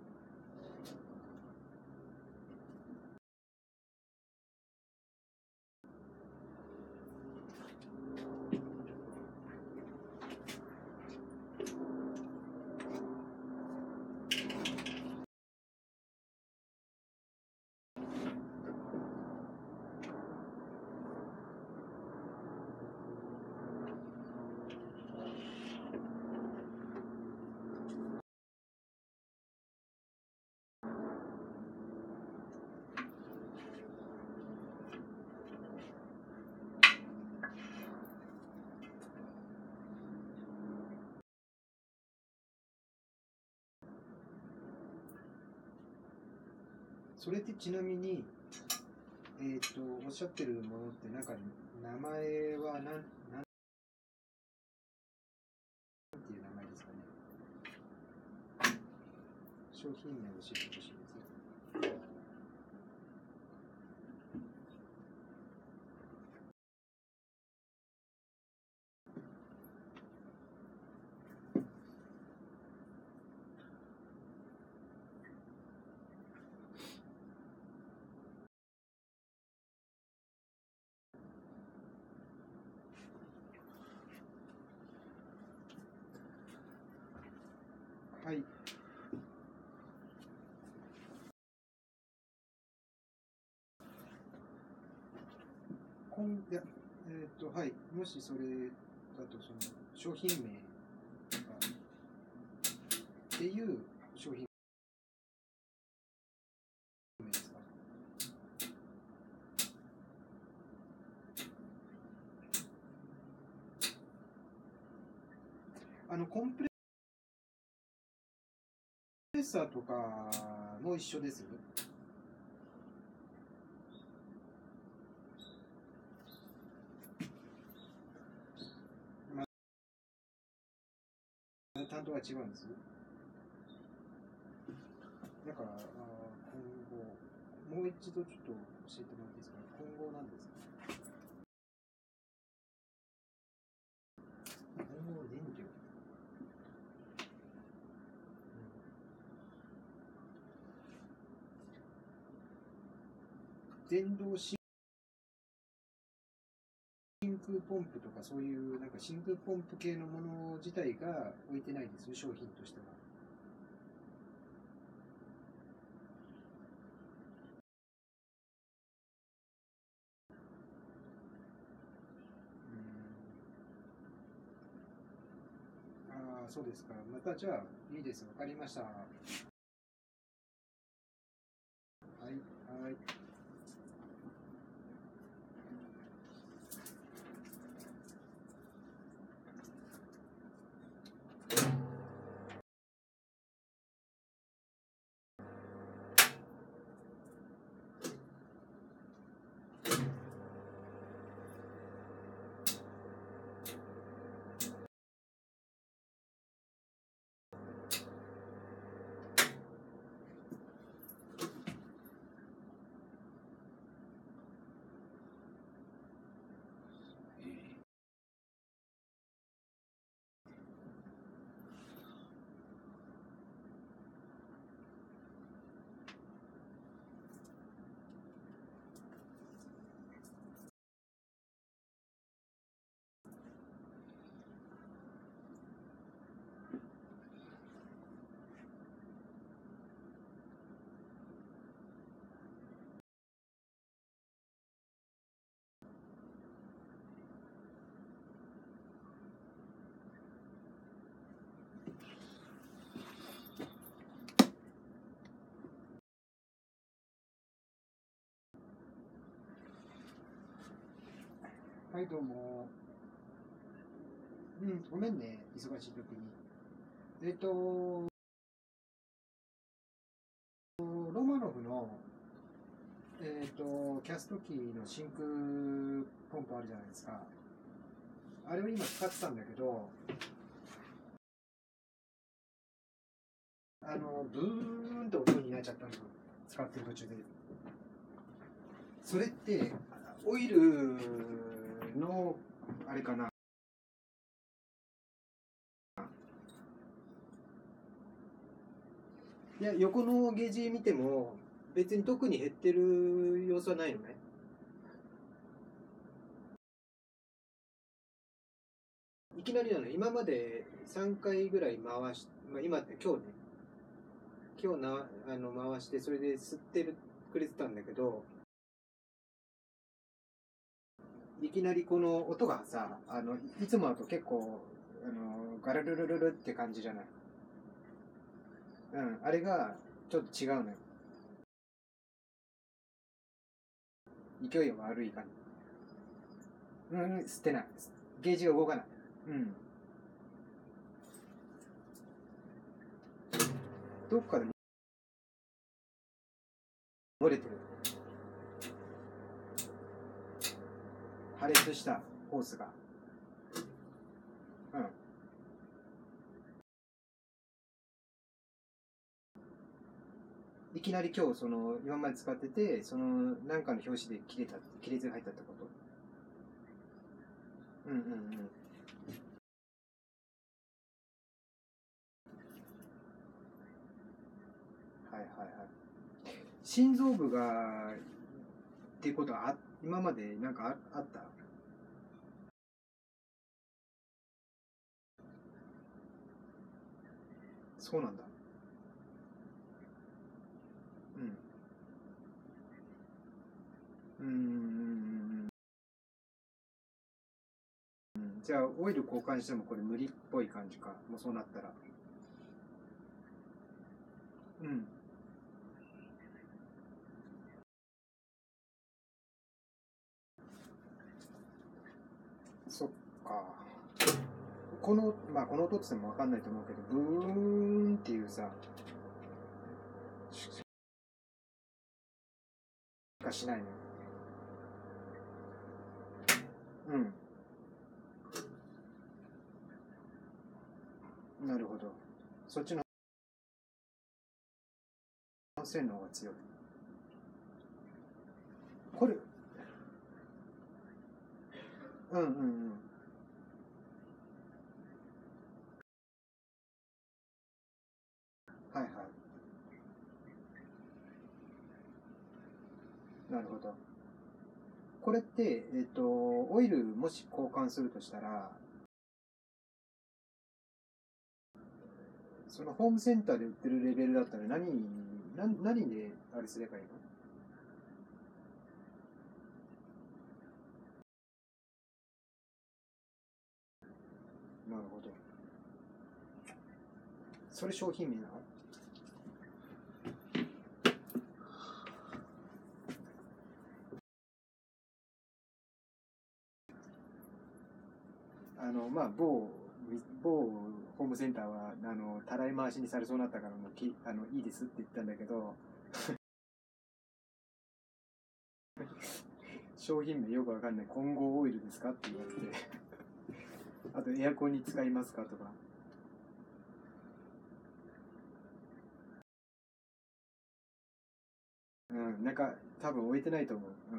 それってちなみに、おっしゃってるものってなんか名前はなんていう名前ですかね？詳商品名を教えてほしいです。はい。いや、はい。もしそれだと、その商品名とかっていう商品名ですか？コンプレッサーとかも一緒です。担当は違うんです。だから、今後、もう一度ちょっと教えてもらっていいですか？今後なんですか？今後電力。電動真空ポンプとかそういうなんか真空ポンプ系のもの自体が置いてないです、商品としては。ああ、そうですか。またじゃあ、いいです。わかりました。はい、はい。はい、どうも。ごめんね、忙しい時に。ロマノフの、キャストキーの真空ポンプあるじゃないですか。あれを今使ってたんだけど、ブーンと音になっちゃったんですよ。使ってる途中で。それって、オイルの、あれかな。いや、横のゲージ見ても、別に特に減ってる様子はないのね。いきなりなの。今まで3回ぐらい回し、今って今日ね、回して、それで吸ってくれてたんだけど、いきなりこの音がさ、いつもだと結構、ガルルルルルって感じじゃない。あれがちょっと違うのよ。勢いが悪い感じ。吸ってない。ゲージが動かない。どっかで漏れてる。破裂したホースが。 きなり今日今まで使ってて何かの表紙で切れ字が入ったってこと？うんうんうん。はいはいはい。心臓部がっていうことは今までなんかあった？そうなんだ。うん。じゃあオイル交換してもこれ無理っぽい感じか。もうそうなったら。うん。そっか。この音ってもわかんないと思うけど、ブーンっていうさ、しかしないのよ。うん。なるほど。そっちの線の方が強い。これ、うんうんうん。はいはい。なるほど。これって、オイルもし交換するとしたら、そのホームセンターで売ってるレベルだったら何であれすればいいの？なるほど。それ商品名なの？まあ、某ホームセンターは、たらい回しにされそうになったから、もういいですって言ったんだけど、商品名よくわかんない、混合オイルですかって言われて、あとエアコンに使いますかとか、うん、なんか、多分置いてないと思う。うん。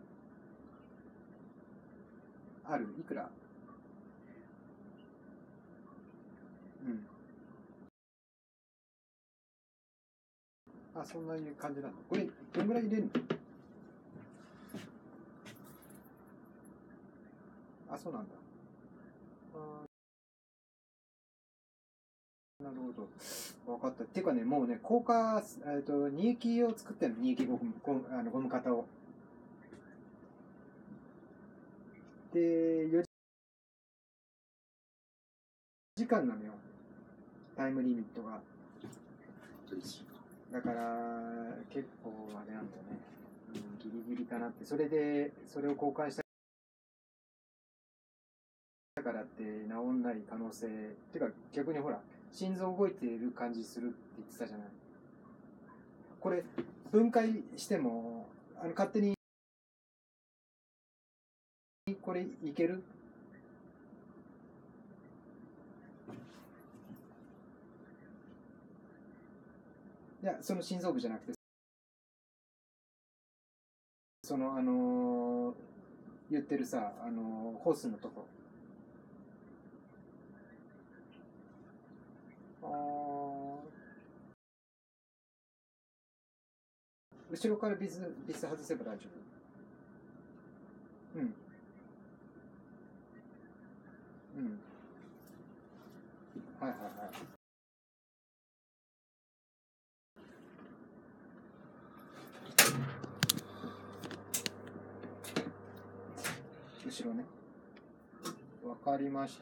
いくら？うん。そんないう感じなの？これ、どんぐらい入れるの？そうなんだ。あなるほど。分かった。っていうかね、もうね、乳液を作ってるの、乳液ゴム型を。で、4時間なのよ、タイムリミットが。だから、結構あれなんだよね。ギリギリかなって。それを交換したからって治んない可能性。っていうか、逆にほら、心臓動いている感じするって言ってたじゃない。これ、分解しても、勝手にこれいける？いや、その心臓部じゃなくて、言ってるさ、ホースのとこ。後ろからビス外せば大丈夫。うん。うん。はいはいはい。後ろね。わかりました。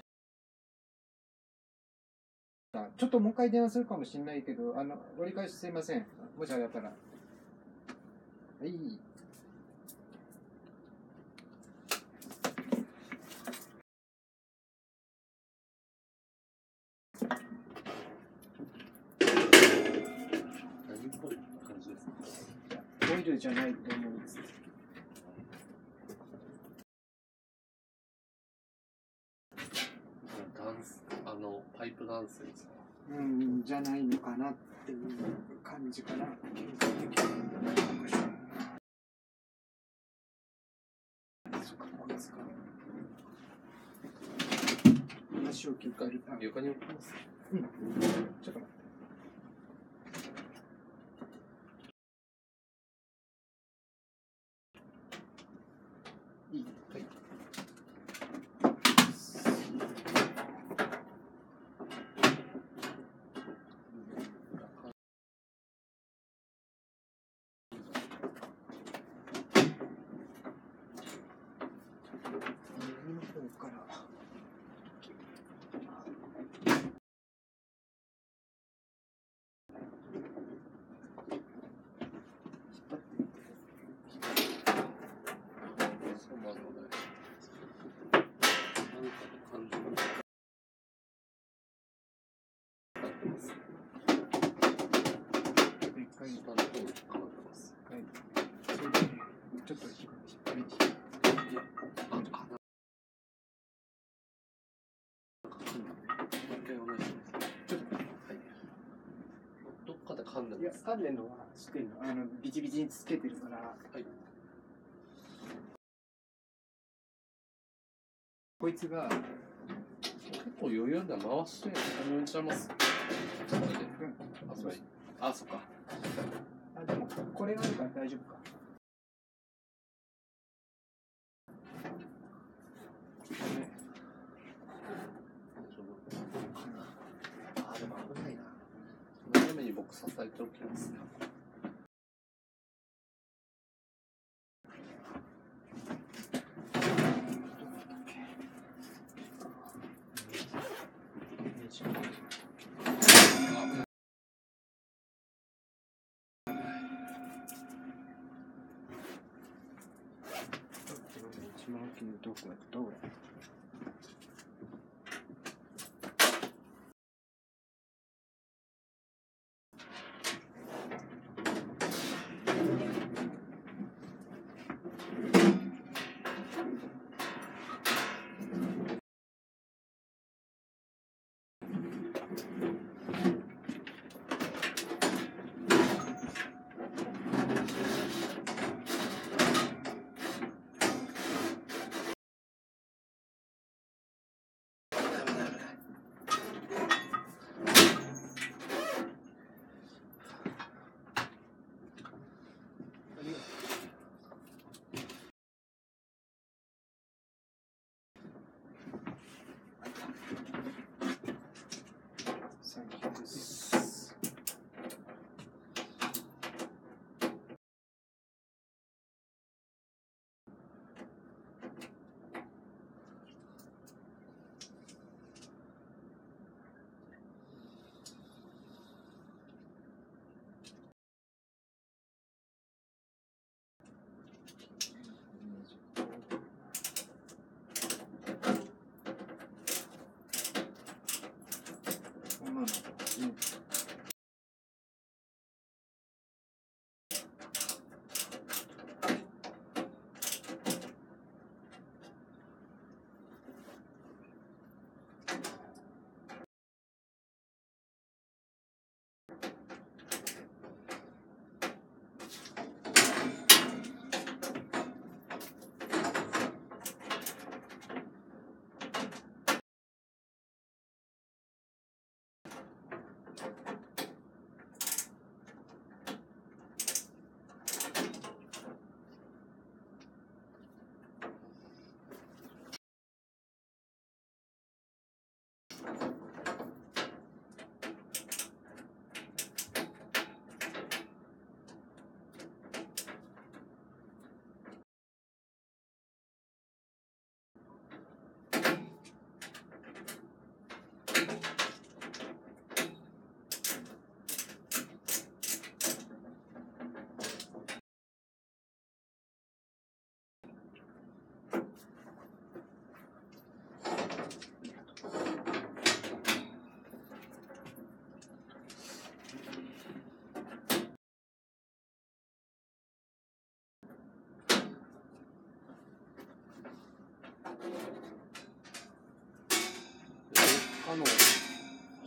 ちょっともう一回電話するかもしれないけど、折り返しすいません。もしあれだったら。はい。 何っぽい感じですか？ オイルじゃないと思うんです。 ダンス、パイプダンスですか？ じゃないのかなっていう感じかな。そっか、こいつか。話を聞いてる。 床に置きます。 ちょっと待って。いい。はい。ちょっと引っ張り。 どっかで噛んでます。 いや、噛んでるのは知ってるの。ビチビチにつけてるから。はい。こいつが結構余裕で回して抜いちゃいます。それで。あ、そっか。 でもこれがあるから大丈夫か。 でも危ないな。そのために僕支えておきますね。 一番大きいどこやった俺。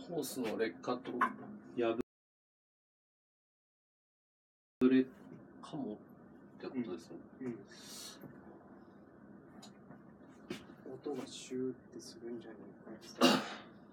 ホースの劣化と破れかもってことですね。 音がシューってするんじゃないかな。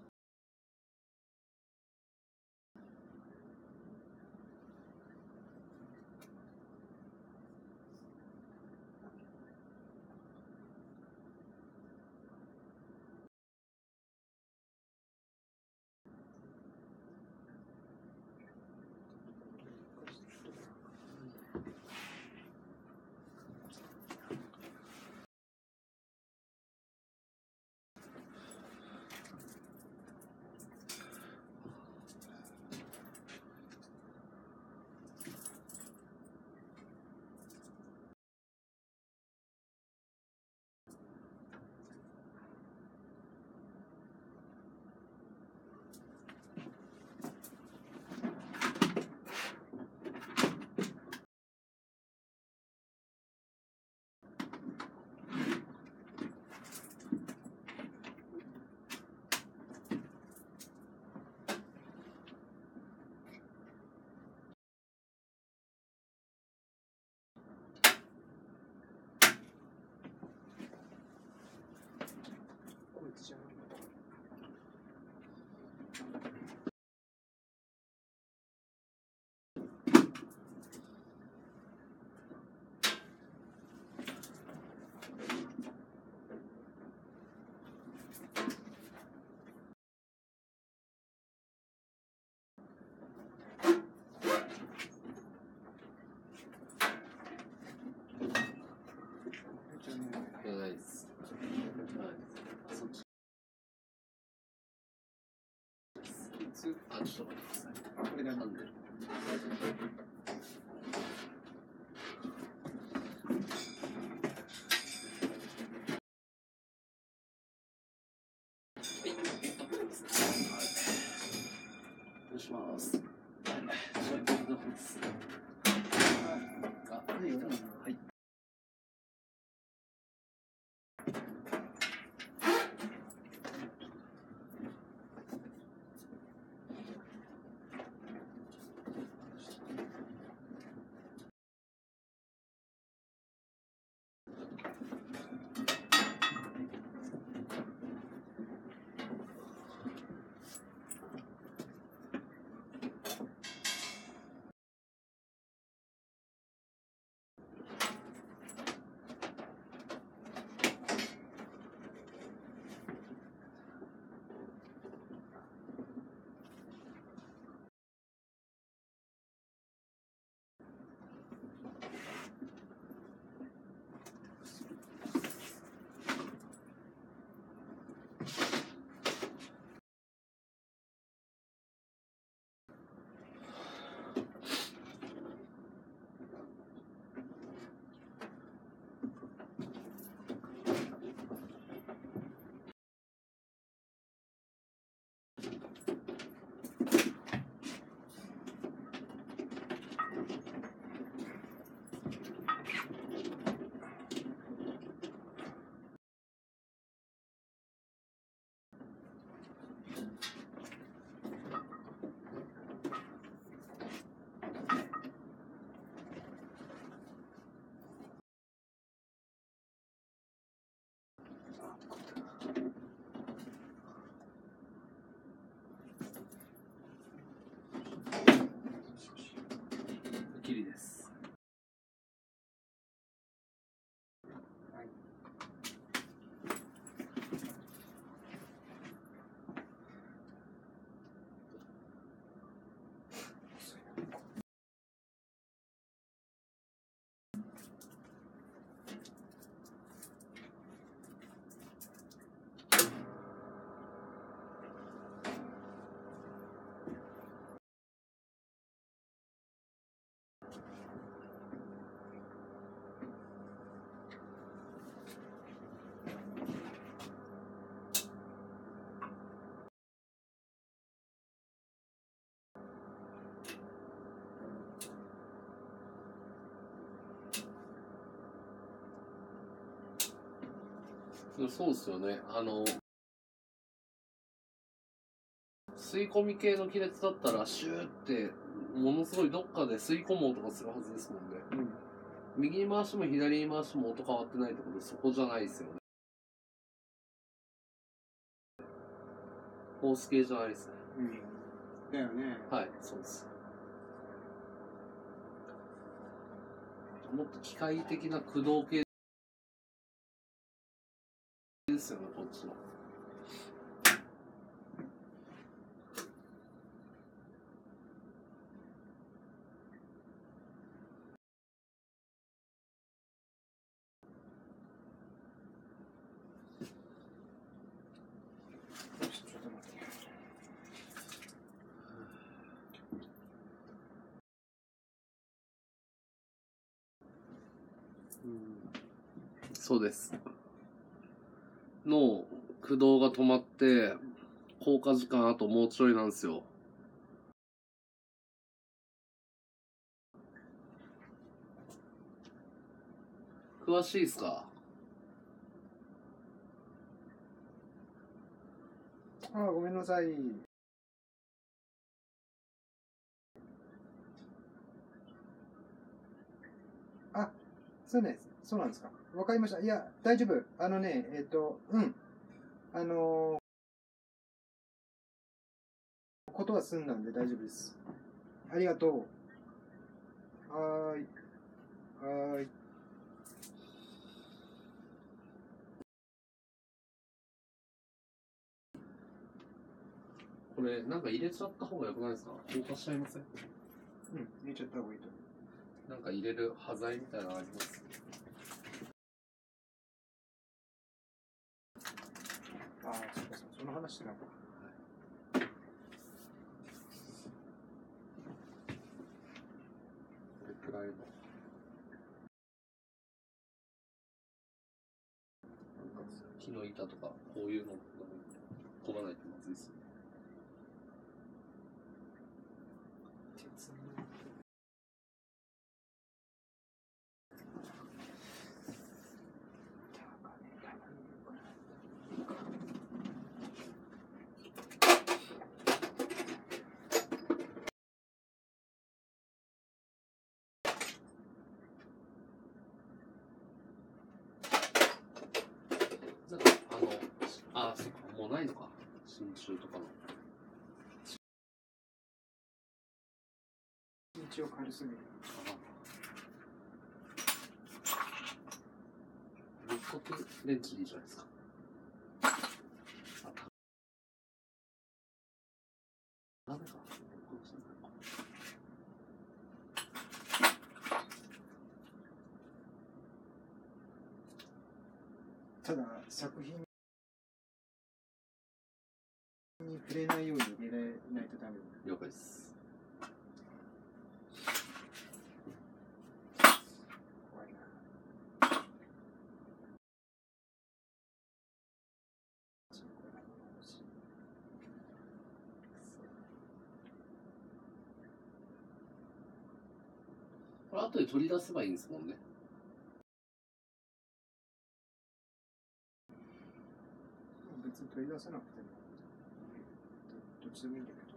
こいつじゃない。 いやないです。そっち。あ、ちょっと待ってください。これがなんで。お願いします。はい。きりです。 はい。 そうですよね。 吸い込み系の亀裂だったらシューってものすごいどっかで吸い込む音がするはずですもんね。右に回しても左に回しても音変わってないってことでそこじゃないですよね。ホース系じゃないですね。 だよね。 はい、そうです。もっと機械的な駆動系ですよね、こっちの。そうです。の駆動が止まって効果時間あともうちょいなんですよ。詳しいですか？ ごめんなさい。そうね、そうなんですか。わかりました。いや、大丈夫。ことは済んだんで大丈夫です。ありがとう。はーい。はーい。 これなんか入れちゃった方がよくないですか？硬化しちゃいません？ 入れちゃった方がいいと思う。なんか入れる端材みたいなのあります？ そうか、その話なんか。 これくらいの。木の板とかこういうの込まないとまずいですよね。そっか、もうないのか。真鍮とかの。 一応軽すぎる。 六角レンチでいいじゃないですか。ダメか。 ただ、作品に触れないように入れないとダメだ。 了解です。 怖いな。 これ後で取り出せばいいんですもんね。 別に取り出さなくてもどっちでもいいんだけど。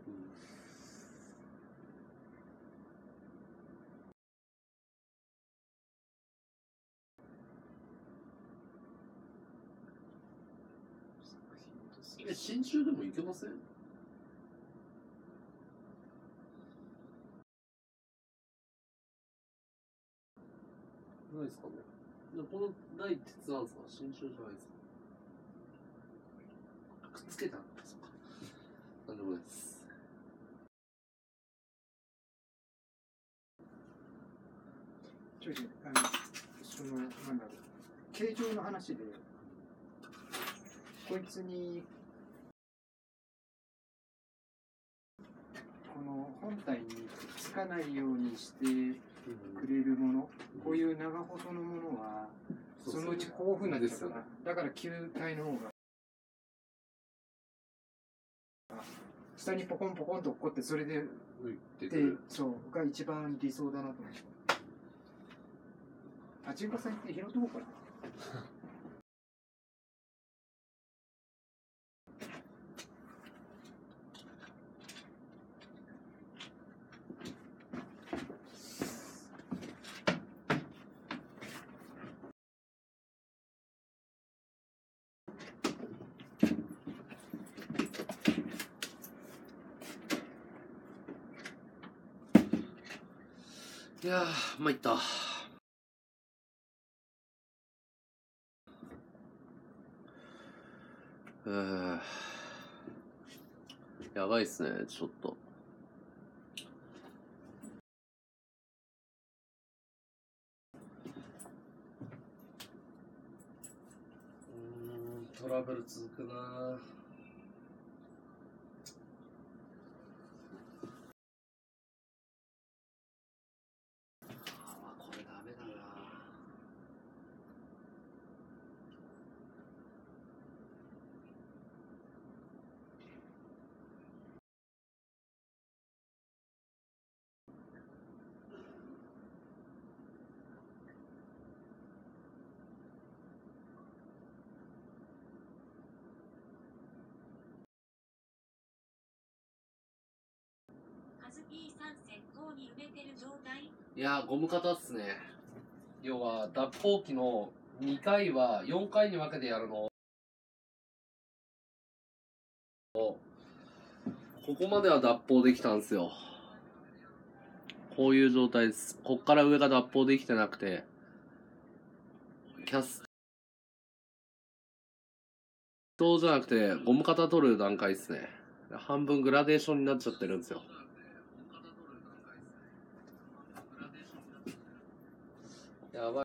真鍮でもいけません？ないですかね。この台鉄なんですか？真鍮じゃないですか。くっつけたんだ。そっか。なんでもないです。 なんだろう、形状の話で、こいつにこの本体にくっつかないようにしてくれるもの、こういう長細のものは、そのうちこういうふうになっちゃうから、だから球体の方が、下にポコンポコンと落っこって、それで、そうが一番理想だなと思って。パチンコ屋さん行って拾ってこうかな。 いやー、参った。やばいっすね、ちょっと。トラブル続くなー。これダメだな。いやー、ゴム型っすね。要は脱法機の2回は4回に分けてやるの。ここまでは脱法できたんですよ。こういう状態です。こっから上が脱法できてなくて、キャストじゃなくてゴム型取る段階ですね。半分グラデーションになっちゃってるんですよ。